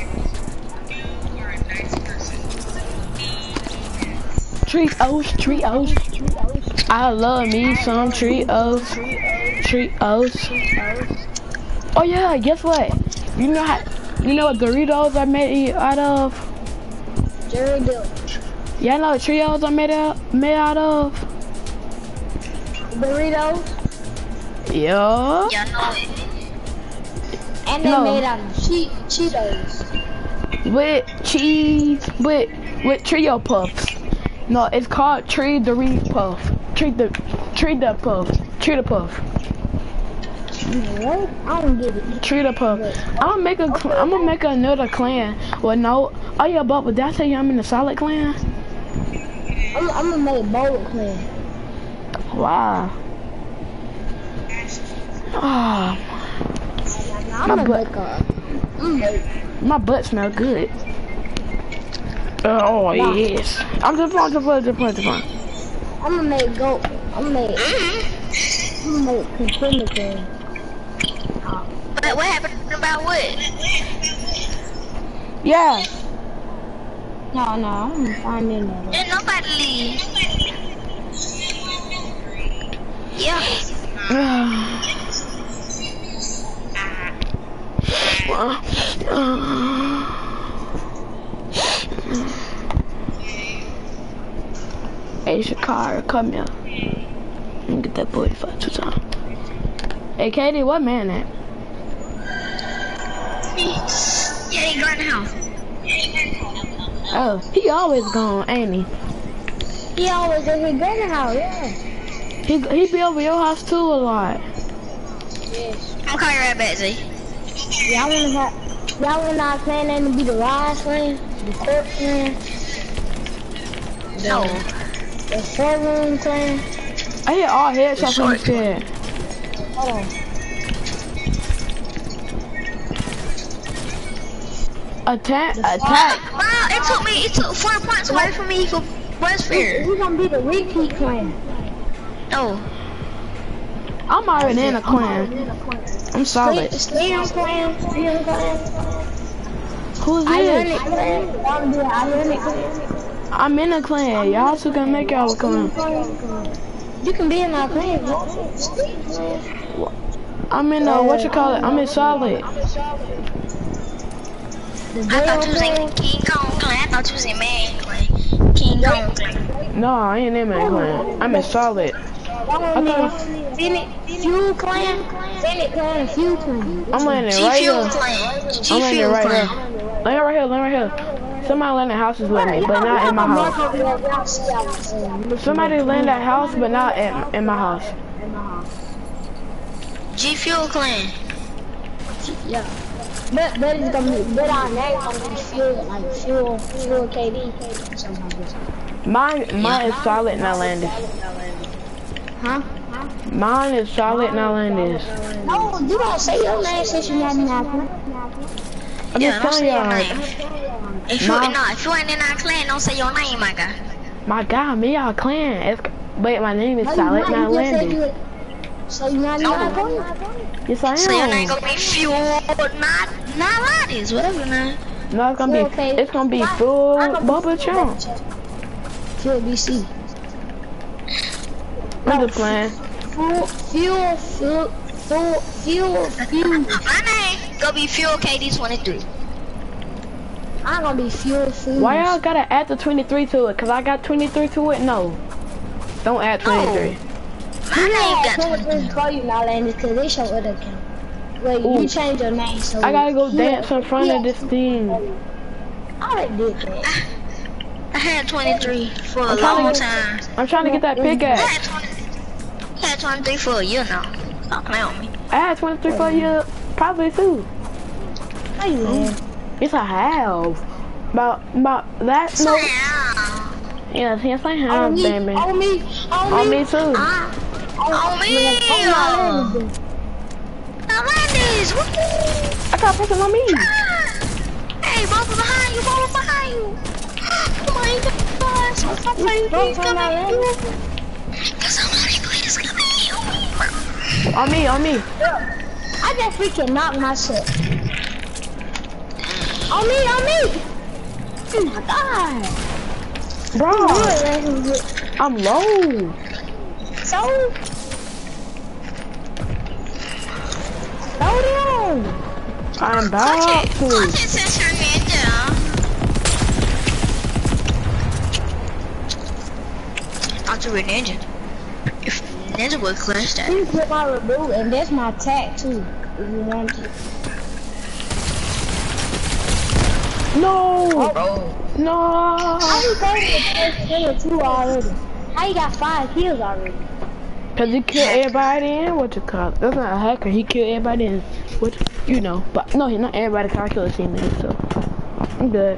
Trios, trios. I love me some trios. Trios. Oh yeah, guess what? You know how, you know what Doritos are made out of? Doritos. Y'all know what trios are made out made out of? Burritos. Yeah. Yeah, know it. And they No. made out of che Cheetos. With cheese, with with trio puffs. No, it's called Tree Dorito Puff. Tree the Tree the Puff. Tree the Puff. What? I don't get it. Tree the Puff. I'm gonna make a. Cl I'm gonna make another clan. Well, no. Oh yeah, but did I tell you I'm in the Solid clan? I'm, I'm gonna make a bowling clan. Wow. Oh, I'm My gonna butt. make a. I'm gonna make. my butt smell good. Oh yes. I'm just playing, just playing, just playing, just playing. I'm gonna make go. I'm gonna make. I'm gonna make contender clan. But what happened about what? Yeah. No, no, I'm gonna find in there. Didn't nobody leave. Yeah. Hey Shakara, come here. And get that boy five two times. Hey Katie, what man at? Yeah, he got in the house. Oh, he always gone, ain't he? He always in his granny house, yeah. He he be over your house too a lot. Yes. I'm calling you right back, Z. Y'all wanna have, y'all wanna our clan name to be the Rise clan, the Court clan, No. the Four Room clan. I hear all headshots from this kid. Hold on. Attack, attack. Wow, it took me, it took four points away from me for Westfield. We're gonna be the Repeat clan. No. I'm already in a clan. I'm solid. Slam clan, Slam clan. Who's Ionic this? clan. Wanna be an Ionic clan? I'm in a clan. Y'all still gonna make y'all a clan. You can be in our clan, bro. Slam clan. I'm in uh, what you call it? I'm in solid. The I thought you was Dale in King Kong clan. I thought you was in Man clan. King Kong clan. No, I ain't in my clan. I'm in solid. clan. Phoenix Fuel clan. Phoenix clan and Fuel clan. I'm landing G right Fuel here. clan. G I'm landing Fuel right here. clan. Land right here, land right here. Somebody land at houses with me, but not in my house. Somebody land at house, but not in, in my house. G Fuel clan. Yeah. But, but it's gonna be, but our name gonna be Fuel, like Fuel, Fuel K D. Something like this. Mine, mine is solid, not landed. Huh? Mine is solid, not landed. No, you don't say your name since you have nothing. I'm Yeah, just don't say telling your y'all. name. If you, Nah. no, if you ain't in our clan, don't say your name, my guy. My God, me y'all clan. It's, wait, my name is No, solid, you not not, you just said landed. you- So you not in No. our clan? Yes, I So your name am. gonna be Fuel, not, not Lotties, whatever, man. No, it's gonna be, Okay. it's gonna be full Bubba Chunk. Fuel B C. I'm just playing. Fuel, fuel, fuel, fuel, fuel, fuel. My name gonna be Fuel K D twenty-three. I'm gonna be furious. Why y'all gotta add the twenty-three to it? Cause I got twenty-three to it? No. Don't add twenty-three. My name got twenty-three for you, Nylander, because they show other account. Wait, Ooh. you changed your name, so... I gotta go yeah, dance in front yeah. of this thing. I already did that. I had twenty-three for a I'm trying long to time. get, I'm trying to get that I pickaxe. had twenty. I had twenty-three for a year now. Stop playing with me. I had twenty-three for you, probably too. How you man? Yes, I have. About, about that, no. Yes, yes, I have, On me, baby. on me, on me. On me too. I, On me. Nylanders, woo! I got a person on me. Hey, Bubba behind you, Bubba behind you. Oh my gosh, somebody please come at you. Somebody please come at you. On me, on me. I just freaking knocked myself. On me, on me. Oh my god. Bro, Good. I'm low. So, slow down. I'm about to. Watch it, Sister Ninja. Thought you were Ninja. If Ninja would clutch that. You put my reboot, and that's my tag too. If you want to. No, Bro. no. How you going to the two already? How you got five kills already? Cause he killed everybody in what you call it. That's not a hacker. He killed everybody in what you know. But no, he not everybody. Cause I killed a teammate, so I'm good.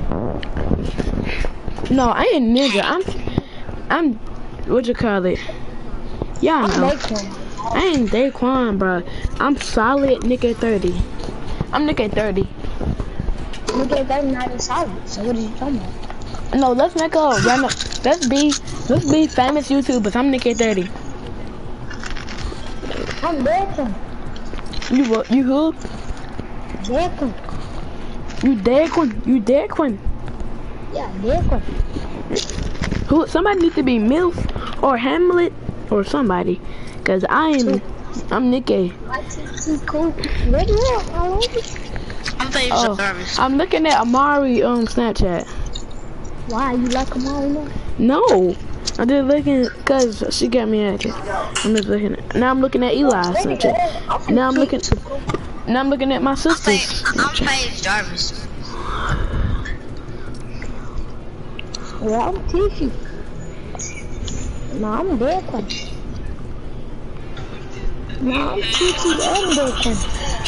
No, I ain't ninja. I'm, I'm what you call it? Yeah, I know. I ain't Daquan, bro. I'm solid Nick at thirty. I'm Nick at thirty. Look at that, not in solid. So what are you talking about? No, let's make a random. Let's be let's be famous YouTubers. I'm Nick at thirty. I'm Declan. You what? You who? Declan. You Declan? You Declan? Yeah, Declan. Who? Somebody needs to be Milf or Hamlet or somebody. Cause I'm I'm Nick A. My T T cool. Where you at? All over. I'm playing Oh, service. I'm looking at Amari on Snapchat. Why you like them all now? No, I'm just looking cause she got me active. I'm just looking at, now I'm looking at Eli's Snapchat. Now I'm looking now I'm looking at my I'm playing, sister's I'm Snapchat. playing Jarvis. Well, I'm Tishy. No, I'm Declan. No, I'm Tishy and Declan.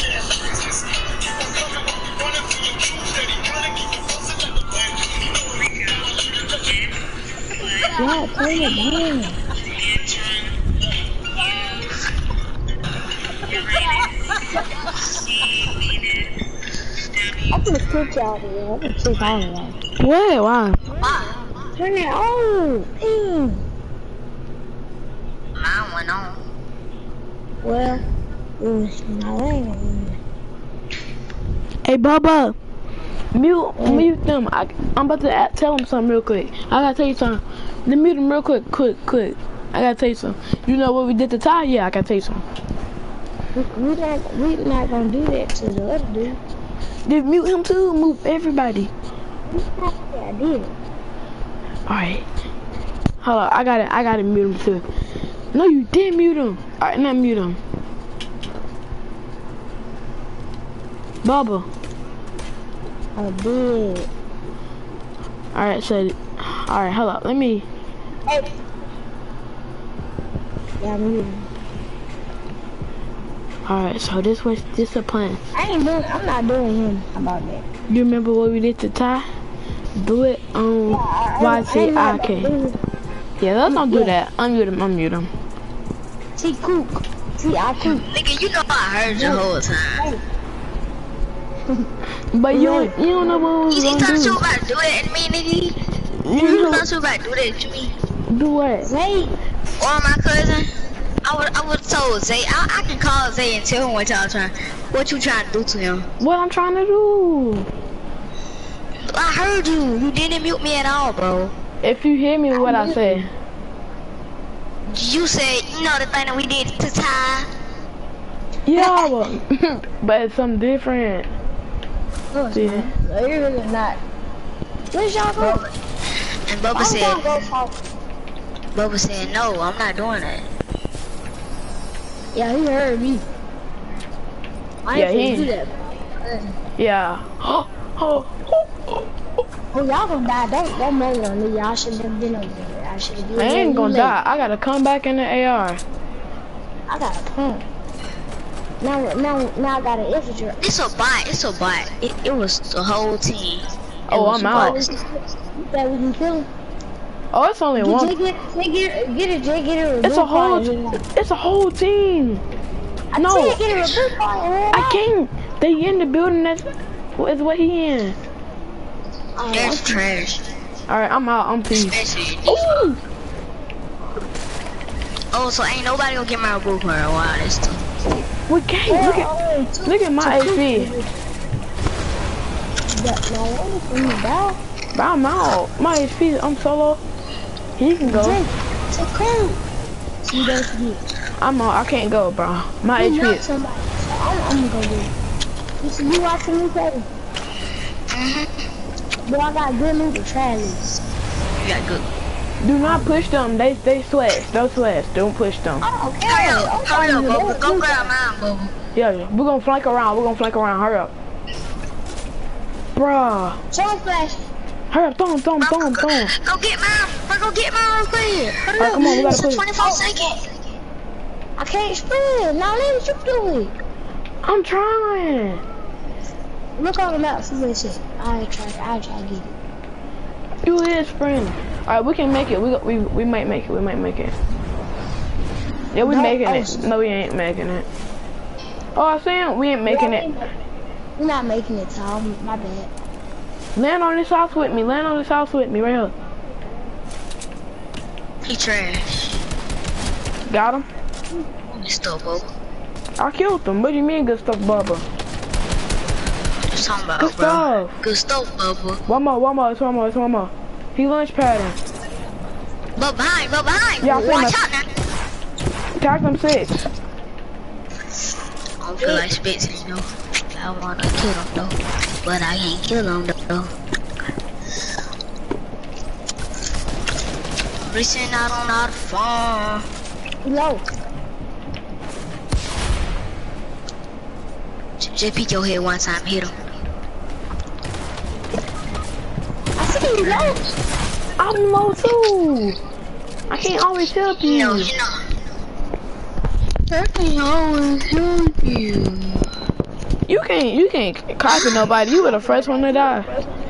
Yeah, turn it down. I'm gonna switch out of here. I'm gonna switch all of that. Wait, why? Turn it on. Damn. Mine went on. Well, mm, no, I ain't gonna win. Hey, Bubba, mute, mute them. I, I'm about to add, tell them something real quick. I gotta tell you something. Let me mute them real quick, quick, quick. I gotta tell you something. You know what we did to Ty? Yeah, I gotta tell you something. We, we not, we not gonna do that to the other dude. Did mute him too? Mute everybody. Yeah, I did. All right. Hold on, I gotta, I gotta mute him too. No, you did mute him. All right, now mute him. Bubba. I did. All right, so, all right, hold up. Let me. Hey. Yeah, I muted him. All right, so this was this a plan. I ain't doing. I'm not doing him about that. You remember what we did to Ty? Do it on Y T I K. Yeah, let's don't do that. Unmute him. Unmute him. T Cook. T I Cook. Nigga, you know I heard the whole time. But you don't, you don't know what we You was thought gonna you do. about to do that to me, nigga? You You know, thought you about to do that to me? do what? Wait. Or my cousin? I would I would have told Zay. I, I can call Zay and tell him what y'all trying, what you trying to do to him. What I'm trying to do? I heard you. You didn't mute me at all, bro. If you hear me, what I say? You said, you know the thing that we did to Ty? Yeah, but, but it's something different. No, it's Yeah. not. No, you're really not. Where's y'all going? And Bubba I'm said, gonna go talk. Bubba said, no, I'm not doing that. Yeah, he heard me. I Yeah, ain't he- finna do that. Yeah. Oh, oh, oh. Oh, y'all gonna die. Don't, don't moan on me. Y'all should have been over there. I should have been I ain't gonna late. die. I gotta come back in the A R. I got a pump. Now, now, now I got an infantry. It's a bot. It's a bot. It, it was the whole team. It Oh, was I'm a out. bot. You said we can kill him? Oh, it's only Get, one. get, get, get, get it, Jay, get it. It's a whole. It's a whole team. No, I get it. Rebuke fire. I can't. They in the building. That's is what he in. That's trash. All right, I'm out. I'm peace. Especially this. Ooh. Oh, so ain't nobody gonna get my roof for a while this time. We can't. Look at. Look at my H P. But I'm out. My H P. I'm solo. He can go. So cool. You don't forget. I'm out. I can't go, bro. My You H know P. somebody. So I'm, I'm gonna go do it. You see, you watching me play? But I got good loot to try this. You got good. Do not push them. They they sweat. Don't sweat. Don't push them. I don't care. Hurry up, I'm hurry up, telling you, Bubba. they- Go you- grab mine, Bubba. Yeah, yeah. We're gonna flank around. We're gonna flank around. Hurry up. Bruh. Show flash. Hurry up. Throw him, throw him, throw him, throw him. Go get mine. Bro, go get mine real quick. Hurry Alright, up. come on, we gotta It's push. twenty-four seconds. I can't sprint. Now let you do it. I'm trying. Look on the map. See what it says. I try. I try to get it. You is friend. Alright, we can make it. We we we might make it. We might make it. Yeah, we No, making oh, it. No, we ain't making it. Oh, I'm saying we ain't making it. We're not making it, Tom. My bad. Land on this house with me. Land on this house with me, right here. He trash. Got him. Good stuff, Bubba. I killed him. What do you mean, good stuff, Bubba? Just talking about, Good bro. stuff. Good stuff, Bubba. One more, one more, it's one more, it's one more. He launch pattern. But behind, but behind. Yeah, I see Watch him. out now. Attack them six. I don't feel like spitting, you know. I wanna kill him though, but I ain't kill him though. Reaching out on our phone. Low. Just peek your head one time, hit him. I see you low. I'm low too. I can't always help you. You know, you know. I can always help you. You can't, you can't copy nobody. You were the first one to die.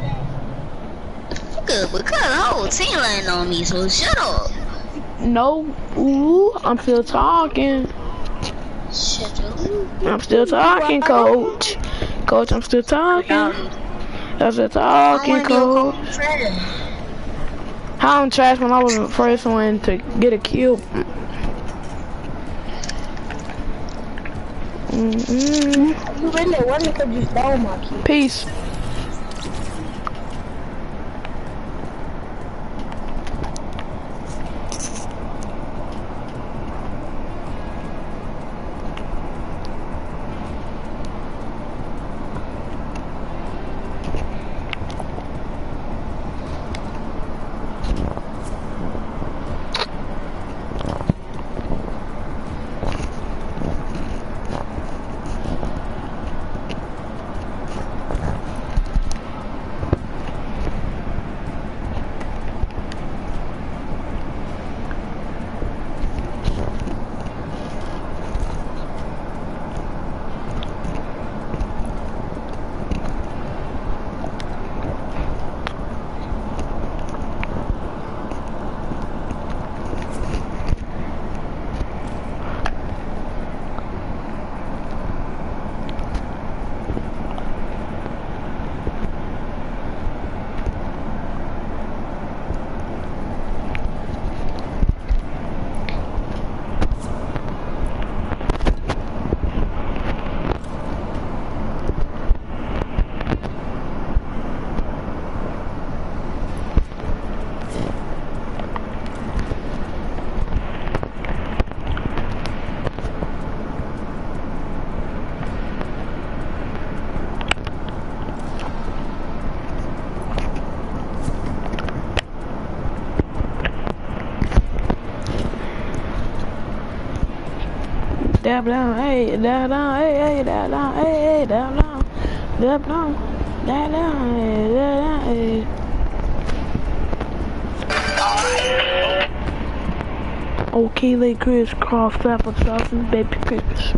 Good, because the whole team landed on me, so shut up. No, ooh, I'm still talking. Shut up. I'm still talking, coach. Coach, I'm still talking. I'm still talking, coach. How I'm trash when I was the first one to get a kill. Mm-mm. You really wanted to just stole my key. Peace. dab down, hey, dab down, hey, hey, dab down, hey, hey, dab down, dab down, dab down, hey, dab down, hey. Okay, like Chris Croft, apple sauce and baby crickets.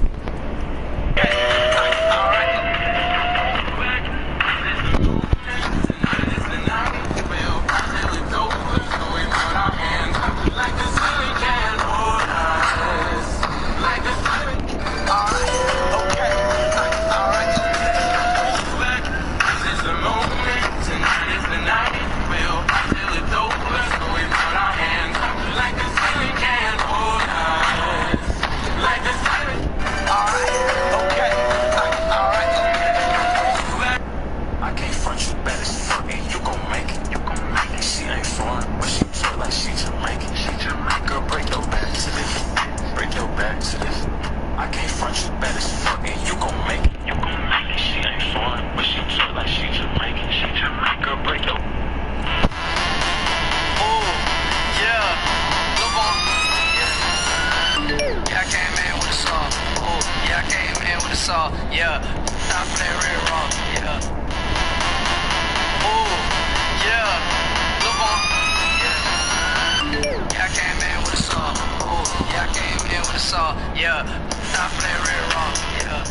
Yeah, time for that red raw, yeah. Ooh, yeah, look on, yeah. Yeah, I came in with a saw, ooh, yeah, I came in with a saw, yeah. Time for that red raw, yeah.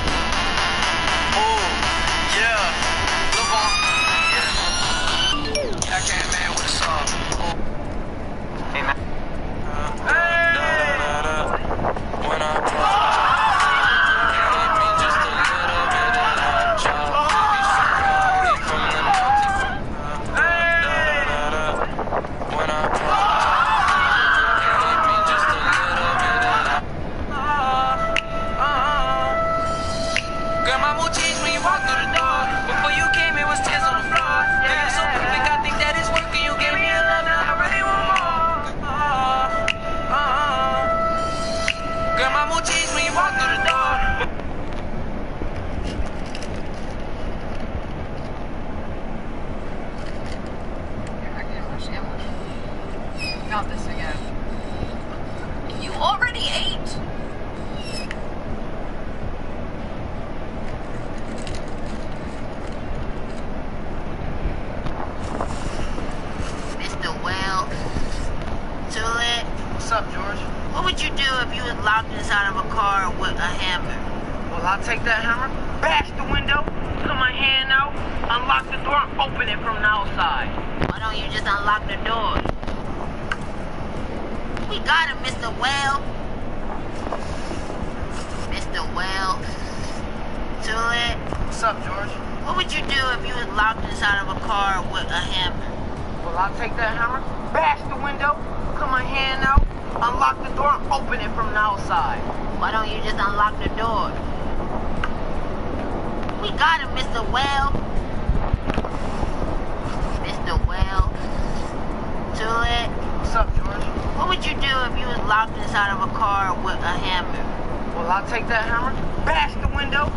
Ooh, yeah, look on, yeah. Yeah, I came in with a saw, ooh. Hey, man. Hey! When I Not this again. You already ate. Mister Well, Tulip. What's up, George? What would you do if you was locked inside of a car with a hammer? Well, I'll take that hammer, bash the window, put my hand out, unlock the door, and open it from the outside. Why don't you just unlock the door? We got him, Mister Well. Mister Well. Tulip. What's up, George? What would you do if you was locked inside of a car with a hammer? Well, I'll take that hammer, bash the window, put my hand out, unlock the door, and open it from the outside. Why don't you just unlock the door? We got him, Mister Well. Mister Well. Tulip. What's up, George? What would you do if you was locked inside of a car with a hammer? Well, I'll take that hammer, bash the window.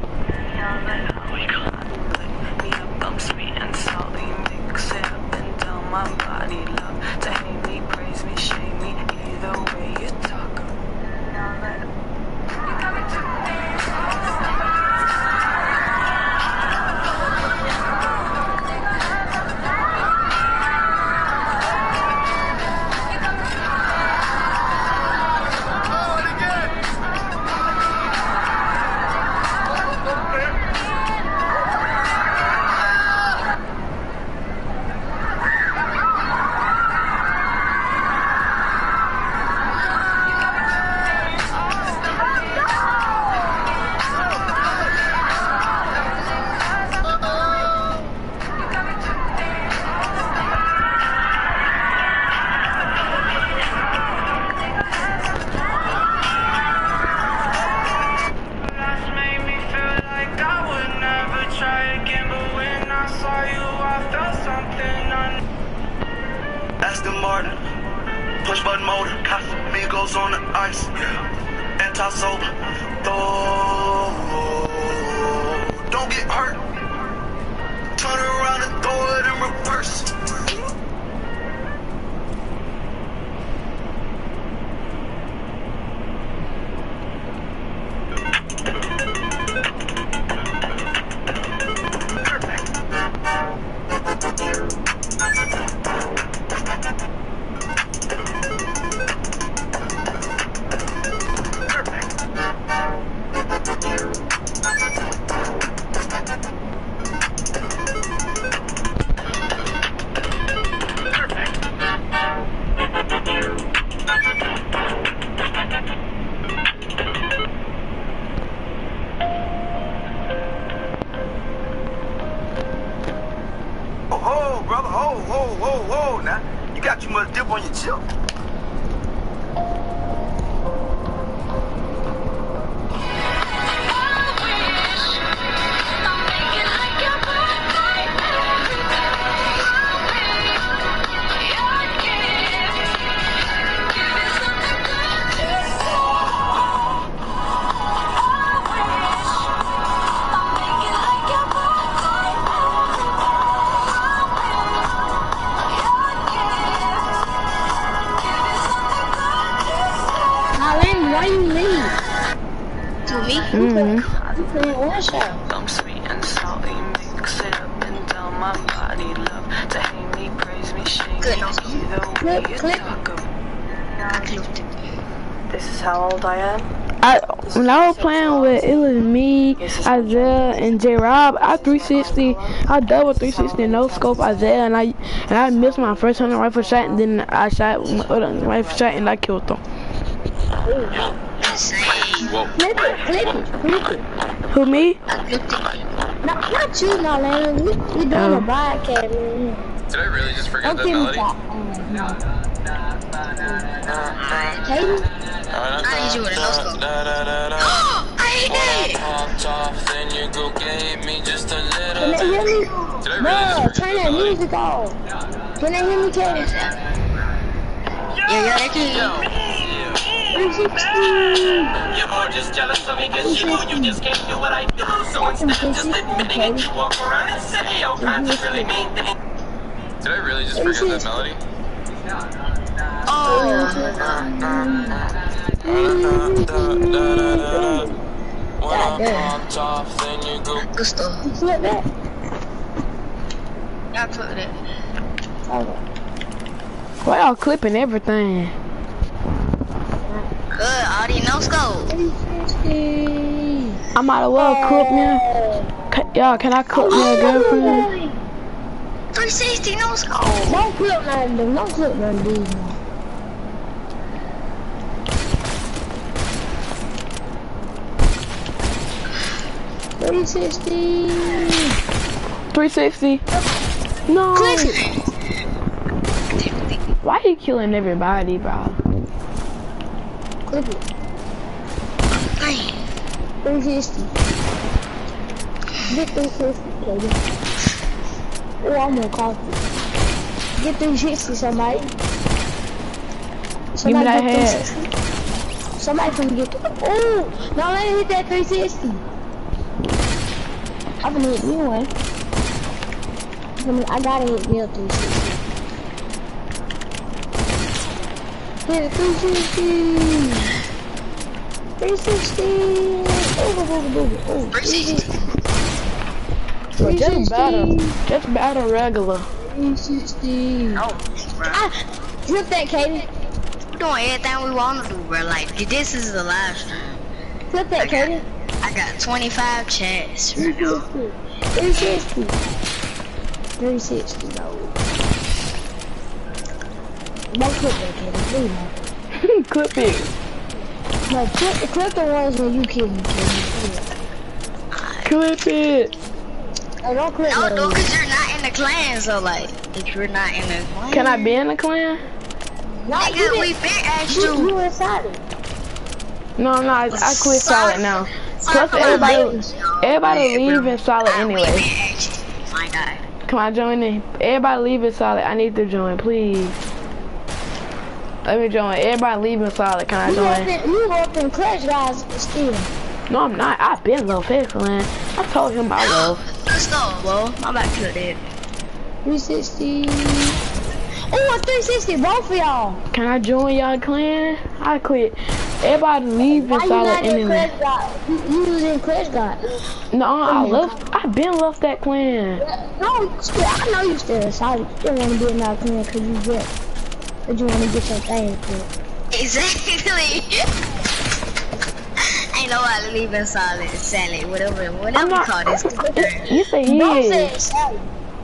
Bumps me and salty, mix it up and tell my body love to hate me, praise me, shame me, either way you talk. Aston Martin, push button motor, Casamigos on the ice, yeah. Anti-sober, throw, don't get hurt, turn around and throw it in reverse. got too much dip on your chip. Why you leave? To me? Mm-hmm. You playing one shot. I'm sweet and salty, mix it up and down my body. Love to hate me, praise me, shame me. Either way you talk about. This is how old I am. I when I was playing with it was me, Isaiah, and J Rob. I three sixty, I double three sixty no scope Isaiah, and I and I missed my first hunting rifle shot, and then I shot my rifle shot and I killed them. Whoa. Flip it, flip it, flip it. Who, me? No, not you, no, man. We, we doing Oh. a podcast, man. Did I really just forget that Don't melody? give me that. Katie? I need you with a no scope. I hate that! Can they hear me? Did I really No, just turn that music off. Can they hear me, Katie? Yeah, yeah, they can. three sixty. You're just jealous of me because you, you just can't do what I do. So instead of just admitting it, you walk around and say all kinds of really mean things. Did I really just forget that melody? Oh. Good stuff. Flip that. Yeah, I put it. Okay. Why y'all clipping everything? Good, Audi, no scope. I might as well clip me. Ca- Y'all, can I clip my girlfriend? three sixty, no scope. Don't clip none of them. Don't clip none of these. three sixty. three sixty. No. Why you killing everybody, bro? Clip it. three sixty. Get three sixty, baby. Oh, I'm gonna coffee. Get three sixty, somebody. Give me that get head. three sixty. Somebody can get. Oh, now let me hit that three sixty. I'm gonna hit me one. I'm gonna, I gotta hit me a three sixty. Hit a three sixty. three sixty. Oh, oh, oh, oh, oh. three sixty. Well, just battle. Just battle regular. three sixty. Oh, bro. Ah, flip that, Katie. We're doing everything we want to do, bro. Like, this is the live stream. Flip that, Katie. I got twenty-five chats right now. three sixty. three sixty, no. Don't clip that, Katie. Please, no. Clip it. No, clip, clip the ones when you kill me, Katie. Clip it. Oh, don't clip No, those. dude, because you're not in the clan, so, like, if you're not in the clan. Can I be in the clan? No, Nigga, you we didn't- been asked You, you. you inside it. No, no, I, I quit solid now. Sorry Plus for my everybody, language, y'all. everybody Yeah, bro. leaving solid Ah, we anyway. been asked you. My God. Come on, join in. Everybody leaving solid. I need to join, please. Let me join. Everybody leaving solid. Can I You up join? in, you up in Clutch guys still. No, I'm not. I've been low fix, man. I told him I love. Let's go, bro. I'm about to kill that. three sixty. Oh, a three sixty, both of y'all. Can I join y'all clan? I quit. Everybody leaving Why you solid not in anyway. Clutch God? You, you was in Clutch God. No, I left. I've been left that clan. No, you still, I know you still inside. You still want to be in that clan because you get, because you want to get your thing quit. Exactly. Ain't nobody leaving solid, salad, whatever, whatever I'm you not. call this. You say he Don't say is. it's salad.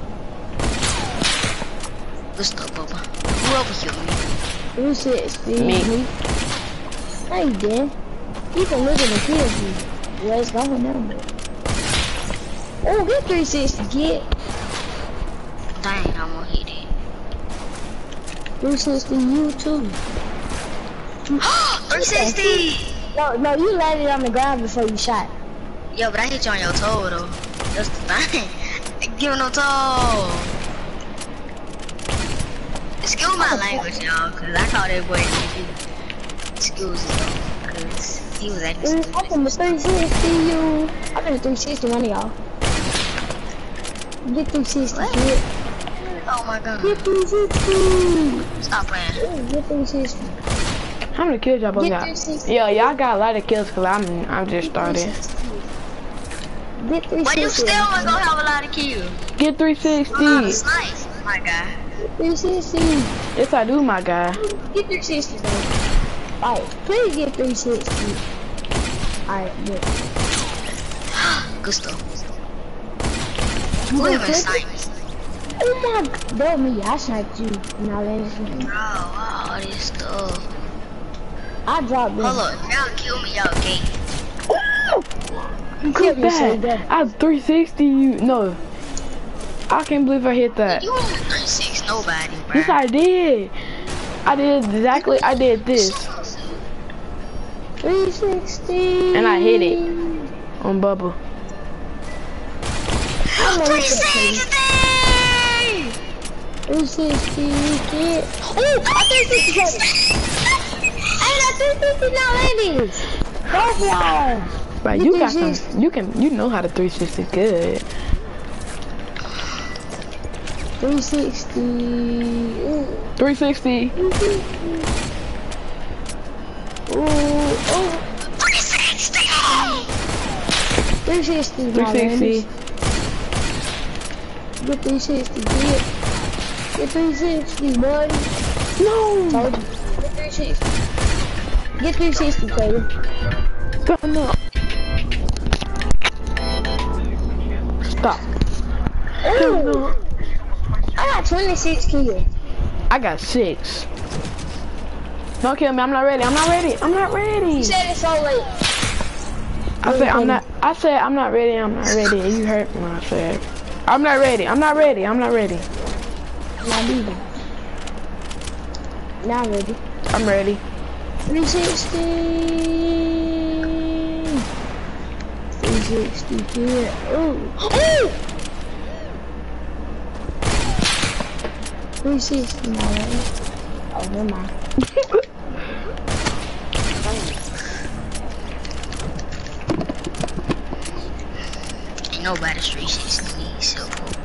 Let's go, Bubba. Whoever you me. three sixty. Me. No, you didn't. You can look at the kids. Well, it's going down there. Oh, get three sixty, kid. Dang, I'm gonna hit it. three sixty you too. three sixty! No, no, you landed on the ground before you shot. Yo, but I hit you on your toe though. That's the thing. Give me no toe. Excuse my language, y'all, cause I called that boy excuse him, cause he was acting stupid. I'm from the three sixty you. I'm in the three sixty one of y'all. Get three sixty, kid. Oh my god. Get three sixty. Stop playing. Get three sixty. How many kills y'all both got? Yeah, y'all got a lot of kills cause I'm I'm just starting. Get three sixty. But you still ain't gonna have a lot of kills. Get three sixty. Oh, nice, my guy. three sixty. Yes, I do, my guy. Get three sixty, though. Alright, please get three sixty. Alright, good. Good stuff. Who even sniped? Oh my god, that was me. I sniped you. Now let's see. Bro, all this stuff. I dropped them. Hold up, y'all kill me, y'all gay. You could that. I was three sixty you. No. I can't believe I hit that. You only three six nobody, bro. Yes, I did. I did exactly. I did this. three sixty. And I hit it on Bubba. three sixty. three sixty. Get. Oh, I three sixty. I got three sixty now, ladies. Both y'all. Right, you got some. You can. You know how to three sixty good. three sixty. three sixty. Ooh, oh. three sixty. three sixty. three sixty. Get three sixty. Get. Get three sixty, buddy. No. Get three sixty. Get three sixty, baby. Stop. No. Stop. Ooh. No. I got twenty-six kills. I got six. Don't kill me. I'm not ready. I'm not ready. I'm not ready. You said it's so late. I said I'm not. I said I'm not ready. I'm not ready. You heard me when I said I'm not ready. I'm not ready. I'm not ready. Not either. Not ready. I'm ready. three sixty. three sixty here. Ooh. Ooh. three sixty now, right? Oh, never mind. Ain't nobody's three sixty me, so.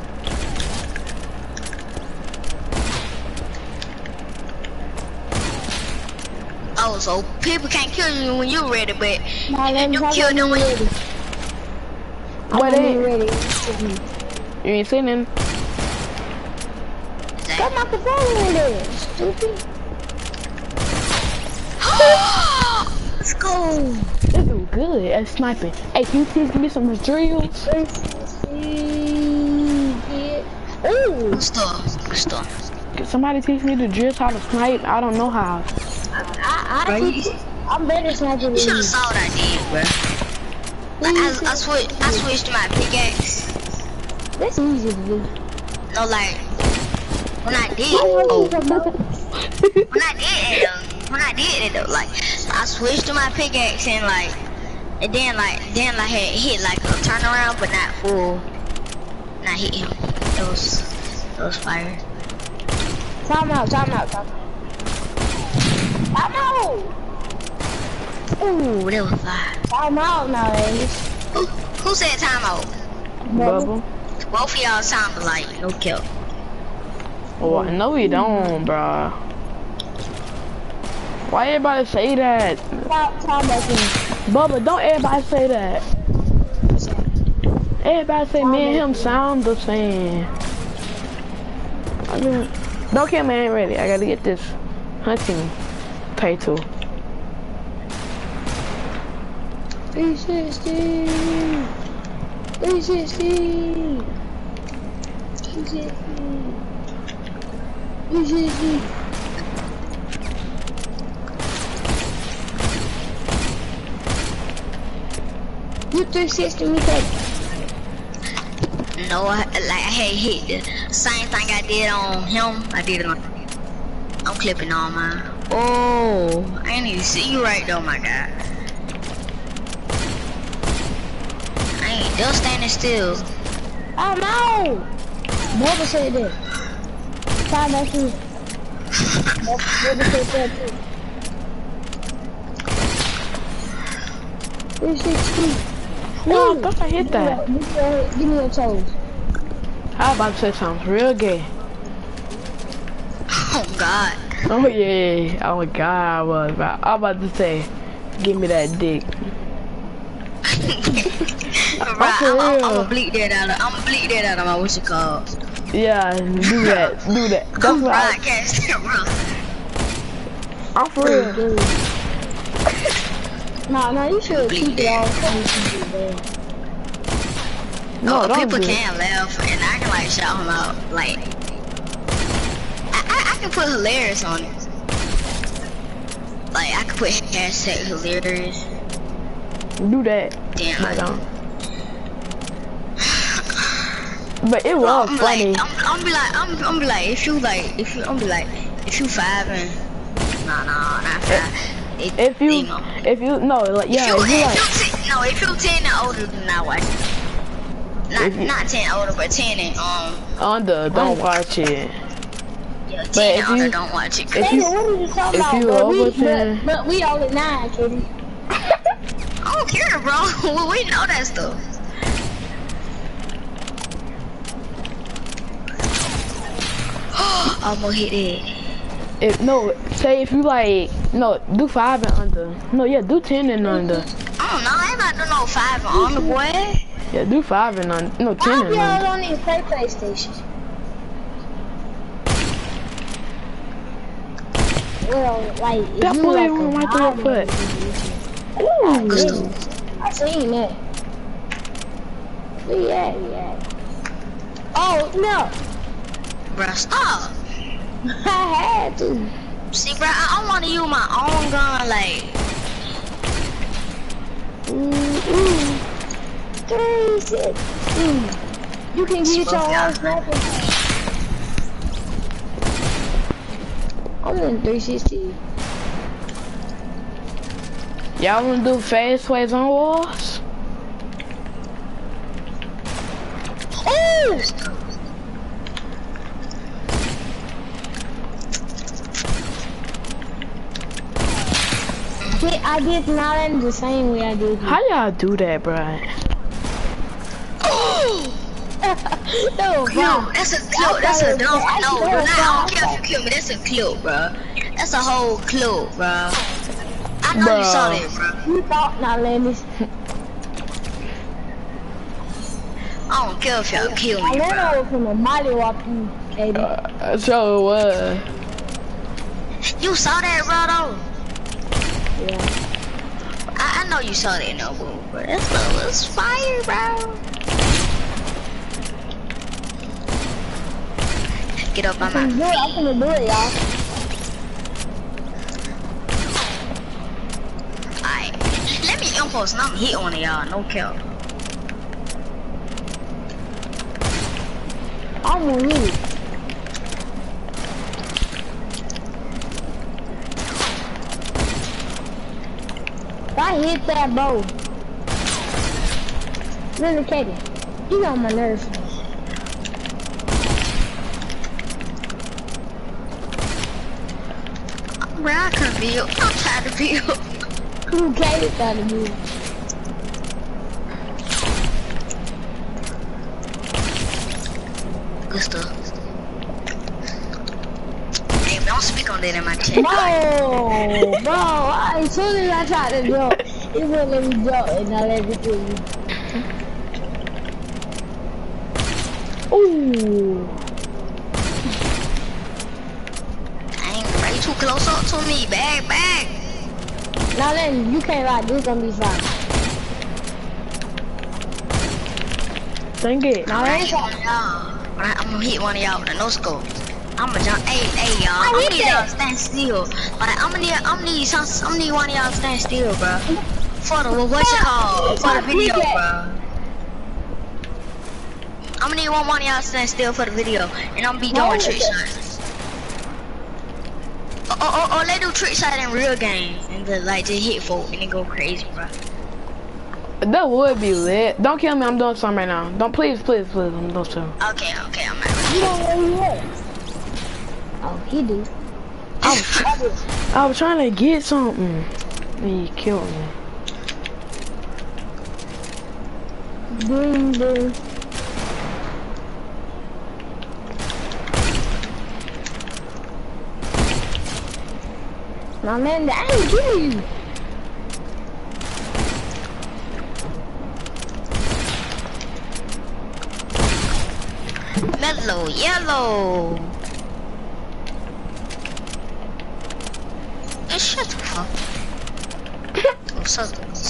Oh, so people can't kill you when you're ready, but nah, you kill them when you're ready. What ain't ready? You ain't seen him. Got my controller in there, stupid. Let's go. This is good at sniping. Hey, can you teach me some drills? Ooh, good stuff. Good stuff. Can somebody teach me the drills how to snipe? I don't know how. I, I, I teach, I'm better sniping than you. You should have saw what I did, bro. Like, I, I, switched, I switched to my pickaxe. That's easy to do. No, like, when I did, oh, when I did it, when I did it, though, like, I switched to my pickaxe and like, and then like, then I had hit like a turnaround, but not full. And I hit him. It was, it was fire. Time out, time out, time out. Time out! Ooh, that was fire. Time out now, ladies. Who, who said time out? Bubble. Both of y'all sound like no kill. Oh, no we don't, bro. Why everybody say that? Time, time out. Bubba, don't everybody say that. Everybody say me and him sound the same. I mean, don't kill me, I ain't ready. I gotta get this hunting title. three sixty. three sixty. three sixty. three sixty. You three sixty me back. No, I, like I had hit the same thing I did on him. I did it on. I'm clipping all mine. Oh, I ain't even see you right though, my guy. I ain't just standing still. Oh no! Never say that. Try that too. Never say that too. three sixty. No, I thought I hit that. Give me your, give me your toes. I was about to say something real gay. Oh God. Oh yeah. Oh my God, I was about. I was about to say, give me that dick. Right, I'm, I'm, I'ma bleep that out of, I'ma bleep that out of my what's it called? Yeah, do that, do that. That's what I podcast, bro. I'm for real. Nah, nah, you should keep it all funny. No, No, don't people do can laugh and I can like shout them out. Like, I, I, I can put hilarious on it. Like, I can put hashtag hilarious. Do that. Damn, no, like, don't. But it was well, I'm funny. Like, I'm, I'm be like, I'm, I'm be like, if you like, if you, I'm be like, if you five and, nah, nah, not five. If, if you, you know, if you, no, like, yeah, if you, if you if like, you ten, no, if you ten and older, do not watch it. Not, you, not ten older, but ten and um. Under, don't watch it. Yeah, ten but and if older, you, don't watch it. If you, what are you talking if about? you But over we, ten, but, but we all at nine, Katie. I don't care, bro. We know that stuff. I'm gonna hit it. If no, say if you like, no, do five and under. No, yeah, do ten and under. I don't know. I ain't about to do no five and under, boy. Yeah, do five and under. No, ten I'll and be all under. on these play PlayStation. Well, like, if That you boy like went right through her foot. Ooh, I seen that. Yeah, yeah. Oh no, Bruh, stop. I had to. See, bruh, I, I want to use my own gun, like. Mm -mm. Three, six, mm. You can get your own sniper. I'm in three sixty. Y'all wanna do fast plays on walls? Oh! I did not end the same way I did. How y'all do that, bruh? No, no, that's a clue. That's a no, no, no, not, I don't care if you kill me. That's a clue, bro. That's a whole clue, bro. I know Bruh. you saw that, bro. You thought not letting I don't care if y'all kill me, I bro. know from a mighty walk you, Katie. Uh, so it was. You saw that, bro, though? Yeah. I, I know you saw that, no, bro. But that's was fire, bro. Get up on my feet. I'm gonna do it, y'all. Alright. Let me impulse and I'm hit on y'all, no kill. I'm gonna hit it. I hit that bow. Really, Katie, you got on my nerves. Bro, I couldn't build. I'm tired of build. Who Katie trying to build? Good stuff. Hey, don't speak on that in my chat. No, bro. I, as soon as I tried to jump, it wouldn't let me jump, and I let it kill you. Ooh. Dang, bro, you too close up to me. Back, back. Now then, you can't ride. This gonna be fine. Thank it. Now I'm gonna hit one of y'all. I'm gonna hit one of y'all with a no scope. I'm gonna jump. Hey, hey, y'all. I'm gonna need y'all stand still. But I'm gonna need, I'm gonna need some, I'm gonna need one of y'all stand still, bro. For the what's it called? For the video, bro. I'm gonna need one, one of y'all stand still for the video, and I'm gonna be doing trick shots. Oh, oh, oh, they do trick shot in real game and the, like just hit folk and they go crazy, bro. That would be lit. Don't kill me. I'm doing something right now. Don't please, please, please. I'm doing something. Okay, okay, I'm not. You don't know who he is. Oh, he do. I was, I was trying to get something. And you killed me. Boom, boom. My man, I ain't kill you. Mellow yellow. Hey, shut the fuck. Oh, so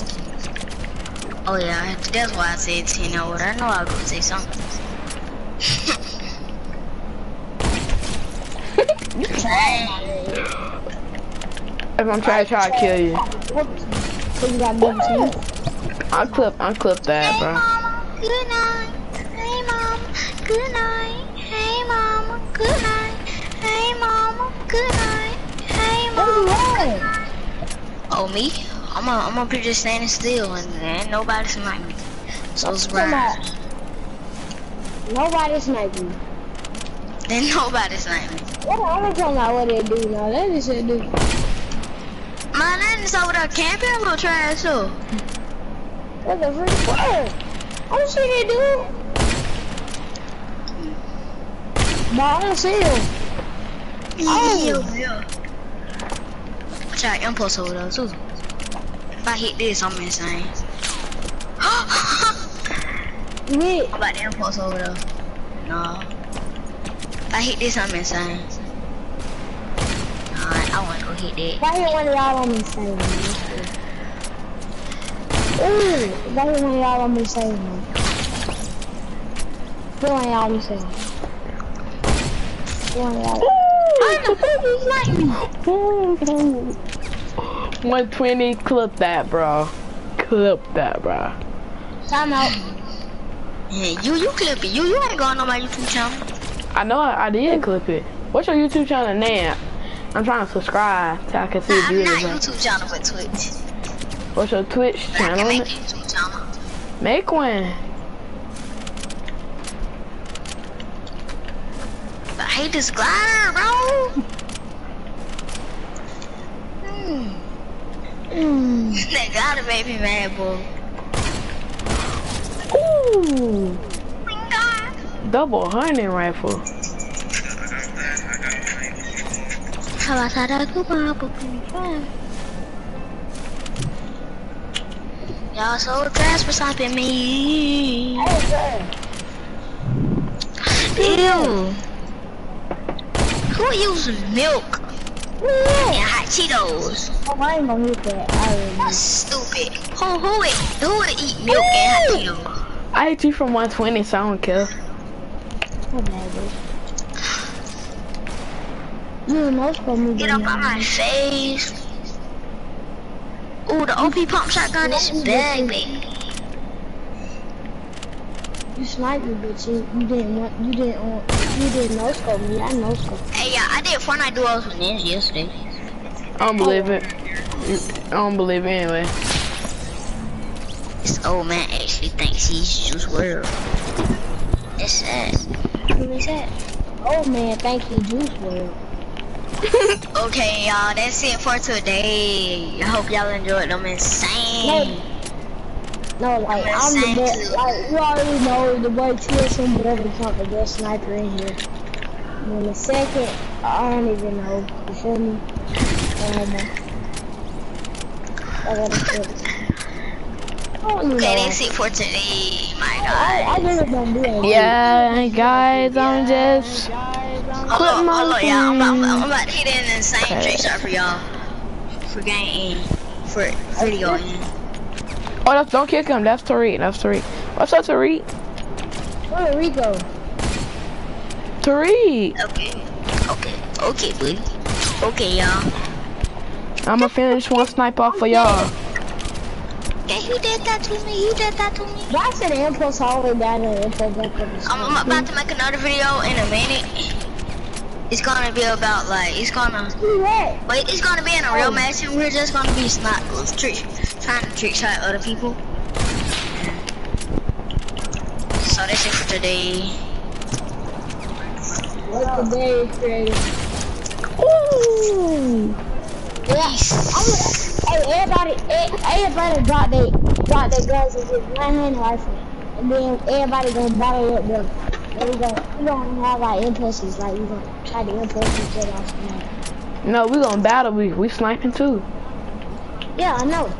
oh yeah, that's why I said ten over. I know I was gonna say something. If I'm trying to try to kill you. I'll clip, I'll clip that, bro. Good night. Hey, mom. Good night. Hey, mama. Good night. Hey, mama. Good night. Hey, mama. Oh, me? I'm a, I'm up here just standing still and ain't nobody sniping me. So surprised. Nobody sniping me. Then nobody sniping me. What I'm gonna tell you what they do now. Let me say do. My name is over there camping, a little trash too. What the freak? What? I don't see that dude. But I don't see him. Oh, yeah. Watch out, impulse over there too. If I hit this, I'm insane. Yeah. I'm about to impulse over there. No. If I hit this, I'm insane. Nah, I wanna go hit that. If I hit one of y'all, I'm insane. Ooh, if I hit one of y'all, I'm insane, man. If one of y'all, I'm insane. One of y'all. How the fuck you like me? one twenty, clip that, bro. Clip that, bro. Time out. Yeah, you, you clip it. You, you ain't going on my YouTube channel. I know I, I did clip it. What's your YouTube channel name? I'm trying to subscribe so I can see Nah, the I'm not videos. YouTube channel, but Twitch. What's your Twitch I channel? can make a YouTube channel. Make one. I hate this glider, bro. Hmm. Mm. That gotta make me mad, bro. Ooh. Double hunting rifle. Y'all so trash for stopping me. Ew. Who uses milk and hot Cheetos? Oh, I ain't gonna hit that. I That's stupid. Who who would who would eat milk and hot Cheetos? I hit you from one twenty, so I don't care. You know, me. Get up on my face. Ooh, the O P pump shotgun is bad, baby. You sniped me, but you, you didn't want, you didn't want, you didn't no scope me. I no scope. Hey, yeah, I did Fortnite duos with Ninja yesterday. I don't believe it. I don't believe it anyway. This old man actually thinks he's Juice world. That's sad. Who is that? Oh man, thank you, Juice world. Okay, y'all, that's it for today. I hope y'all enjoyed them insane. No, no like, I'm the best, like, you already know the boy T S M whatever become the best sniper in here. And then the second, I don't even know, you feel me? I don't know. I gotta feel it. Okay, that's it for today, my guys. I, I really don't do it. Yeah, guys, I'm just Hold on, hold on, y'all. I'm, I'm, I'm about to hit an insane trick shot for y'all. For game for video. Oh, that's, don't kick him. That's Tariq. That's Tariq. What's up, Tariq? Where did we go? Tariq. Okay. Okay. Okay, buddy. Okay, y'all. I'ma finish one snipe off for y'all. Okay, who did that to me? You did that to me? That's an impulse all the way down to the impulse. I'm, I'm about to make another video in a minute. It's gonna be about like it's gonna wait. It's gonna be in a real match, and we're just gonna be not trick, trying to trick shot other people. So that's it for today. What's the day, creative? Ooh. Yeah. Hey, everybody, everybody drop their drop their guns and just one hand rifle, and then everybody gonna battle up them. Then we gonna we gonna have our impulses, like we gonna try to impulse each other off the map. No, we gonna battle. We we sniping too. Yeah, I know.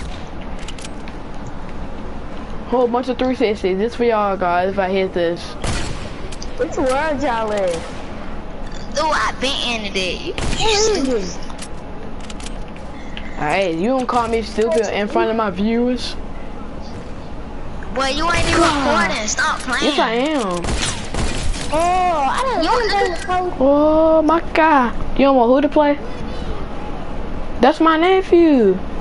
Whole bunch of three sixties. This for y'all guys. If I hit this. Which world y'all in? Ooh, I been into that. Hey, you don't call me stupid in front of my viewers. Boy, you ain't even recording. Stop playing. Yes, I am. Oh, I don't know. Oh my God. You don't want who to play? That's my nephew.